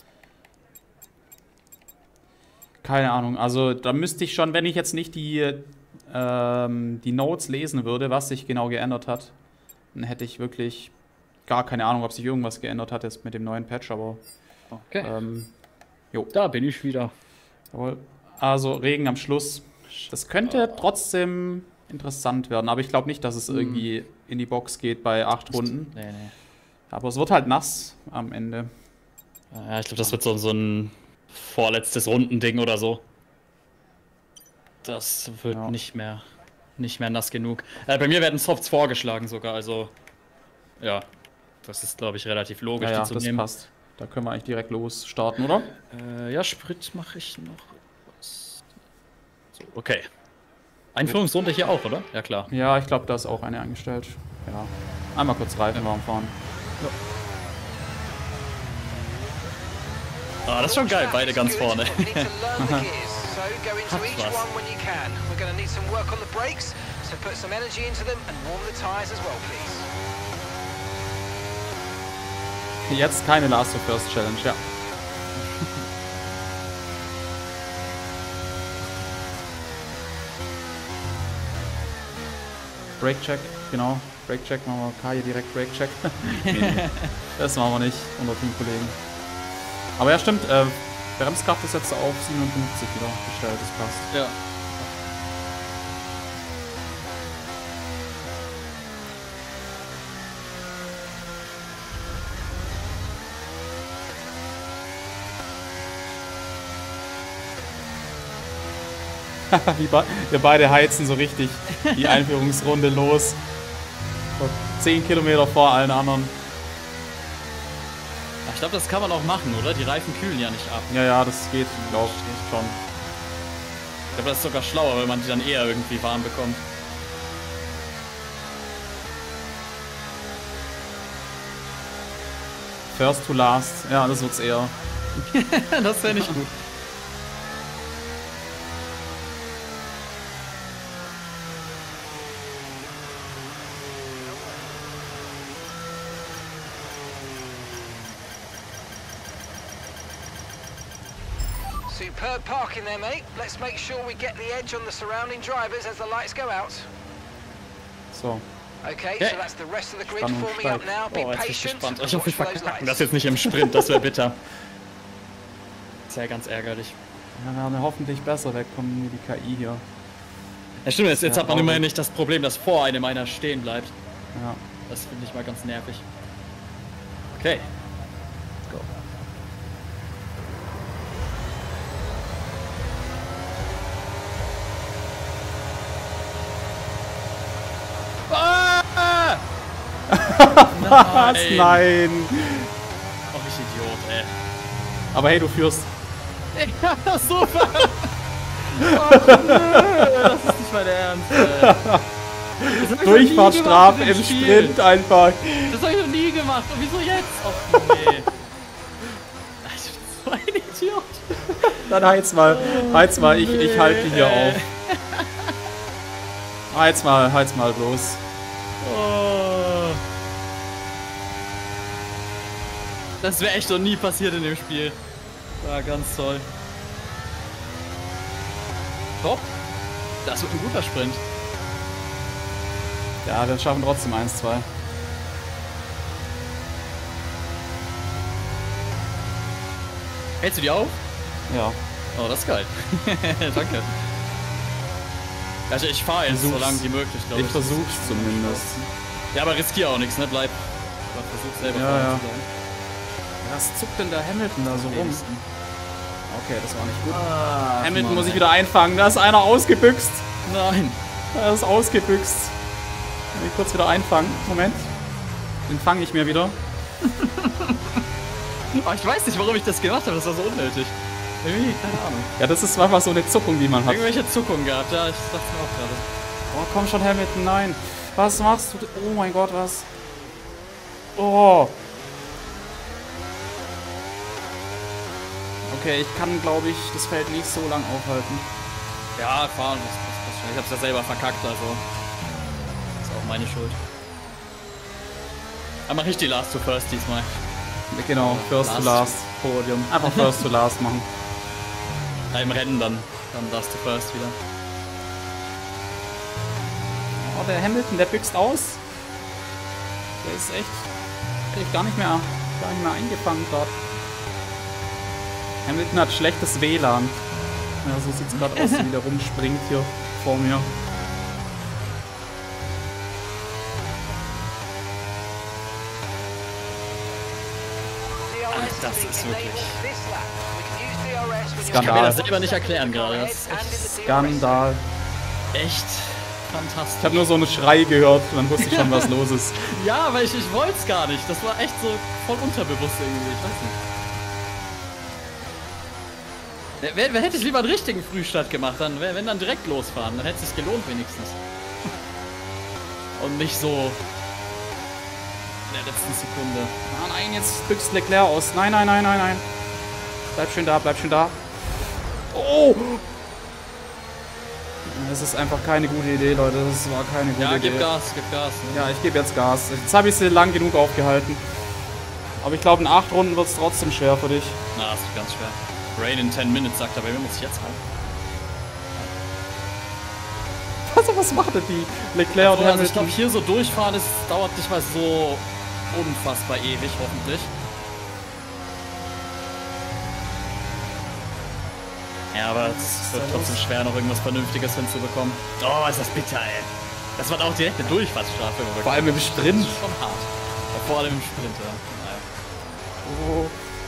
Keine Ahnung, also da müsste ich schon, wenn ich jetzt nicht die, ähm, die Notes lesen würde, was sich genau geändert hat, dann hätte ich wirklich gar keine Ahnung, ob sich irgendwas geändert hat jetzt mit dem neuen Patch, aber... Okay. Ähm, jo. Da bin ich wieder. Jawohl. Also, Regen am Schluss. Das könnte trotzdem interessant werden, aber ich glaube nicht, dass es irgendwie in die Box geht bei acht Runden. Nee, nee. Aber es wird halt nass am Ende. Ja, ich glaube, das wird so, so ein vorletztes Rundending oder so. Das wird ja. nicht mehr nicht mehr nass genug. Äh, bei mir werden Softs vorgeschlagen sogar, also ja, das ist, glaube ich, relativ logisch. Ja, ja, die zu das nehmen. passt. Da können wir eigentlich direkt los starten, oder? Äh, ja, Sprit mache ich noch. So, okay. Einführungsrunde hier auch, oder? Ja, klar. Ja, ich glaube, da ist auch eine eingestellt. Ja. Einmal kurz Reifen warm fahren. Ja. Ah, das ist schon geil, beide ganz vorne. Jetzt keine Last of First Challenge, ja. Brake-Check, genau. Brake-Check machen wir. K hier direkt Brake-Check. nee, nee. Das machen wir nicht unter Teamkollegen. Aber ja, stimmt. Äh, Bremskraft ist jetzt auf siebenundfünfzig wieder gestellt. Das passt. Ja. Wie be wir beide heizen so richtig die Einführungsrunde los. zehn Kilometer vor allen anderen. Ich glaube, das kann man auch machen, oder? Die Reifen kühlen ja nicht ab. Ja, ja, das geht, glaube ich, schon. Ich glaube, das ist sogar schlauer, weil man die dann eher irgendwie warm bekommt. First to last. Ja, das wird's eher. Das wäre nicht gut. Superb parking there, mate. Let's make sure we get the edge on the surrounding drivers as the lights go out. So. Okay, okay. so that's the rest of the grid forming up now. Be oh, jetzt patient. Bin ich hoffe, wir verkacken das jetzt nicht im Sprint, das wäre bitter. Das wäre ganz ärgerlich. Ja, wir haben hoffentlich besser wegkommen wie die K I hier. Ja, stimmt, jetzt, jetzt ja, hat man immerhin nicht das Problem, dass vor einem einer stehen bleibt. Ja. Das finde ich mal ganz nervig. Okay. Let's go. Ah! Was? Nein! Oh, ich Idiot, ey. Aber hey, du führst. Ja, super! Oh, nö, das ist nicht mein Ernst, ey. Durchfahrtsstrafe im Sprint einfach. Das hab ich noch nie gemacht. Und wieso jetzt? Oh, nee. Ich bin so ein Idiot. Dann heiz mal. Heiz mal, ich, ich halte hier auf. Heiz mal, heiz mal bloß. Oh. Das wäre echt noch nie passiert in dem Spiel. War ganz toll. Top. Das wird ein guter Sprint. Ja, wir schaffen trotzdem eins zwei. Hältst du die auf? Ja. Oh, das ist geil. Danke. Also ich fahre jetzt so lange wie möglich, glaube ich. Ich versuch's zumindest. Ja, aber riskier auch nichts, ne? Bleib. Versuch selber ja, ja. zu sein. Was zuckt denn der Hamilton da so rum? Okay, das war nicht gut. Ah, Hamilton Mann, muss ich ey. wieder einfangen. Da ist einer ausgebüxt. Nein. Da ist ausgebüxt. Kann ich kurz wieder einfangen. Moment. Den fange ich mir wieder. Oh, ich weiß nicht, warum ich das gemacht habe. Das war so unnötig. Irgendwie, keine Ahnung. Ja, das ist einfach so eine Zuckung, die man hat. Irgendwelche Zuckungen gehabt. Ja, ich dachte mir auch gerade. Oh, komm schon, Hamilton. Nein. Was machst du? Oh mein Gott, was? Oh. Okay, ich kann, glaube ich, das Feld nicht so lang aufhalten. Ja, fahren. Das, das, das, ich hab's ja selber verkackt, also. Ist auch meine Schuld. Dann mache ich die Last to First diesmal. Genau, First to Last. Podium. Einfach First to Last machen. Ja, im Rennen dann. Dann Last to First wieder. Oh, der Hamilton, der büxt aus. Der ist echt, echt gar nicht mehr, gar nicht mehr eingefangen gerade. Hamilton hat schlechtes W L A N. Ja, so sieht's gerade aus, wie der rumspringt hier vor mir. Das ist wirklich... Skandal. Ich kann mir das selber nicht erklären gerade. Das ist echt Skandal. Echt fantastisch. Ich habe nur so einen Schrei gehört und dann wusste ich schon, was los ist. Ja, aber ich, ich wollte es gar nicht. Das war echt so voll unterbewusst irgendwie. Ich weiß nicht. Wer, wer hätte ich lieber einen richtigen Frühstart gemacht? Dann, wenn dann direkt losfahren. Dann hätte es sich gelohnt wenigstens. Und nicht so in der letzten Sekunde. Ah, nein, jetzt büxt Leclerc aus. Nein, nein, nein, nein, nein. Bleib schön da, bleib schön da. Oh! Das ist einfach keine gute Idee, Leute. Das war keine gute ja, Idee. Ja, gib Gas, gib Gas. Ne? Ja, ich gebe jetzt Gas. Jetzt habe ich sie lang genug aufgehalten. Aber ich glaube, in acht Runden wird es trotzdem schwer für dich. Na, das ist ganz schwer. Rain in ten minutes sagt er, bei mir muss ich jetzt halten. Was, was macht denn die Leclerc und also, Hamilton? ich glaube, hier so durchfahren, das dauert nicht mal so unfassbar ewig, hoffentlich. Ja, aber es wird trotzdem schwer, noch irgendwas Vernünftiges hinzubekommen. Oh, ist das bitter, ey. Das war auch direkt eine Durchfahrtsstrafe. Vor allem im Sprint. Das ist schon hart. Ja, vor allem im Sprint, ja. Naja. Oh.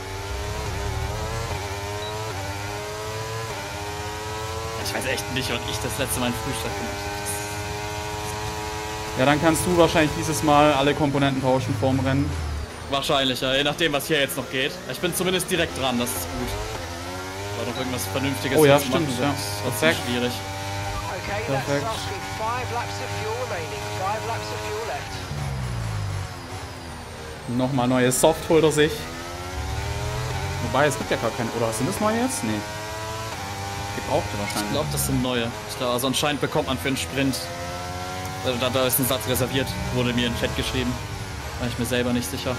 Ich weiß echt nicht, wann ich das letzte Mal einen Frühstart gemacht habe. Ja, dann kannst du wahrscheinlich dieses Mal alle Komponenten tauschen vorm Rennen. Wahrscheinlich, ja, je nachdem, was hier jetzt noch geht. Ich bin zumindest direkt dran, das ist gut. War doch irgendwas Vernünftiges. Oh ja, zu stimmt, machen, ja. Das ist Perfekt. schwierig. Perfekt. Nochmal neue Soft holt er sich. Wobei, es gibt ja gar keine. Oder sind das neue jetzt? Nee. Gebrauchte wahrscheinlich. Ich glaube, das sind neue. Ich glaub, also anscheinend bekommt man für einen Sprint. Also da, da ist ein Satz reserviert, wurde mir in den Chat geschrieben. War ich mir selber nicht sicher.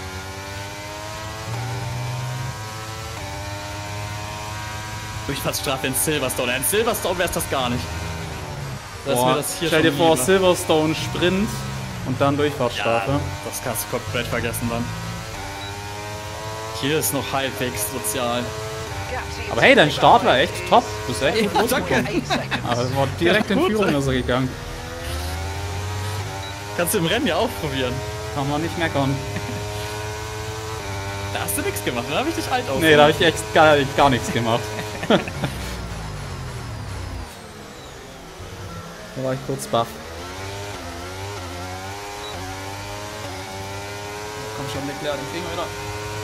Durchfahrtsstrafe in Silverstone. In Silverstone wäre es das gar nicht. Das Boah, das hier stell dir vor, lieber. Silverstone Sprint und dann Durchfahrtsstrafe. Ja, das kannst du komplett vergessen dann. Hier ist noch halbwegs sozial. Aber hey, dein Start war echt top. Du bist echt gut Ja, losgekommen. danke. Aber es war direkt in Führung ist er gegangen. Kannst du im Rennen ja auch probieren. Kann man nicht meckern. Da hast du nichts gemacht, da habe ich dich alt auf. Nee, da habe ich echt gar, gar nichts gemacht. Da war ich kurz baff. Komm schon, Leclerc, den kriegen wir wieder.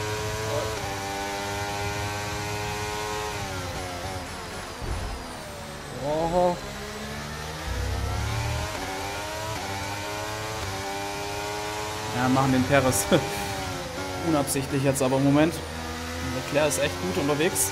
Oh. Ja, machen den Perez. Unabsichtlich jetzt aber im Moment. Leclerc ist echt gut unterwegs.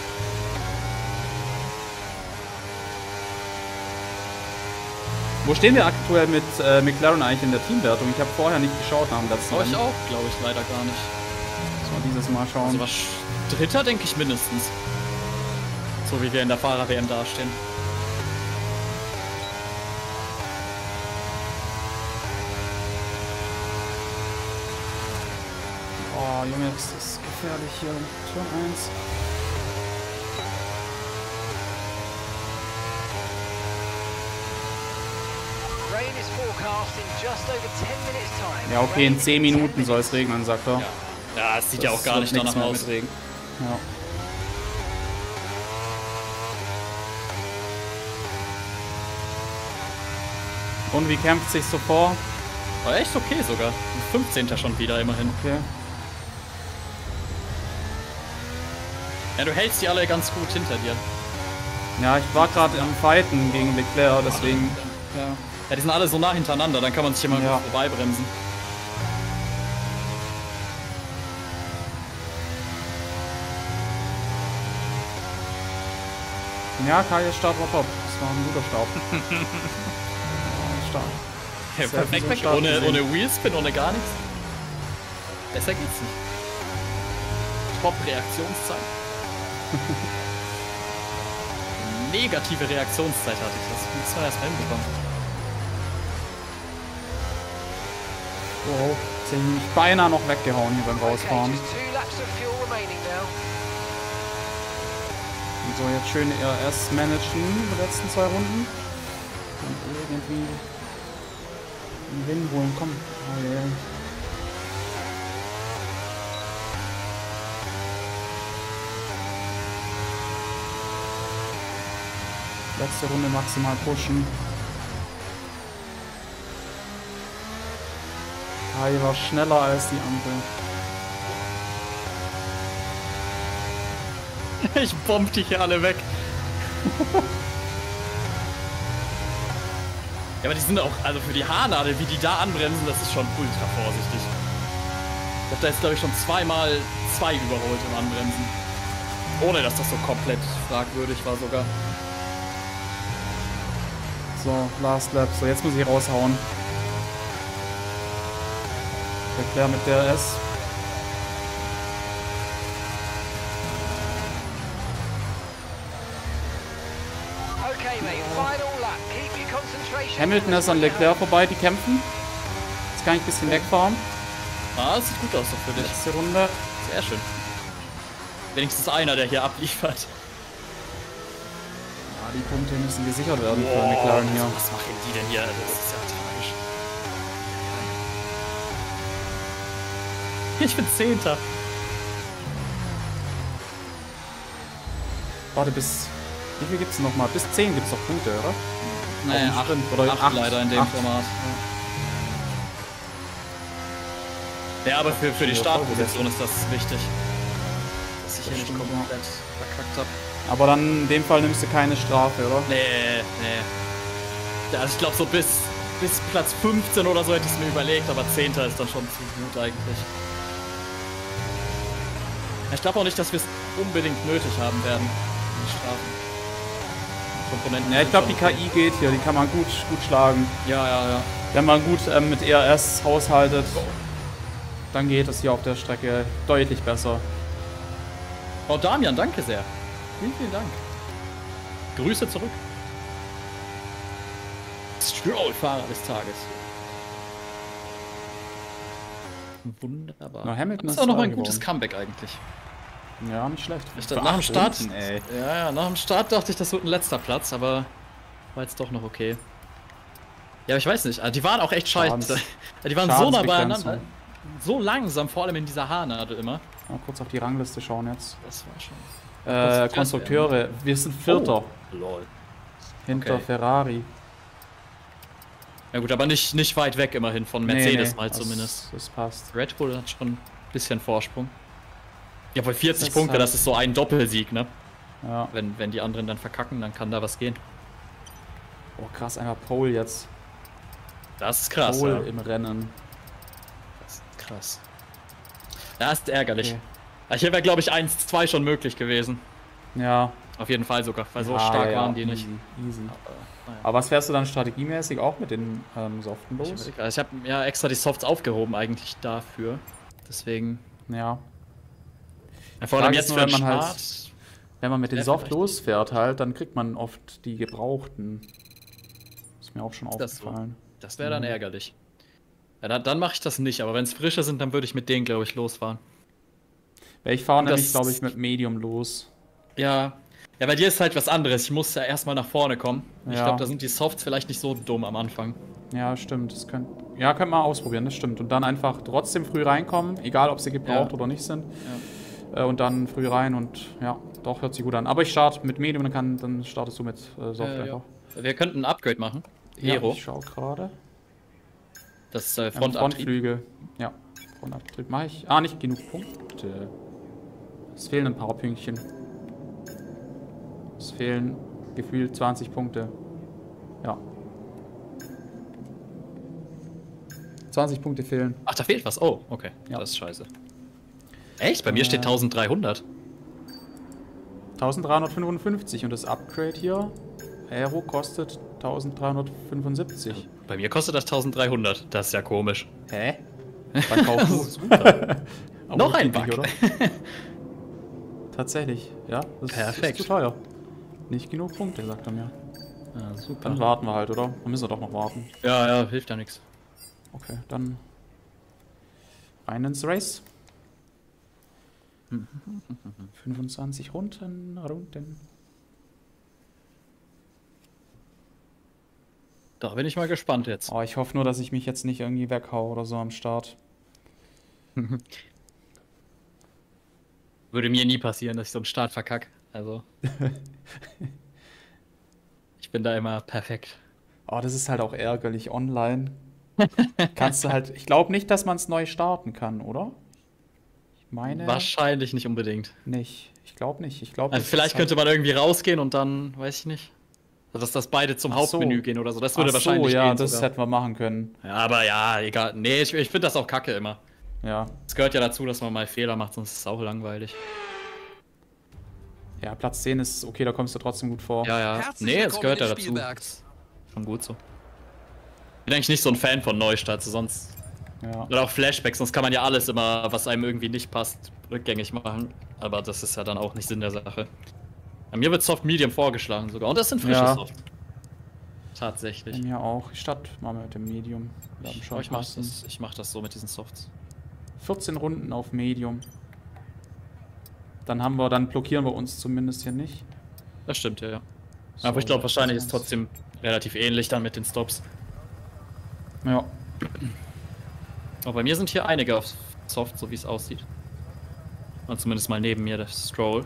Wo stehen wir aktuell mit äh, McLaren eigentlich in der Teamwertung? Ich habe vorher nicht geschaut nach dem letzten Mal. Ich auch, glaube ich, leider gar nicht. So, dieses Mal schauen. Also was Dritter denke ich mindestens. So wie wir in der Fahrer-W M dastehen. Oh, Junge, das ist gefährlich hier. Turn eins. Ja, okay, in zehn Minuten soll es regnen, sagt er. Ja, ja es sieht das ja auch gar nicht danach aus. Mit Regen. Ja. Und wie kämpft sich so vor? War echt okay sogar. fünfzehnter schon wieder immerhin. Okay. Ja, du hältst die alle ganz gut hinter dir. Ja, ich war gerade am Fighten gegen Leclerc, deswegen. Ja. Ja, die sind alle so nah hintereinander, dann kann man sich immer ja. vorbeibremsen. Ja, Kai's Start war top. Das war ein guter Start. Start. Ja, perfekt weg, ohne, ohne Wheelspin, ohne gar nichts. Besser geht's nicht. Top-Reaktionszeit. Negative Reaktionszeit hatte ich. Das muss man erst mal hinbekommen. Wow, jetzt hätte ich mich beinahe noch weggehauen hier beim Rausfahren. Und so, jetzt schön R S managen die letzten zwei Runden. Und irgendwie einen Win holen. Komm. Oh, yeah. Letzte Runde maximal pushen. Kai war schneller als die Ampel. Ich bomb dich hier alle weg. Ja, aber die sind auch, also für die Haarnadel, wie die da anbremsen, das ist schon ultra vorsichtig. Ich hab da jetzt, glaube ich, schon zweimal zwei überholt im Anbremsen. Ohne, dass das so komplett fragwürdig war sogar. So, Last Lap. So, jetzt muss ich raushauen. Leclerc mit der S. Hamilton ist an Leclerc vorbei, die kämpfen. Jetzt kann ich ein bisschen wegfahren. Ah, das sieht gut aus so für dich. Letzte Runde. Sehr schön. Wenigstens einer, der hier abliefert. Ja, die Punkte müssen gesichert werden wow, für McLaren hier. Was machen die denn hier? Das ist ja tragisch. Ich bin Zehnter. Warte, bis... Wie viel gibt's noch mal? Bis zehn gibt's doch Punkte, oder? Naja, acht, oder acht, acht leider in dem acht. Format. Ja, ja aber für, für die Startposition ist das wichtig. Dass ich hier nicht komplett verkackt habe. Aber dann in dem Fall nimmst du keine Strafe, oder? Nee, nee. Also ich glaube so bis, bis Platz fünfzehn oder so hätte ich es mir überlegt, aber zehnter ist dann schon zu gut eigentlich. Ich glaube auch nicht, dass wir es unbedingt nötig haben werden, die Strafen. Komponenten. Ja, ich glaube, die K I geht hier, die kann man gut, gut schlagen. Ja, ja, ja. Wenn man gut ähm, mit E R S haushaltet, dann geht es hier auf der Strecke deutlich besser. Oh, Damian, danke sehr. Vielen, vielen Dank. Grüße zurück. Stroll-Fahrer des Tages. Wunderbar. Na, Hamilton das ist auch noch mal ein gutes Comeback eigentlich. Ja, nicht schlecht. Ich dachte, nach dem Start, Runden, ey. Ja, ja, nach dem Start dachte ich, das wird ein letzter Platz, aber war jetzt doch noch okay. Ja, aber ich weiß nicht, die waren auch echt scheiße. Die waren so nah beieinander. so langsam, vor allem in dieser Haarnadel immer. Mal kurz auf die Rangliste schauen jetzt. Das war schon. Äh, Konstrukteure. Wir sind Vierter. Oh, lol. Hinter Okay. Ferrari. Ja gut, aber nicht, nicht weit weg immerhin von Mercedes Nee, nee, mal das, zumindest. Das passt. Red Bull hat schon ein bisschen Vorsprung. Ja, bei vierzig Das Punkte, halt- das ist so ein Doppelsieg, ne? Ja. Wenn, wenn die anderen dann verkacken, dann kann da was gehen. Oh krass, einmal Pole jetzt. Das ist krass, Pole ja. im Rennen. Das ist krass. Das ist ärgerlich. Okay. Hier wäre, glaube ich, eins zwei schon möglich gewesen. Ja. Auf jeden Fall sogar, weil so Ah, stark ja, waren die easy, nicht. Easy. Naja. Aber was fährst du dann strategiemäßig auch mit den ähm, Soften Ich, los? überleg- also ich habe ja extra die Softs aufgehoben eigentlich dafür. Deswegen. Ja. Ja, vor Frage allem ist jetzt nur, für den wenn man halt- Start. Wenn man mit den Ja, Soft vielleicht. losfährt halt, dann kriegt man oft die gebrauchten. Ist mir auch schon Das so. aufgefallen. Das wäre dann Mhm. ärgerlich. Ja, dann dann mache ich das nicht, aber wenn es frischer sind, dann würde ich mit denen, glaube ich, losfahren. Weil ich fahre Das- nämlich, glaube ich, mit Medium los. Ja. Ja, bei dir ist halt was anderes. Ich muss ja erstmal nach vorne kommen. Ich Ja. glaube, da sind die Softs vielleicht nicht so dumm am Anfang. Ja, stimmt. Das könnt, ja, könnt man ausprobieren, das stimmt. Und dann einfach trotzdem früh reinkommen, egal ob sie gebraucht Ja. oder nicht sind. Äh, und dann früh rein und ja, doch, hört sich gut an. Aber ich starte mit Medium, dann, kann, dann startest du mit äh, Soft Äh, einfach. ja. Wir könnten ein Upgrade machen. Ja, Aero. ich schau gerade. Das ist äh, Ja, Frontantrieb. Frontflügel. Ja, Frontabtrieb mache ich. Ah, nicht genug Punkte. Es fehlen ein paar Pünktchen. Es fehlen gefühlt zwanzig Punkte. Ja. zwanzig Punkte fehlen. Ach, da fehlt was. Oh, okay. Ja. Das ist scheiße. Echt? Bei mir steht Äh. dreizehnhundert. dreizehnhundertfünfundfünfzig und das Upgrade hier, Aero, kostet dreizehnhundertfünfundsiebzig. Bei mir kostet das dreizehnhundert. Das ist ja komisch. Hä? Dann kauf du. Super. Aber Noch ein geht nicht, Bug. oder? Tatsächlich, ja. Das Perfekt. ist zu teuer. Nicht genug Punkte, sagt er mir. Ja, super. Dann warten wir halt, oder? Dann müssen wir doch noch warten. Ja, ja, hilft ja nichts. Okay, dann rein ins Race. fünfundzwanzig Runden, Runden. Da bin ich mal gespannt jetzt. Oh, ich hoffe nur, dass ich mich jetzt nicht irgendwie weghau oder so am Start. Würde mir nie passieren, dass ich so einen Start verkack. Also. Ich bin da immer perfekt. Oh, das ist halt auch ärgerlich online. Kannst du halt. Ich glaube nicht, dass man es neu starten kann, oder? Ich meine. Wahrscheinlich nicht unbedingt. Nicht. Ich glaube nicht. Ich glaube. Also vielleicht könnte man irgendwie rausgehen und dann, weiß ich nicht. Dass das beide zum Ach so. Hauptmenü gehen oder so. Das würde Ach wahrscheinlich so, ja, gehen das sogar. hätten wir machen können. Ja, aber ja, egal. Nee, ich, ich finde das auch kacke immer. Ja. Es gehört ja dazu, dass man mal Fehler macht, sonst ist es auch langweilig. Ja, Platz zehn ist okay, da kommst du trotzdem gut vor. Ja, ja. Herzlich Nee, es willkommen gehört ja im dazu. Spielwerk. Schon gut so. Bin eigentlich nicht so ein Fan von Neustarts, sonst. Ja. Oder auch Flashbacks, sonst kann man ja alles immer, was einem irgendwie nicht passt, rückgängig machen. Aber das ist ja dann auch nicht Sinn der Sache. Bei mir wird Soft Medium vorgeschlagen sogar. Und das sind frische Ja. Soft. Tatsächlich. Bei mir auch. Ich starte mal mit dem Medium. Wir haben Ich, schon ich, mach passen. das, ich mach das so mit diesen Softs. vierzehn Runden auf Medium. Dann haben wir, dann blockieren wir uns zumindest hier nicht. Das stimmt, ja, ja. So, Aber ich glaube, wahrscheinlich das ist trotzdem relativ ähnlich dann mit den Stops. Ja. Aber bei mir sind hier einige auf Soft, so wie es aussieht. Und zumindest mal neben mir der Stroll.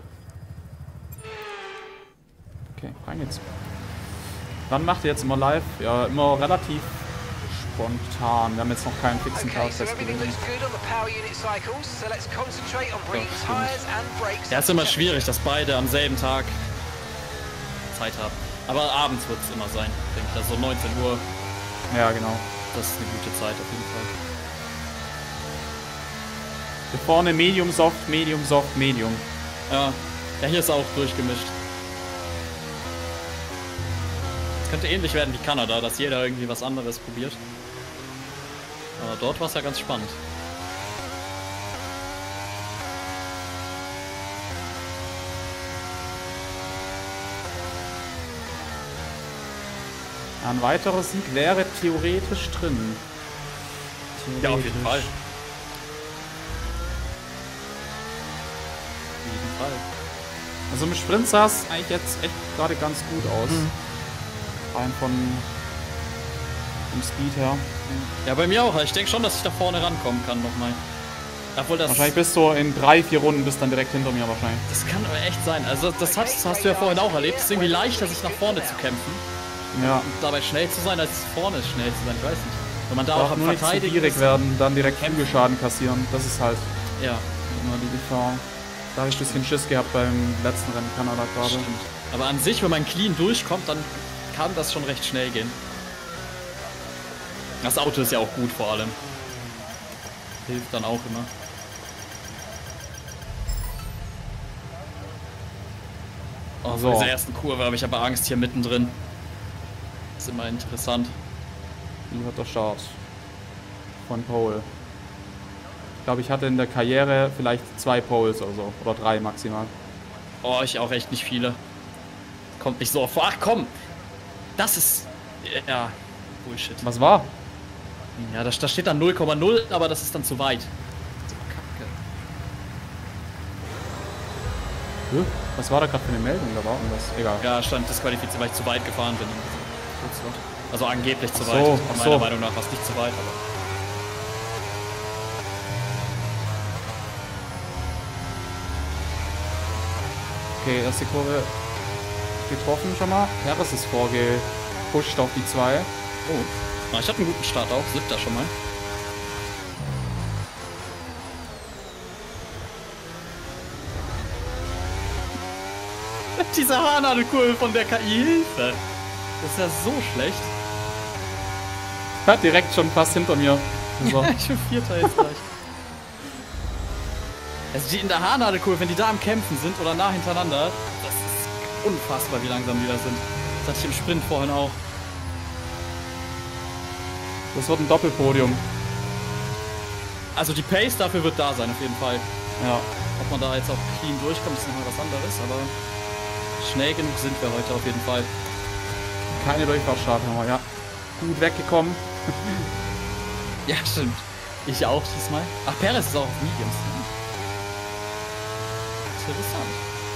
Okay, rein jetzt. Wann macht ihr jetzt immer live? Ja, immer relativ spontan. Wir haben jetzt noch keinen fixen Okay, Tag so everything festgelegt. looks good on the power unit cycles, so let's concentrate on bringing stimmt. tyres and brakes. Ja, ist immer schwierig, dass beide am selben Tag Zeit haben. Aber abends wird es immer sein, denke ich. Also so neunzehn Uhr, Ja, genau. das ist eine gute Zeit auf jeden Fall. Hier vorne Medium, Soft, Medium, Soft, Medium. Ja, ja, hier ist auch durchgemischt. Es könnte ähnlich werden wie Kanada, dass jeder irgendwie was anderes probiert. Aber dort war es ja ganz spannend. Ein weiterer Sieg wäre theoretisch drin. Ja, auf jeden Fall. Theoretisch. Auf jeden Fall. Also im Sprint sah es eigentlich jetzt echt gerade ganz gut aus. Mhm. Rein von Vom Speed her. Ja, bei mir auch. Ich denke schon, dass ich da vorne rankommen kann nochmal. Obwohl das wahrscheinlich bist du in drei, vier Runden bist dann direkt hinter mir wahrscheinlich. Das kann aber echt sein. Also das hast, das hast du ja vorhin auch erlebt. Es ist irgendwie leichter, sich nach vorne zu kämpfen. Ja. Und dabei schnell zu sein, als vorne schnell zu sein. Ich weiß nicht. Wenn man da Darf auch am nur nicht zu Verteidigen gierig ist, werden, dann direkt Flügelschaden kassieren. Das ist halt ja. immer die Gefahr. Da habe ich ein bisschen Schiss gehabt beim letzten Rennen Kanada gerade. Stimmt. Aber an sich, wenn man clean durchkommt, dann kann das schon recht schnell gehen. Das Auto ist ja auch gut vor allem. Hilft dann auch immer. Oh, so. Vor dieser ersten Kurve habe ich aber Angst hier mittendrin. Das ist immer interessant. Wie wird der Start? Von Pole. Ich glaube, ich hatte in der Karriere vielleicht zwei Poles oder so. Oder drei maximal. Oh, ich auch echt nicht viele. Kommt nicht so vor. Ach komm! Das ist... Ja, Bullshit. Was war? Ja, da, da steht dann null Komma null, aber das ist dann zu weit. Kacke. Was war da gerade für eine Meldung? Da war irgendwas. Egal. Ja, stand disqualifiziert, weil ich zu weit gefahren bin. Also angeblich zu so, weit. Meiner so. Meinung nach war es nicht zu weit, aber... Okay, erste Kurve getroffen schon mal. Harris ist vorgepusht auf die zwei. Oh, ich hatte einen guten Start auch. Siebter schon mal. Diese Haarnadelkurve von der K I, Hilfe! Das ist ja so schlecht. Ja, direkt schon fast hinter mir. So. Ich bin Vierter jetzt gleich. Also die in der Haarnadelkurve, wenn die da am Kämpfen sind oder nah hintereinander, das ist unfassbar, wie langsam die da sind. Das hatte ich im Sprint vorhin auch. Das wird ein Doppelpodium. Also die Pace dafür wird da sein, auf jeden Fall. Ja. Ob man da jetzt auch clean durchkommt, ist nochmal was anderes, aber schnell genug sind wir heute auf jeden Fall. Keine Durchfahrtsstrafe nochmal, ja. Gut weggekommen. Ja, stimmt. Ich auch diesmal. Ach, Perez ist auch auf Mediums. Interessant.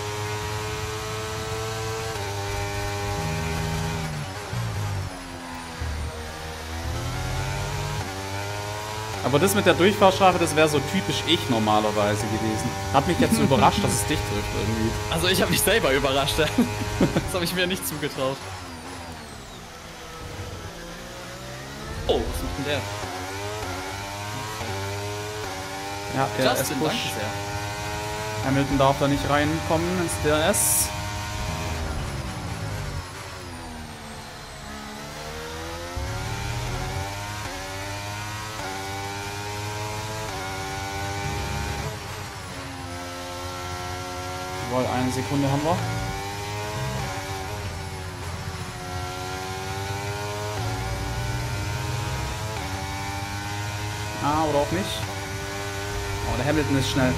Aber das mit der Durchfahrtsstrafe, das wäre so typisch ich normalerweise gewesen. Hat mich jetzt so überrascht, dass es dich trifft irgendwie. Also ich habe mich selber überrascht. Das habe ich mir nicht zugetraut. Oh, was macht denn der? Ja, der ist Justin, danke sehr. Hamilton darf da nicht reinkommen ins D R S. Jawohl, eine Sekunde haben wir. Ah, oder auch nicht. Oh, der Hamilton ist schnell.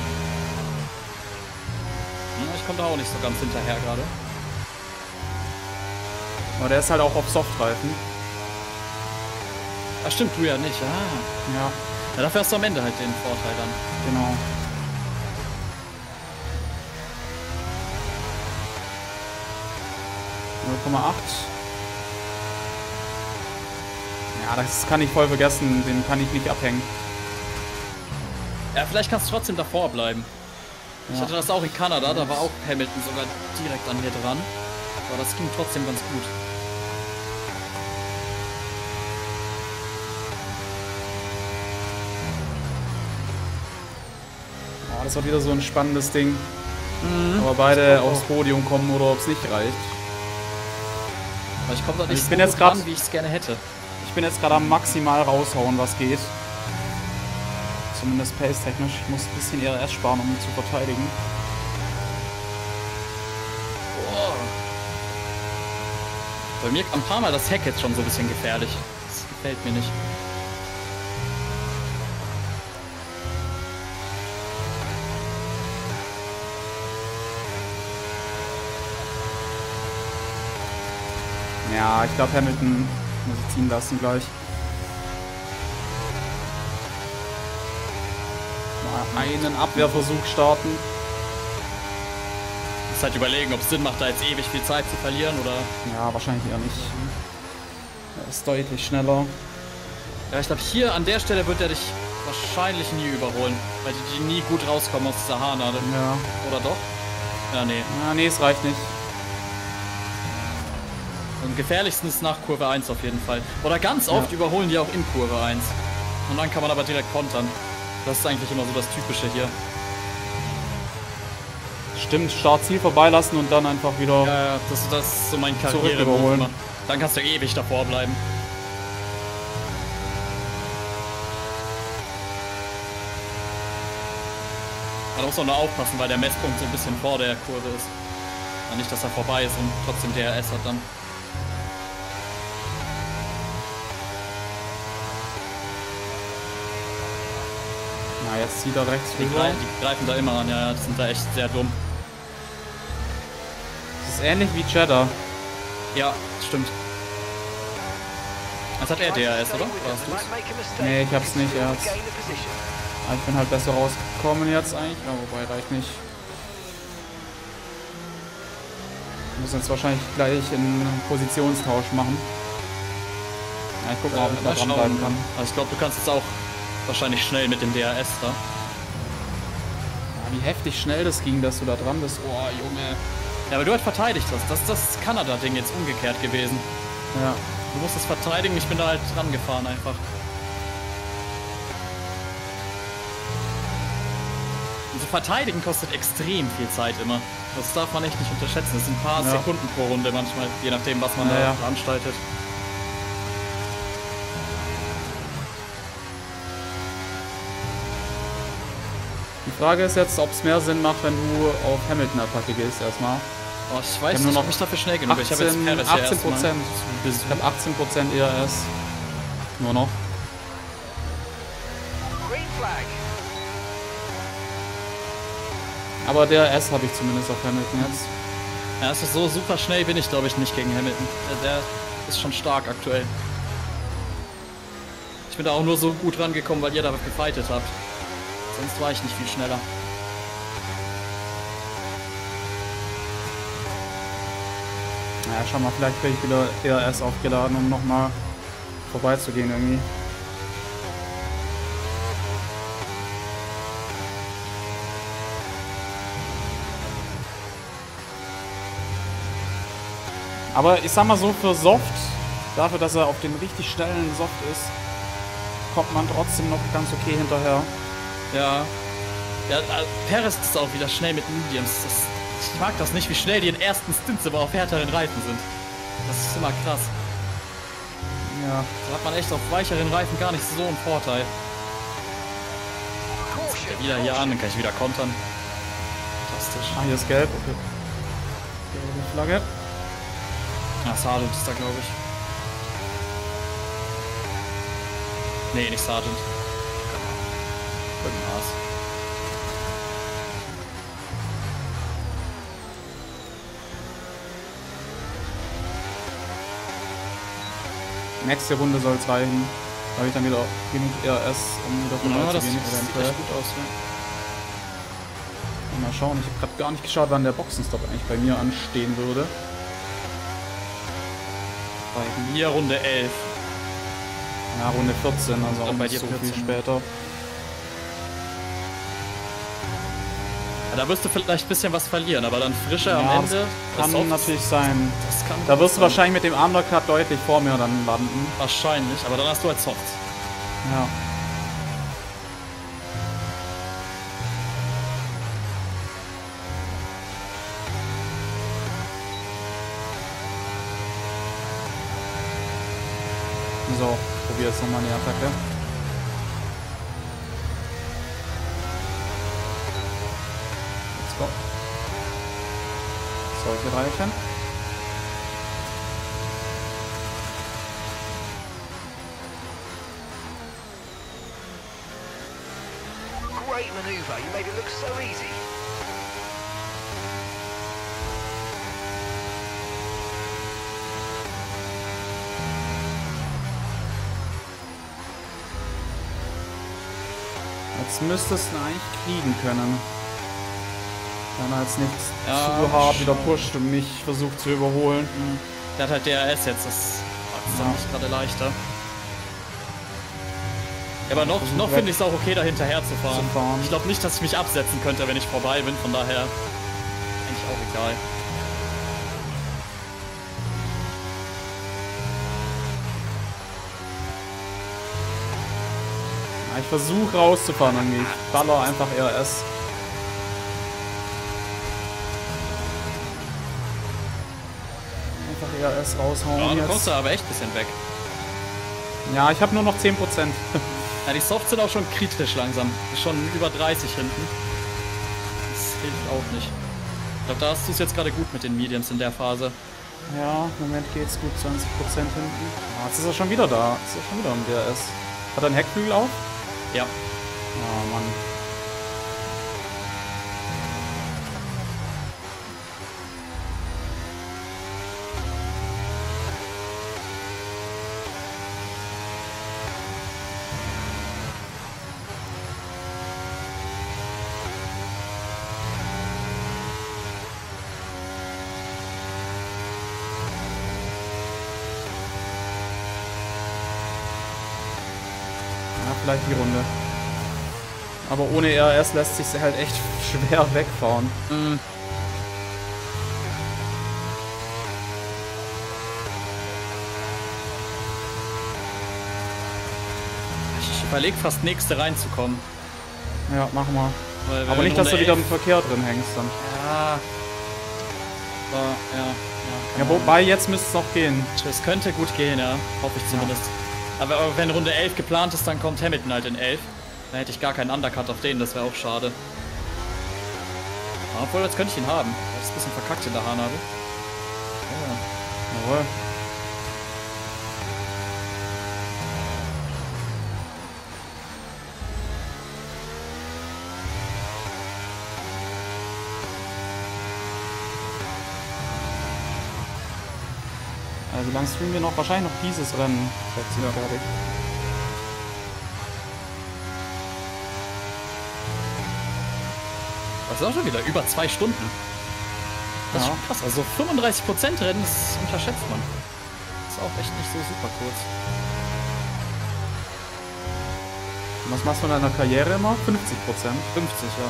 Ich komme da auch nicht so ganz hinterher gerade. Aber der ist halt auch auf Softreifen. Ach stimmt, du ja nicht. Ah. Ja. Ja, dafür hast du am Ende halt den Vorteil dann. Genau. null Komma acht. Ja, das kann ich voll vergessen. Den kann ich nicht abhängen. Ja, vielleicht kannst du trotzdem davor bleiben. Ja. Ich hatte das auch in Kanada, da war auch Hamilton sogar direkt an mir dran. Aber das ging trotzdem ganz gut. Oh, das war wieder so ein spannendes Ding. Mhm. Aber beide aufs Podium kommen oder ob es nicht reicht. Aber ich komme da nicht ich so bin jetzt dran, grad, wie ich es gerne hätte. Ich bin jetzt gerade am maximal raushauen, was geht. Zumindest pace-technisch. Ich muss ein bisschen E R S sparen, um ihn zu verteidigen. Oh. Bei mir kam ein paar Mal das Heck jetzt schon so ein bisschen gefährlich. Das gefällt mir nicht. Ja, ich glaube Hamilton muss ich ziehen lassen gleich. Mal einen Abwehrversuch starten. Muss halt überlegen, ob es Sinn macht, da jetzt ewig viel Zeit zu verlieren oder. Ja, wahrscheinlich eher nicht. ist deutlich schneller. Ja, ich glaube, hier an der Stelle wird er dich wahrscheinlich nie überholen, weil die, die nie gut rauskommen aus dieser Haarnadel. Ja. Oder doch? Ja, nee. Ja, nee, es reicht nicht. Am gefährlichsten ist nach Kurve eins auf jeden Fall. Oder ganz oft ja. überholen die auch in Kurve eins. Und dann kann man aber direkt kontern. Das ist eigentlich immer so das Typische hier. Stimmt, Startziel vorbeilassen und dann einfach wieder... Ja, ja, das, das ist so mein Karriere überholen. Dann kannst du ewig davor bleiben. Da muss man nur aufpassen, weil der Messpunkt so ein bisschen vor der Kurve ist. Ja, nicht, dass er vorbei ist und trotzdem D R S hat dann. Na, jetzt zieht er rechts die rüber. Greifen, die greifen da immer an, ja, die sind da echt sehr dumm. Das ist ähnlich wie Cheddar. Ja, stimmt. Jetzt hat er D R S, oder? Oder hast du's? Nee, ich hab's nicht, er hat's. Ich bin halt besser rausgekommen jetzt eigentlich, ja, wobei reicht nicht. Wir müssen jetzt wahrscheinlich gleich einen Positionstausch machen. Ja, ich guck mal, ob ich äh, da dranbleiben kann. Also ich glaube, du kannst jetzt auch wahrscheinlich schnell mit dem D R S da. Ja, wie heftig schnell das ging, dass du da dran bist. Oh, Junge. Ja, aber du halt verteidigt hast. Das ist das Kanada-Ding jetzt umgekehrt gewesen. Ja. Du musst es verteidigen, ich bin da halt dran gefahren einfach. Also verteidigen kostet extrem viel Zeit immer. Das darf man echt nicht unterschätzen. Das sind ein paar ja. Sekunden pro Runde manchmal, je nachdem, was man ja, da veranstaltet. Die Frage ist jetzt, ob es mehr Sinn macht, wenn du auf Hamilton-Attacke gehst erstmal. Oh, ich weiß ich nicht, ob ich dafür schnell genug. achtzehn, ich habe jetzt Perez achtzehn Prozent. Ich habe achtzehn Prozent E R S. Nur noch. Aber D R S habe ich zumindest auf Hamilton jetzt. Ja, es ist so super schnell bin ich, glaube ich, nicht gegen Hamilton. Der ist schon stark aktuell. Ich bin da auch nur so gut rangekommen, weil ihr da gefightet habt. Sonst war ich nicht viel schneller. Naja, schau mal, vielleicht kriege ich wieder E R S aufgeladen, um nochmal vorbeizugehen irgendwie. Aber ich sag mal so, für Soft, dafür, dass er auf den richtig schnellen Soft ist, kommt man trotzdem noch ganz okay hinterher. Ja. Ja, Perez ist auch wieder schnell mit Mediums. Das, ich mag das nicht, wie schnell die in ersten Stints aber auf härteren Reifen sind. Das ist immer krass. Ja. Da hat man echt auf weicheren Reifen gar nicht so einen Vorteil. Jetzt wieder hier an, dann kann ich wieder kontern. Fantastisch. Ah, hier ist gelb. Okay. Gelbe Flagge. Ah, Sargent ist da, glaube ich. Nee, nicht Sargent. Irgendwas. Nächste Runde soll es reichen. Da habe ich dann wieder genug E R S, um wieder von ja, das sieht echt gut aus. Ja. Mal schauen, ich habe gerade gar nicht geschaut, wann der Boxenstopp eigentlich bei mir anstehen würde. Bei mir Runde elf. Ja, Runde vierzehn, also auch bei nicht dir so vierzehn. viel später. Ja, da wirst du vielleicht ein bisschen was verlieren, aber dann frischer ja, am Ende. Kann das natürlich sein. Das kann da wirst sein. du wahrscheinlich mit dem Undercut deutlich vor mir dann landen. Wahrscheinlich, aber dann hast du halt Soft. Ja. So, probier jetzt nochmal die Attacke. Let's go. Sollte reichen. Great maneuver. You made it look so easy. Jetzt müsstest du ihn eigentlich kriegen können. Wenn er jetzt nicht ja, zu hart wieder pusht und mich versucht zu überholen. Der hat halt D R S jetzt. Das ist dann nicht gerade leichter. Ja, aber noch, noch finde ich es auch okay, da hinterher zu fahren. Zu fahren. Ich glaube nicht, dass ich mich absetzen könnte, wenn ich vorbei bin, von daher eigentlich auch egal. Ja, ich versuche rauszufahren irgendwie. Ich baller einfach R S. Einfach R S raushauen. Ja, du jetzt. kommst da aber echt ein bisschen weg. Ja, ich habe nur noch zehn Prozent. Ja, die Softs sind auch schon kritisch langsam. Ist schon über dreißig hinten. Das hilft auch nicht. Ich glaube, da hast du es jetzt gerade gut mit den Mediums in der Phase. Ja, im Moment geht's gut, zwanzig Prozent hinten. Ah, jetzt ist er schon wieder da. Jetzt ist er schon wieder im D R S. Hat er einen Heckflügel auf? Ja. Oh Mann. Vielleicht die Runde. Aber ohne R S lässt sich halt echt schwer wegfahren. Mhm. Ich überlege fast nächste reinzukommen. Ja, mach mal. Weil, aber nicht, dass du wieder im Verkehr drin hängst dann. Ja. Aber, ja. Ja, ja wobei, jetzt müsste es noch gehen. Es könnte gut gehen, ja. Hoffe ich zumindest. Ja. Aber, aber wenn Runde elf geplant ist, dann kommt Hamilton halt in elf. Dann hätte ich gar keinen Undercut auf den, das wäre auch schade. Ja, obwohl, jetzt könnte ich ihn haben. Das ist ein bisschen verkackt in der Haarnadel. Ja. Jawohl. Also, wie lange streamen wir noch? Wahrscheinlich noch dieses Rennen. Ja. Fertig. Das ist auch schon wieder über zwei Stunden. Das ja. ist schon krass. Also fünfunddreißig Prozent Rennen, das unterschätzt man. Das ist auch echt nicht so super kurz. Und was machst du in deiner Karriere immer? fünfzig Prozent? fünfzig, ja.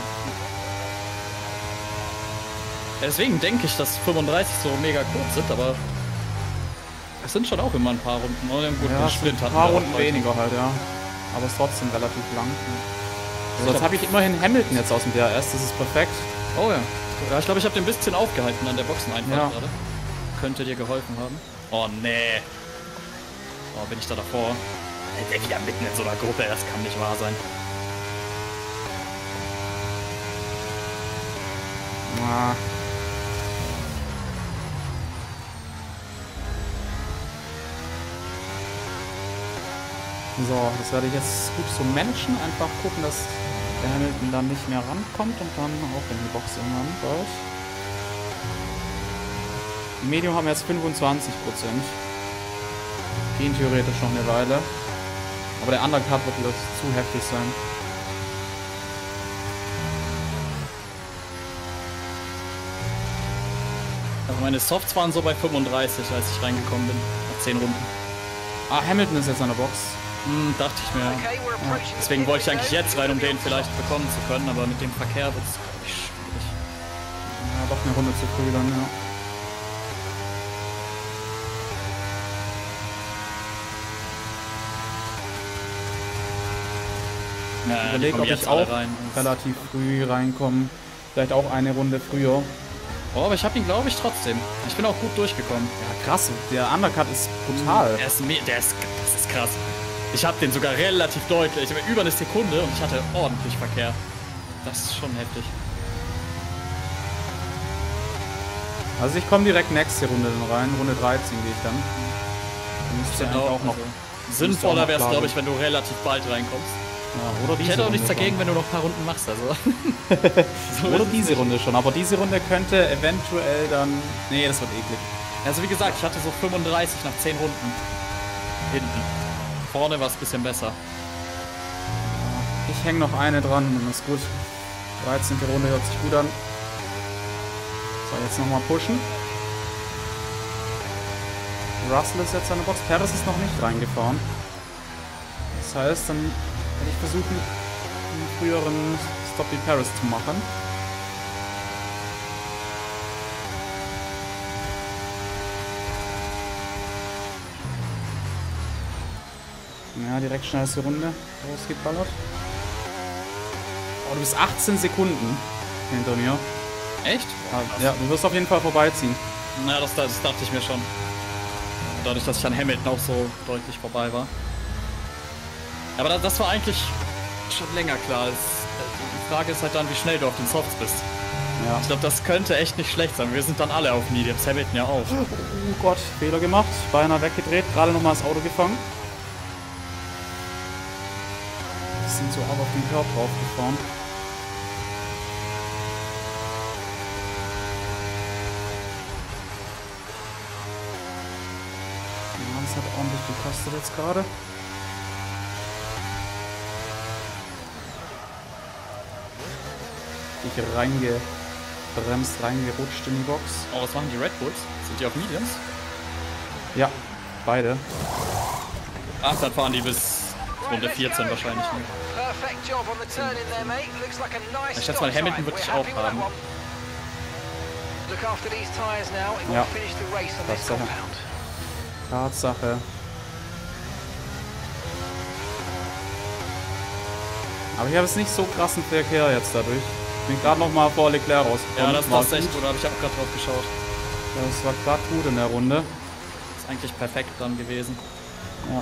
ja. Deswegen denke ich, dass fünfunddreißig so mega kurz sind, aber es sind schon auch immer ein paar Runden. Und gut, ja, Sprint ein paar Runden weniger halt, ja. Aber es ist trotzdem relativ lang. So, jetzt habe ich immerhin Hamilton jetzt aus dem D R S, das ist perfekt. Oh ja. Ja, ich glaube, ich habe den ein bisschen aufgehalten an der Boxeneinfahrt ja. gerade. Könnte dir geholfen haben. Oh nee. Oh, bin ich da davor? Der wieder mitten in so einer Gruppe, das kann nicht wahr sein. Na. So, das werde ich jetzt gut so managen. Einfach gucken, dass der Hamilton dann nicht mehr rankommt und dann auch in die Box irgendwann gleich. Im Medium haben wir jetzt fünfundzwanzig Prozent. Gehen theoretisch noch eine Weile. Aber der Undercut wird wieder zu heftig sein. Also meine Softs waren so bei fünfunddreißig, als ich reingekommen bin. Nach zehn Runden. Ah, Hamilton ist jetzt an der Box. Hm, dachte ich mir. Ja. Deswegen wollte ich eigentlich jetzt rein, um den vielleicht bekommen zu können, aber mit dem Verkehr wird es, glaube ich, schwierig. Ja, doch eine Runde zu früh dann, ja. Ja, ich überlege, ob ich auch rein. relativ früh reinkomme. Vielleicht auch eine Runde früher. Oh, aber ich habe ihn, glaube ich, trotzdem. Ich bin auch gut durchgekommen. Ja, krass. Der Undercut ist brutal. Der ist, der ist, das ist krass. Ich habe den sogar relativ deutlich, über eine Sekunde und ich hatte ordentlich Verkehr. Das ist schon heftig. Also ich komme direkt nächste Runde dann rein. Runde dreizehn gehe ich dann. Dann müsste ja auch noch. Also sinnvoller wäre es, glaube ich, wenn du relativ bald reinkommst. Ja, oder ich hätte auch nichts dagegen, schon. wenn du noch ein paar Runden machst. Also. so oder diese nicht. Runde schon. Aber diese Runde könnte eventuell dann... Nee, das wird eklig. Also wie gesagt, ich hatte so fünfunddreißig nach zehn Runden. Hinten. Vorne war es ein bisschen besser. Ich hänge noch eine dran und ist gut. dreizehnte Runde hört sich gut an. So, jetzt nochmal pushen. Russell ist jetzt an der Box. Perez ist noch nicht reingefahren. Das heißt, dann werde ich versuchen, einen früheren Stop wie Perez zu machen. Ja, direkt schnellste Runde rausgeballert. Oh, du bist achtzehn Sekunden hinter mir. Echt? Ja, du wirst auf jeden Fall vorbeiziehen. Na, das, das dachte ich mir schon. Dadurch, dass ich an Hamilton auch so deutlich vorbei war. Aber das, das war eigentlich schon länger klar. Es, die Frage ist halt dann, wie schnell du auf den Softs bist. Ja. Ich glaube, das könnte echt nicht schlecht sein. Wir sind dann alle auf Mediums. Hamilton ja auch. Oh Gott, Fehler gemacht. Beinahe weggedreht. Gerade nochmal das Auto gefangen. Die sind so hart auf den Körper draufgefahren. Ja, das hat ordentlich gekostet jetzt gerade. Ich reingebremst, reingerutscht in die Box. Oh, was machen die Red Bulls? Sind die auf Mediums? Ja, beide. Ach, dann fahren die bis Runde vierzehn wahrscheinlich. Ne? Ich schätze mal, Hamilton wird dich auch haben. Ja, Tatsache. Tatsache. Aber ich habe jetzt nicht so krassen Verkehr jetzt dadurch. Ich bin gerade noch mal vor Leclerc rausgekommen. Ja, das war echt gut, aber ich habe gerade drauf geschaut. Das war gerade gut in der Runde. Das ist eigentlich perfekt dann gewesen. Ja.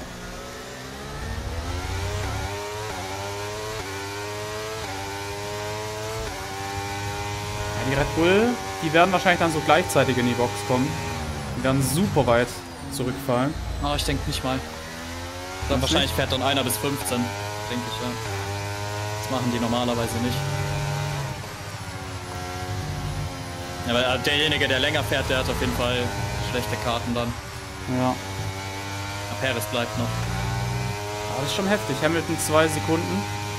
Die Red Bull, die werden wahrscheinlich dann so gleichzeitig in die Box kommen. Die werden super weit zurückfallen. Ah, oh, ich denke nicht mal. Dann wahrscheinlich fährt dann einer bis fünfzehn, denke ich, ja. Das machen die normalerweise nicht. Ja, weil derjenige, der länger fährt, der hat auf jeden Fall schlechte Karten dann. Ja. Perez bleibt noch. Aber das ist schon heftig. Hamilton zwei Sekunden.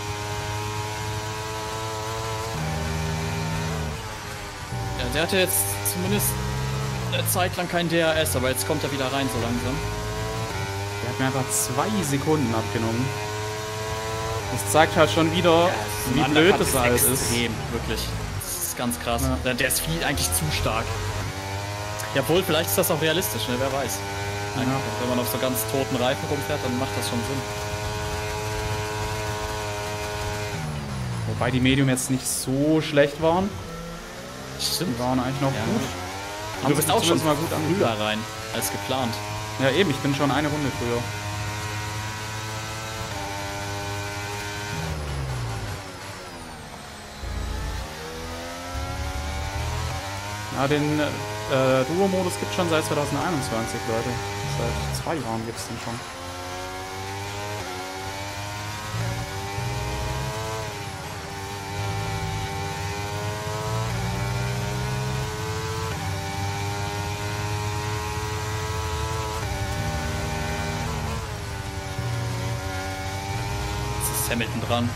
Ja, der hatte jetzt zumindest eine Zeit lang kein D R S, aber jetzt kommt er wieder rein so langsam. Der hat mir einfach zwei Sekunden abgenommen. Das zeigt halt schon wieder, ja, wie blöd das alles ist. Extrem, wirklich. Das ist ganz krass. Ja. Der ist viel eigentlich zu stark. Ja, wohl, vielleicht ist das auch realistisch, ne? Wer weiß. Ja. Wenn man auf so ganz toten Reifen rumfährt, dann macht das schon Sinn. Wobei die Medium jetzt nicht so schlecht waren. Stimmt. Die waren eigentlich noch ja. gut. Du bist auch schon mal gut am früher rein, als geplant. Ja eben, ich bin schon eine Runde früher. Ja, den äh, Duo-Modus gibt es schon seit zwanzig einundzwanzig, Leute. Seit zwei Jahren gibt es den schon. Hamilton dran.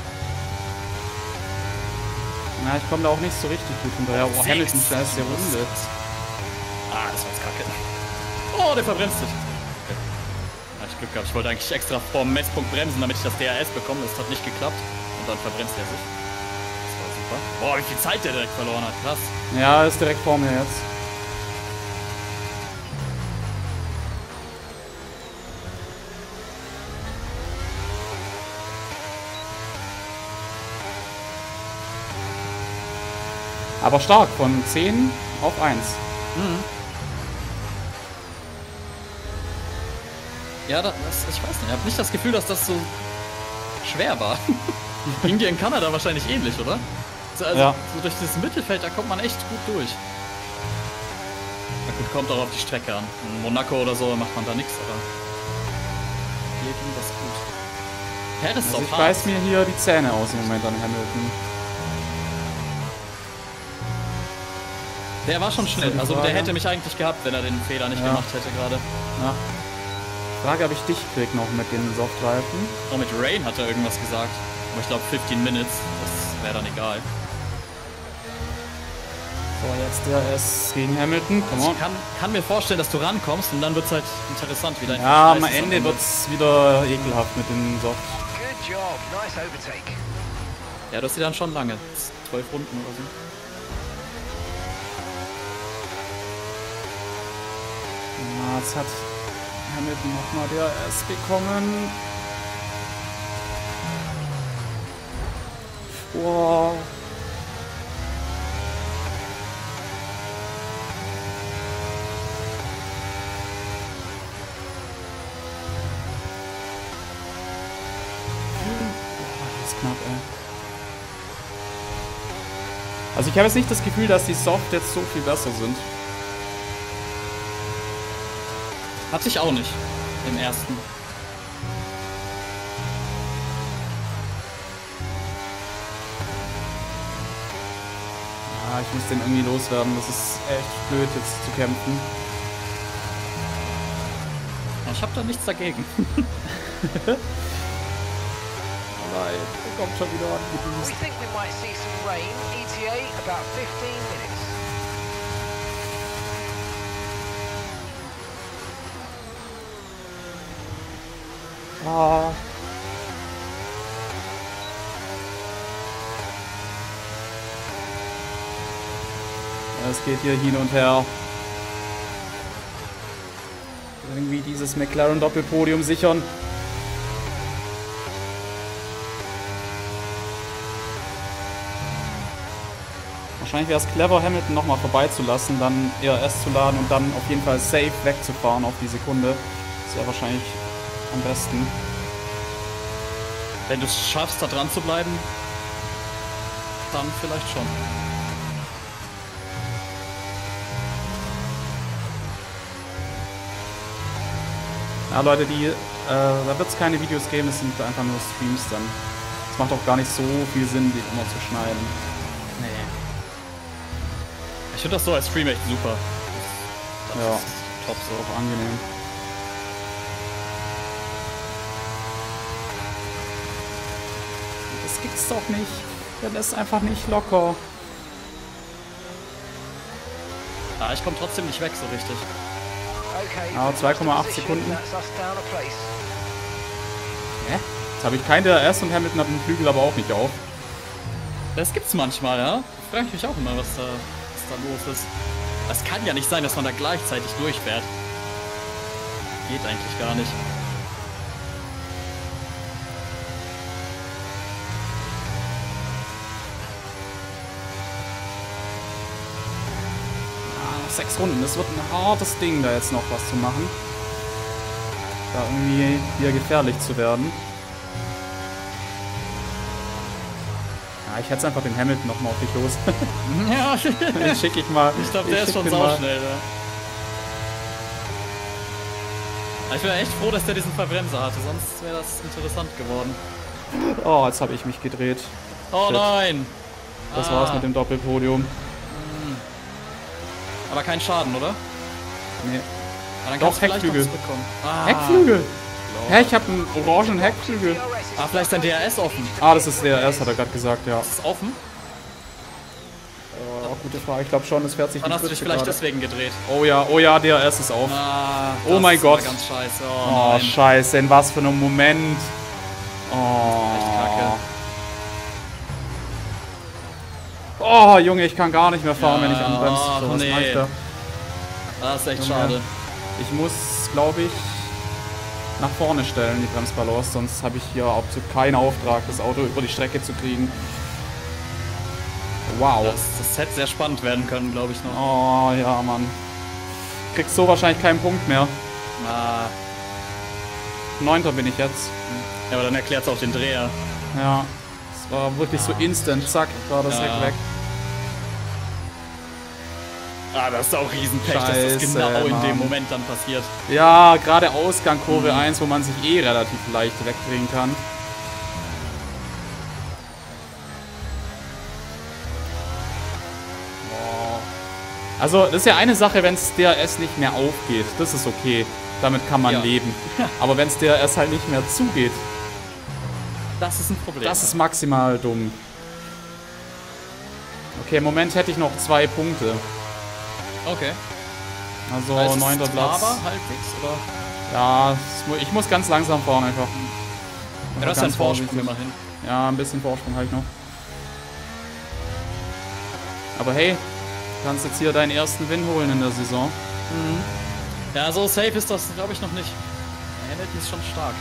Na, ich komme da auch nicht so richtig gut hinterher. Oh, Hamilton schnellst die Runde. Ah, das war jetzt kacke. Oh, der verbremst sich. Okay. Da hab ich Glück gehabt. Ich wollte eigentlich extra vor dem Messpunkt bremsen, damit ich das D R S bekomme. Das hat nicht geklappt. Und dann verbremst er sich. Das war super. Boah, wie viel Zeit der direkt verloren hat. Krass. Ja, ist direkt vor mir jetzt. Aber stark, von zehn auf eins. Mhm. Ja, das, ich weiß nicht. Ich habe nicht das Gefühl, dass das so schwer war. Ging dir in Kanada wahrscheinlich ähnlich, oder? Also, ja. So durch dieses Mittelfeld, da kommt man echt gut durch. Na gut, kommt auch auf die Strecke an. In Monaco oder so macht man da nichts, aber hier ging das gut. Perez ist also auch ich hart. beiß mir hier die Zähne aus im Moment an Hamilton. Der war schon schnell, also der hätte mich eigentlich gehabt, wenn er den Fehler nicht ja. gemacht hätte gerade. Ja. Frage, ob ich dich krieg noch mit den Softreifen. Oh, mit Rain hat er irgendwas gesagt. Aber ich glaube fünfzehn Minutes, das wäre dann egal. So, jetzt der S gegen Hamilton. Also ich kann, kann mir vorstellen, dass du rankommst und dann wird es halt interessant wieder. Ja, am Ende wird es wieder ekelhaft mit dem Soft. Good job, nice overtake. Ja, das ist dann schon lange. Zwölf Runden oder so. Ja, jetzt hat Hamilton nochmal D R S bekommen. Wow. Knapp, ey. Also ich habe jetzt nicht das Gefühl, dass die Soft jetzt so viel besser sind. Hatte ich auch nicht im ersten. Ja, ich muss den irgendwie loswerden. Das ist echt blöd jetzt zu kämpfen. Ja, ich habe da nichts dagegen. Nein, er kommt schon wieder an. We think we might see some rain, E T A about fifteen minutes. Ah. Es geht hier hin und her. Irgendwie dieses McLaren-Doppelpodium sichern. Wahrscheinlich wäre es clever, Hamilton nochmal vorbeizulassen, dann E R S zu laden und dann auf jeden Fall safe wegzufahren auf die Sekunde. Das wäre wahrscheinlich am besten. Wenn du es schaffst, da dran zu bleiben, dann vielleicht schon. Ja, Leute, die, äh, da wird es keine Videos geben, es sind einfach nur Streams dann. Es macht auch gar nicht so viel Sinn, die immer zu schneiden. Nee. Ich finde das so als Stream echt super. Das ja, ist top so. Auch angenehm. Das gibt's doch nicht. Der lässt einfach nicht locker. Ah, ich komme trotzdem nicht weg so richtig. Ah, zwei Komma acht Sekunden. Hä? Jetzt habe ich kein D R S und Hamilton hat den Flügel aber auch nicht auf. Das gibt's manchmal, ja. Da frage ich mich auch immer, was da, was da los ist. Es kann ja nicht sein, dass man da gleichzeitig durchfährt. Geht eigentlich gar nicht. Sechs Runden. Das wird ein hartes Ding, da jetzt noch was zu machen. Da irgendwie hier gefährlich zu werden. Ja, ich hätte einfach den Hamilton noch mal auf dich los. Ja, den schicke ich mal. Ich glaube, der ist schon sauschnell. Ja. Ich bin echt froh, dass der diesen Verbremser hatte, sonst wäre das interessant geworden. Oh, jetzt habe ich mich gedreht. Oh Shit. Nein! Das ah. war's mit dem Doppelpodium. Aber kein Schaden, oder? Nee. Dann Doch, Heckflügel. Ah. Heckflügel? Hä, ich habe einen orangen Heckflügel. Ah, vielleicht ist dein D R S offen. Ah, das ist D R S, hat er gerade gesagt, ja. Ist es offen? Oh, gute Frage. Ich glaube schon, es fährt sich Dann die hast du dich vielleicht gerade. deswegen gedreht. Oh ja, oh ja, D R S ist auf. Ah, oh mein Gott. Das ist ganz scheiße. Oh, oh nein. scheiße, in was für einem Moment. Oh. Echt kacke. Oh, Junge, ich kann gar nicht mehr fahren, ja, wenn ich anbremse. Oh, So, was nee. mache ich da? Das ist echt Junge. schade. Ich muss, glaube ich, nach vorne stellen, die Bremsbalance, sonst habe ich hier absolut keinen Auftrag, das Auto über die Strecke zu kriegen. Wow. Das, das hätte sehr spannend werden können, glaube ich noch. Oh, ja, Mann. Kriegst so wahrscheinlich keinen Punkt mehr. Ah. Neunter bin ich jetzt. Ja, aber dann erklärt es auch den Dreher. Ja. Es war wirklich so instant. Zack, war das Ja. Heck weg. Ah, das ist auch Riesenpech, dass Scheiße, das genau in Mann. dem Moment dann passiert. Ja, gerade Ausgang Kurve Mhm. eins, wo man sich eh relativ leicht wegdrehen kann. Also, das ist ja eine Sache, wenn es D R S nicht mehr aufgeht. Das ist okay. Damit kann man Ja. leben. Aber wenn es D R S halt nicht mehr zugeht, Das ist ein Problem. das ist maximal dumm. Okay, im Moment hätte ich noch zwei Punkte. Okay. Also heißt, neunter Platz. Aber halbwegs, oder? Ja, ich muss ganz langsam fahren einfach. Ja, das ist ein Vorsprung immerhin. Ja, ein bisschen Vorsprung habe ich noch. Aber hey, du kannst jetzt hier deinen ersten Win holen in der Saison. Mhm. Ja, so safe ist das, glaube ich, noch nicht. Hamilton ist schon stark.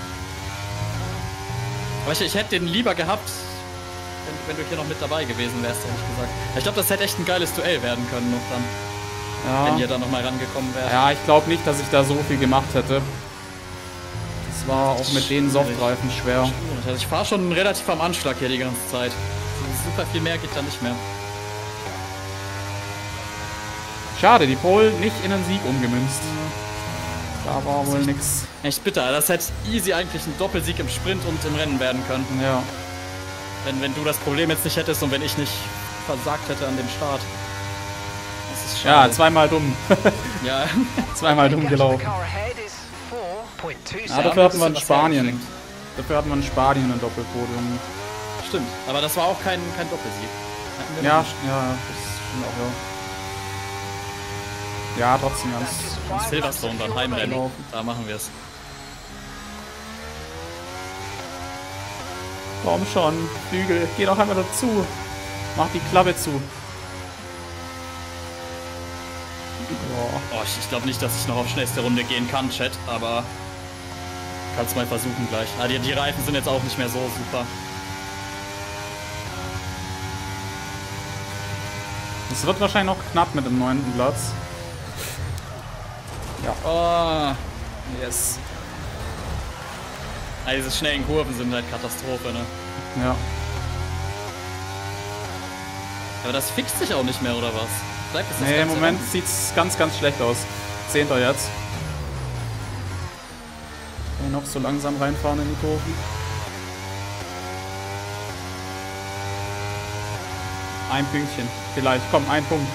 Aber ich, ich hätte den lieber gehabt, wenn, wenn du hier noch mit dabei gewesen wärst, ehrlich gesagt. Ich glaube, das hätte echt ein geiles Duell werden können noch dann. Ja. Wenn ihr da nochmal rangekommen wärt. Ja, ich glaube nicht, dass ich da so viel gemacht hätte. Das war auch mit den Softreifen schwer. Also ich fahre schon relativ am Anschlag hier die ganze Zeit. Super viel mehr geht da nicht mehr. Schade, die Pole nicht in einen Sieg umgemünzt. Da war wohl nix. Echt bitter, das hätte easy eigentlich ein Doppelsieg im Sprint und im Rennen werden können. Ja. Wenn, wenn du das Problem jetzt nicht hättest und wenn ich nicht versagt hätte an dem Start. Das ist schade. Ja, zweimal dumm. Ja. Zweimal dumm gelaufen. Ja, dafür hatten wir in Spanien. Dafür hatten wir in Spanien ein Doppelpodium. Stimmt, aber das war auch kein, kein Doppelsieg. Ja, ja, das stimmt auch, ja. Ja, trotzdem ganz. Silverstone dann Heimrennen. Da machen wir es. Komm schon, Flügel, geh doch einmal dazu. Mach die Klappe zu. Oh, ich, ich glaube nicht, dass ich noch auf schnellste Runde gehen kann, Chat, aber kannst mal versuchen gleich. Ah, die, die Reifen sind jetzt auch nicht mehr so super. Es wird wahrscheinlich noch knapp mit dem neunten Platz. Ja. Oh. Yes. Ah, diese schnellen Kurven sind halt Katastrophe, ne? Ja. Aber das fixt sich auch nicht mehr, oder was? Bleibt es das nee, im Moment Rennen? sieht's ganz, ganz schlecht aus. Zehnter jetzt. Kann ich noch so langsam reinfahren in die Kurven. Ein Pünktchen. Vielleicht. Komm, ein Punkt.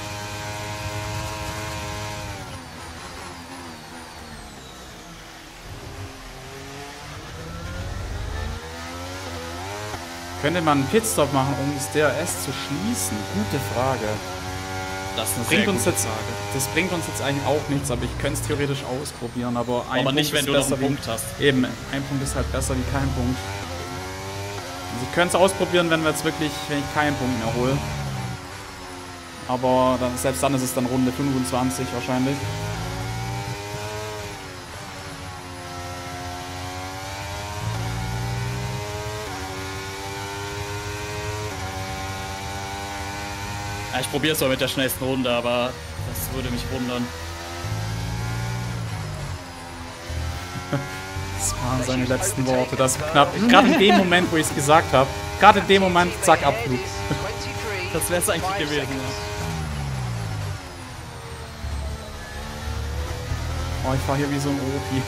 Könnte man einen Pitstop machen, um das D R S zu schließen? Gute Frage. Das ist eine bringt sehr uns gute jetzt, Frage. Das bringt uns jetzt eigentlich auch nichts, aber ich könnte es theoretisch ausprobieren. Aber, ein aber Punkt nicht, wenn ist du noch besser einen Punkt hast. Eben, ein Punkt ist halt besser wie kein Punkt. Also ich könnte es ausprobieren, wenn wir jetzt wirklich, wenn ich keinen Punkt mehr hole. Aber dann, selbst dann ist es dann Runde fünfundzwanzig wahrscheinlich. Ja, ich probiere es mal mit der schnellsten Runde, aber das würde mich wundern. Das waren seine letzten Worte. Das knapp. Gerade in dem Moment, wo ich es gesagt habe. Gerade in dem Moment, zack, Abflug. Das wäre es eigentlich gewesen. Ja. Oh, ich fahre hier wie so ein Opi.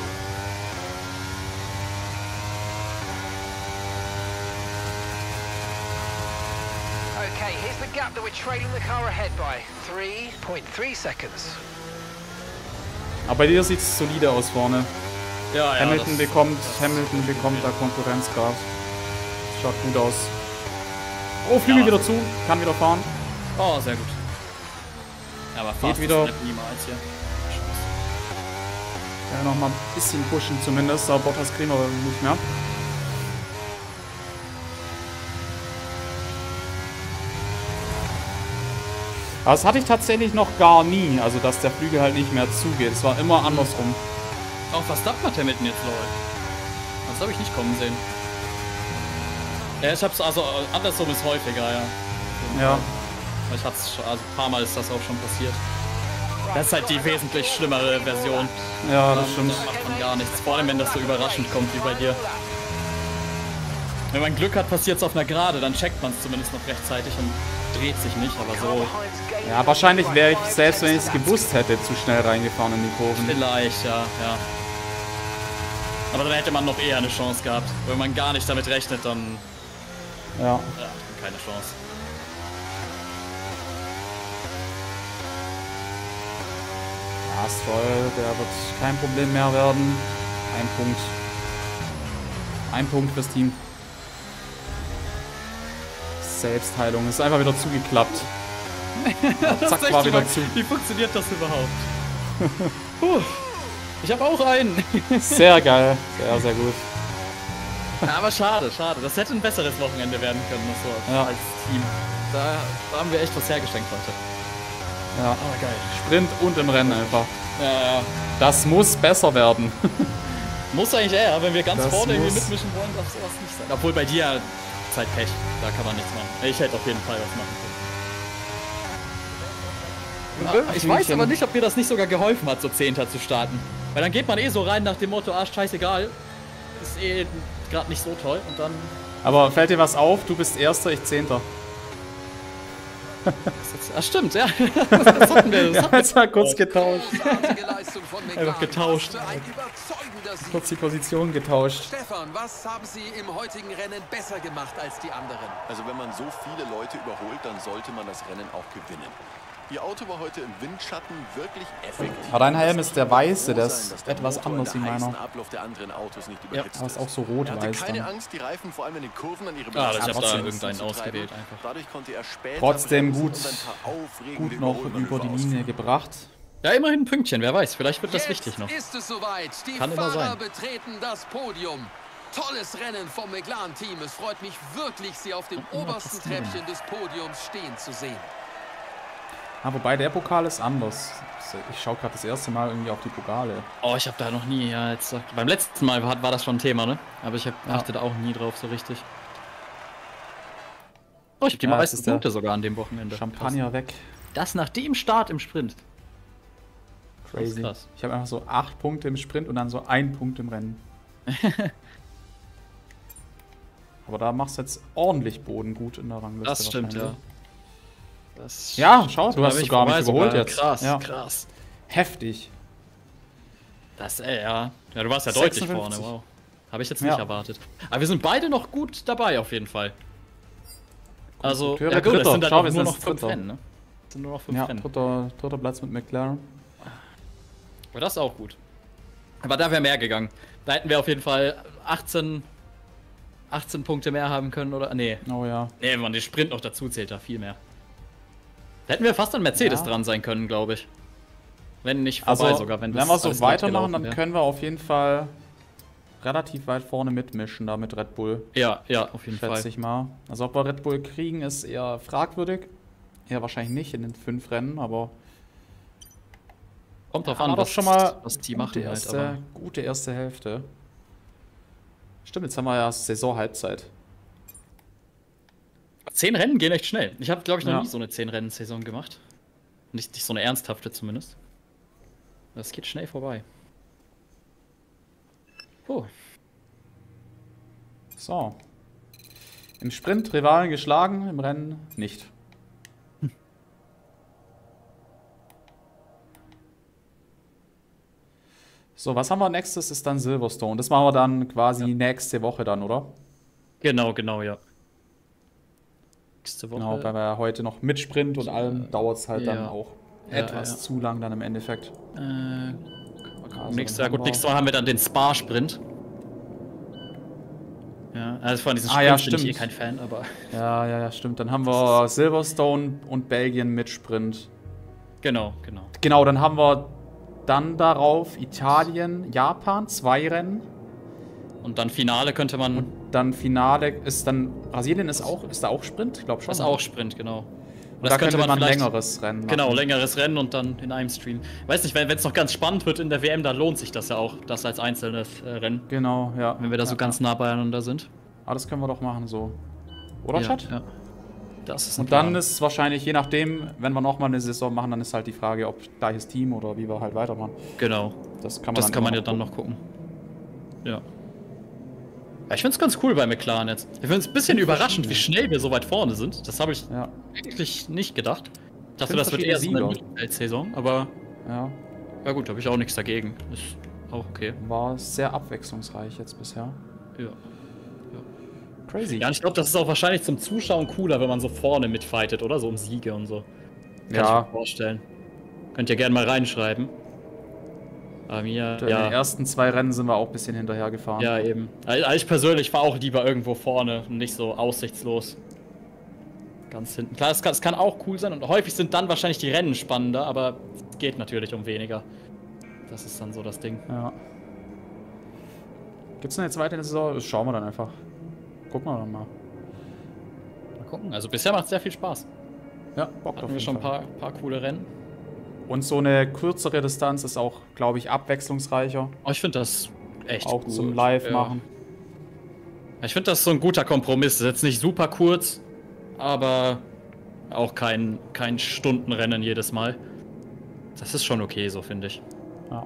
Okay, here's the gap that we're trailing the car ahead by. three point three seconds. Aber bei dir sieht es solide aus vorne. Ja, ja, Hamilton das, bekommt, das Hamilton bekommt da Konkurrenz gerade. Schaut gut aus. Oh, Flügel ja, wieder zu, kann wieder fahren. Oh, sehr gut. Ja, aber geht wieder. Niemals hier. Ja, noch mal ein bisschen pushen zumindest, aber Bottas kriegen wir nicht mehr. Aber das hatte ich tatsächlich noch gar nie, also dass der Flügel halt nicht mehr zugeht. Es war immer andersrum. Auch Verstappen hat Hamilton jetzt läuft. Das habe ich nicht kommen sehen. Ja, ich hab's, also andersrum ist häufiger, ja. Ja. Ich hab's schon, also ein paar Mal ist das auch schon passiert. Das ist halt die wesentlich schlimmere Version. Ja, das stimmt. Da macht man gar nichts. Vor allem, wenn das so überraschend kommt wie bei dir. Wenn man Glück hat, passiert es auf einer Gerade, dann checkt man es zumindest noch rechtzeitig und dreht sich nicht, aber so. Ja, wahrscheinlich wäre ich, selbst wenn ich es gewusst hätte, zu schnell reingefahren in die Kurven. Vielleicht, ja, ja. Aber dann hätte man noch eher eine Chance gehabt. Wenn man gar nicht damit rechnet, dann... Ja. Ja, keine Chance. Ja, Stroll, der wird kein Problem mehr werden. Ein Punkt. Ein Punkt fürs Team. Selbstheilung. Ist einfach wieder zugeklappt. Ja, zack, war wieder zu. Wie funktioniert das überhaupt? Puh. Ich habe auch einen. Sehr geil. Sehr, sehr gut. Ja, aber schade, schade. Das hätte ein besseres Wochenende werden können, so ja. als Team. Da, da haben wir echt was hergeschenkt heute. Ja, aber geil. Sprint und im Rennen einfach. Ja, ja. Das muss besser werden. Muss eigentlich eher, wenn wir ganz das vorne irgendwie mitmischen wollen, darf sowas nicht sein. Obwohl bei dir ist halt Pech. Da kann man nichts machen. Ich hätte auf jeden Fall was machen können. Ja, ich weiß aber nicht, ob mir das nicht sogar geholfen hat, so Zehnter zu starten. Weil dann geht man eh so rein nach dem Motto, ah, scheißegal. Ist eh gerade nicht so toll und dann... Aber fällt dir was auf? Du bist Erster, ich Zehnter. Ach stimmt, ja. Das hatten wir. Das hatten wir. Jetzt mal kurz getauscht. Einfach getauscht. Kurz die Position getauscht. Stefan, was haben Sie im heutigen Rennen besser gemacht als die anderen? Also wenn man so viele Leute überholt, dann sollte man das Rennen auch gewinnen. Ihr Auto war heute im Windschatten wirklich effektiv. Aber dein Helm ist der weiße, der ist etwas anders wie meiner. Ja, aber ist auch so rot-weiß keine dann. Angst, die Reifen vor allem in den Kurven an ihre Ah, ich hab da irgendeinen ausgewählt einfach. Dadurch konnte er später Trotzdem gut, gut noch über die Linie gebracht. Ja, immerhin ein Pünktchen, wer weiß, vielleicht wird das Jetzt wichtig noch. Ist es soweit. Die Kann immer Fahrer sein. betreten das Podium. Tolles Rennen vom McLaren-Team. Es freut mich wirklich, Sie auf dem obersten Treppchen des Podiums stehen zu sehen. Ah, wobei der Pokal ist anders. Ich schaue gerade das erste Mal irgendwie auf die Pokale. Oh, ich habe da noch nie, ja, jetzt beim letzten Mal war, war das schon ein Thema, ne? Aber ich hab, ja. achte da auch nie drauf so richtig. Oh, ich habe die ja, meisten Punkte sogar an dem Wochenende. Champagner krass. weg. Das nach dem Start im Sprint. Crazy. Krass. Ich habe einfach so acht Punkte im Sprint und dann so ein Punkt im Rennen. Aber da machst du jetzt ordentlich Boden gut in der Rangliste. Das stimmt, ja. Das ja, schau, du hast sogar mich überholt jetzt. Krass, ja. krass. Heftig. Das, ey, ja. Ja, du warst ja deutlich sechsundfünfzig. vorne, wow. Habe ich jetzt nicht ja. erwartet. Aber wir sind beide noch gut dabei, auf jeden Fall. Also, ja, gut, es sind Schau, dann wir nur noch sind fünf Dritter. Rennen, ne? Es sind nur noch fünf ja, Rennen. Dritter, dritter Platz mit McLaren. Aber das ist auch gut. Aber da wäre mehr gegangen. Da hätten wir auf jeden Fall achtzehn, achtzehn Punkte mehr haben können, oder? Nee. Oh ja. Nee, wenn man den Sprint noch dazu zählt, da viel mehr. Da hätten wir fast an Mercedes ja. dran sein können, glaube ich. Wenn nicht vorbei also, sogar. Wenn, wenn wir so weitermachen, dann wär. können wir auf jeden Fall relativ weit vorne mitmischen, da mit Red Bull. Ja, ja, auf jeden Fall. Schätze ich mal. Also ob wir Red Bull kriegen, ist eher fragwürdig. Eher wahrscheinlich nicht in den fünf Rennen, aber... Kommt drauf ja, an, was, schon mal was die gute machen erste, halt. Aber gute erste Hälfte. Stimmt, jetzt haben wir ja Saison-Halbzeit. Zehn Rennen gehen echt schnell. Ich habe, glaube ich, noch ja. nie so eine zehn-Rennen-Saison gemacht. Nicht, nicht so eine ernsthafte zumindest. Das geht schnell vorbei. Oh. So. Im Sprint Rivalen geschlagen, im Rennen nicht. Hm. So, was haben wir nächstes? Ist dann Silverstone. Das machen wir dann quasi ja. nächste Woche dann, oder? Genau, genau, ja. Nächste Woche. Genau, weil wir heute noch mit Sprint und allem dauert es halt ja. dann auch ja, etwas ja. zu lang dann im Endeffekt. Äh, also nächstes, ja, gut, nächstes Mal haben wir dann den Spa-Sprint. Ja, also von diesem ah, Sprint ja, bin stimmt. ich eh kein Fan, aber... Ja, ja, ja, stimmt. Dann haben wir Silverstone und Belgien mit Sprint. Genau, genau. Genau, dann haben wir dann darauf Italien, Japan, zwei Rennen. Und dann Finale könnte man... Und dann Finale ist dann... Brasilien ist auch, ist da auch Sprint? Ich glaube schon. Das ist auch Sprint, genau. Und das da könnte man ein längeres Rennen machen. Genau, längeres Rennen und dann in einem Stream. Weiß nicht, wenn es noch ganz spannend wird in der W M, dann lohnt sich das ja auch, das als einzelnes äh, Rennen. Genau, ja. Wenn wir da so ja, ganz nah beieinander sind. Aber das können wir doch machen so. Oder, ja, Chat? Ja. Das ist und dann ist es wahrscheinlich, je nachdem, wenn wir nochmal eine Saison machen, dann ist halt die Frage, ob gleiches Team oder wie wir halt weitermachen. Genau. Das kann man, das dann kann man ja gucken. dann noch gucken. Ja. Ja, ich find's ganz cool bei McLaren jetzt. Ich find's ein bisschen überraschend, wie schnell wir so weit vorne sind. Das habe ich ja. wirklich nicht gedacht. Ich dachte, das wird eher so eine Mittelfeldsaison, aber ja. Ja gut, habe ich auch nichts dagegen. Ist auch okay. War sehr abwechslungsreich jetzt bisher. Ja. ja. Crazy. Ja, und ich glaube, das ist auch wahrscheinlich zum Zuschauen cooler, wenn man so vorne mitfightet, oder? So um Siege und so. Kann ja. ich mir vorstellen. Könnt ihr gerne mal reinschreiben. Aber mir, in ja. den ersten zwei Rennen sind wir auch ein bisschen hinterher gefahren. Ja, eben. Also ich persönlich fahre auch lieber irgendwo vorne und nicht so aussichtslos. ganz hinten. Klar, es kann, es kann auch cool sein und häufig sind dann wahrscheinlich die Rennen spannender, aber es geht natürlich um weniger. Das ist dann so das Ding. Ja. Gibt's denn jetzt weiter in der Saison? Das schauen wir dann einfach. Gucken wir dann mal. Mal gucken. Also bisher macht es sehr viel Spaß. Ja, Bock Hatten wir schon ein paar, paar coole Rennen. Und so eine kürzere Distanz ist auch, glaube ich, abwechslungsreicher. Oh, ich finde das echt auch gut. zum Live ja. machen. Ich finde das so ein guter Kompromiss. Das ist jetzt nicht super kurz, aber auch kein, kein Stundenrennen jedes Mal. Das ist schon okay, so finde ich. Ja.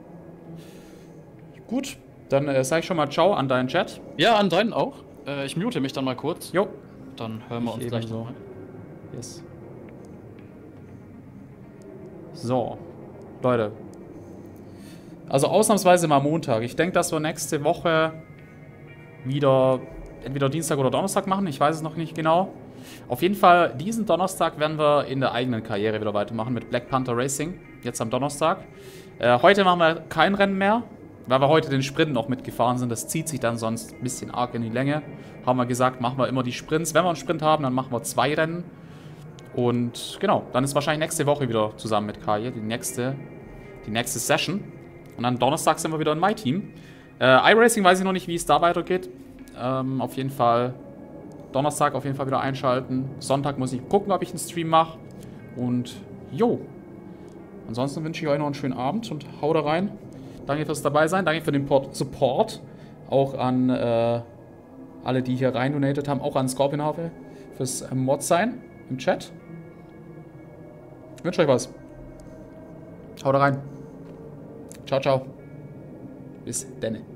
Gut, dann äh, sag ich schon mal Ciao an deinen Chat. Ja, an deinen auch. Äh, ich mute mich dann mal kurz. Jo. Dann hören wir ich uns gleich so. nochmal. Yes. So, Leute. Also ausnahmsweise mal Montag. Ich denke, dass wir nächste Woche wieder entweder Dienstag oder Donnerstag machen. Ich weiß es noch nicht genau. Auf jeden Fall, diesen Donnerstag werden wir in der eigenen Karriere wieder weitermachen mit Black Panther Racing. Jetzt am Donnerstag. Äh, heute machen wir kein Rennen mehr, weil wir heute den Sprint noch mitgefahren sind. Das zieht sich dann sonst ein bisschen arg in die Länge. Haben wir gesagt, machen wir immer die Sprints. Wenn wir einen Sprint haben, dann machen wir zwei Rennen. Und genau, dann ist wahrscheinlich nächste Woche wieder zusammen mit Kaje die nächste, die nächste Session. Und dann Donnerstag sind wir wieder in My Team. Äh, iRacing weiß ich noch nicht, wie es da weitergeht. Ähm, auf jeden Fall Donnerstag auf jeden Fall wieder einschalten. Sonntag muss ich gucken, ob ich einen Stream mache. Und jo. Ansonsten wünsche ich euch noch einen schönen Abend und haut da rein. Danke fürs dabei sein. Danke für den Support. Auch an äh, alle, die hier rein donatet haben. Auch an Scorpionhafe fürs Mod sein im Chat. Ich wünsche euch was. Haut rein. Ciao, ciao. Bis denne.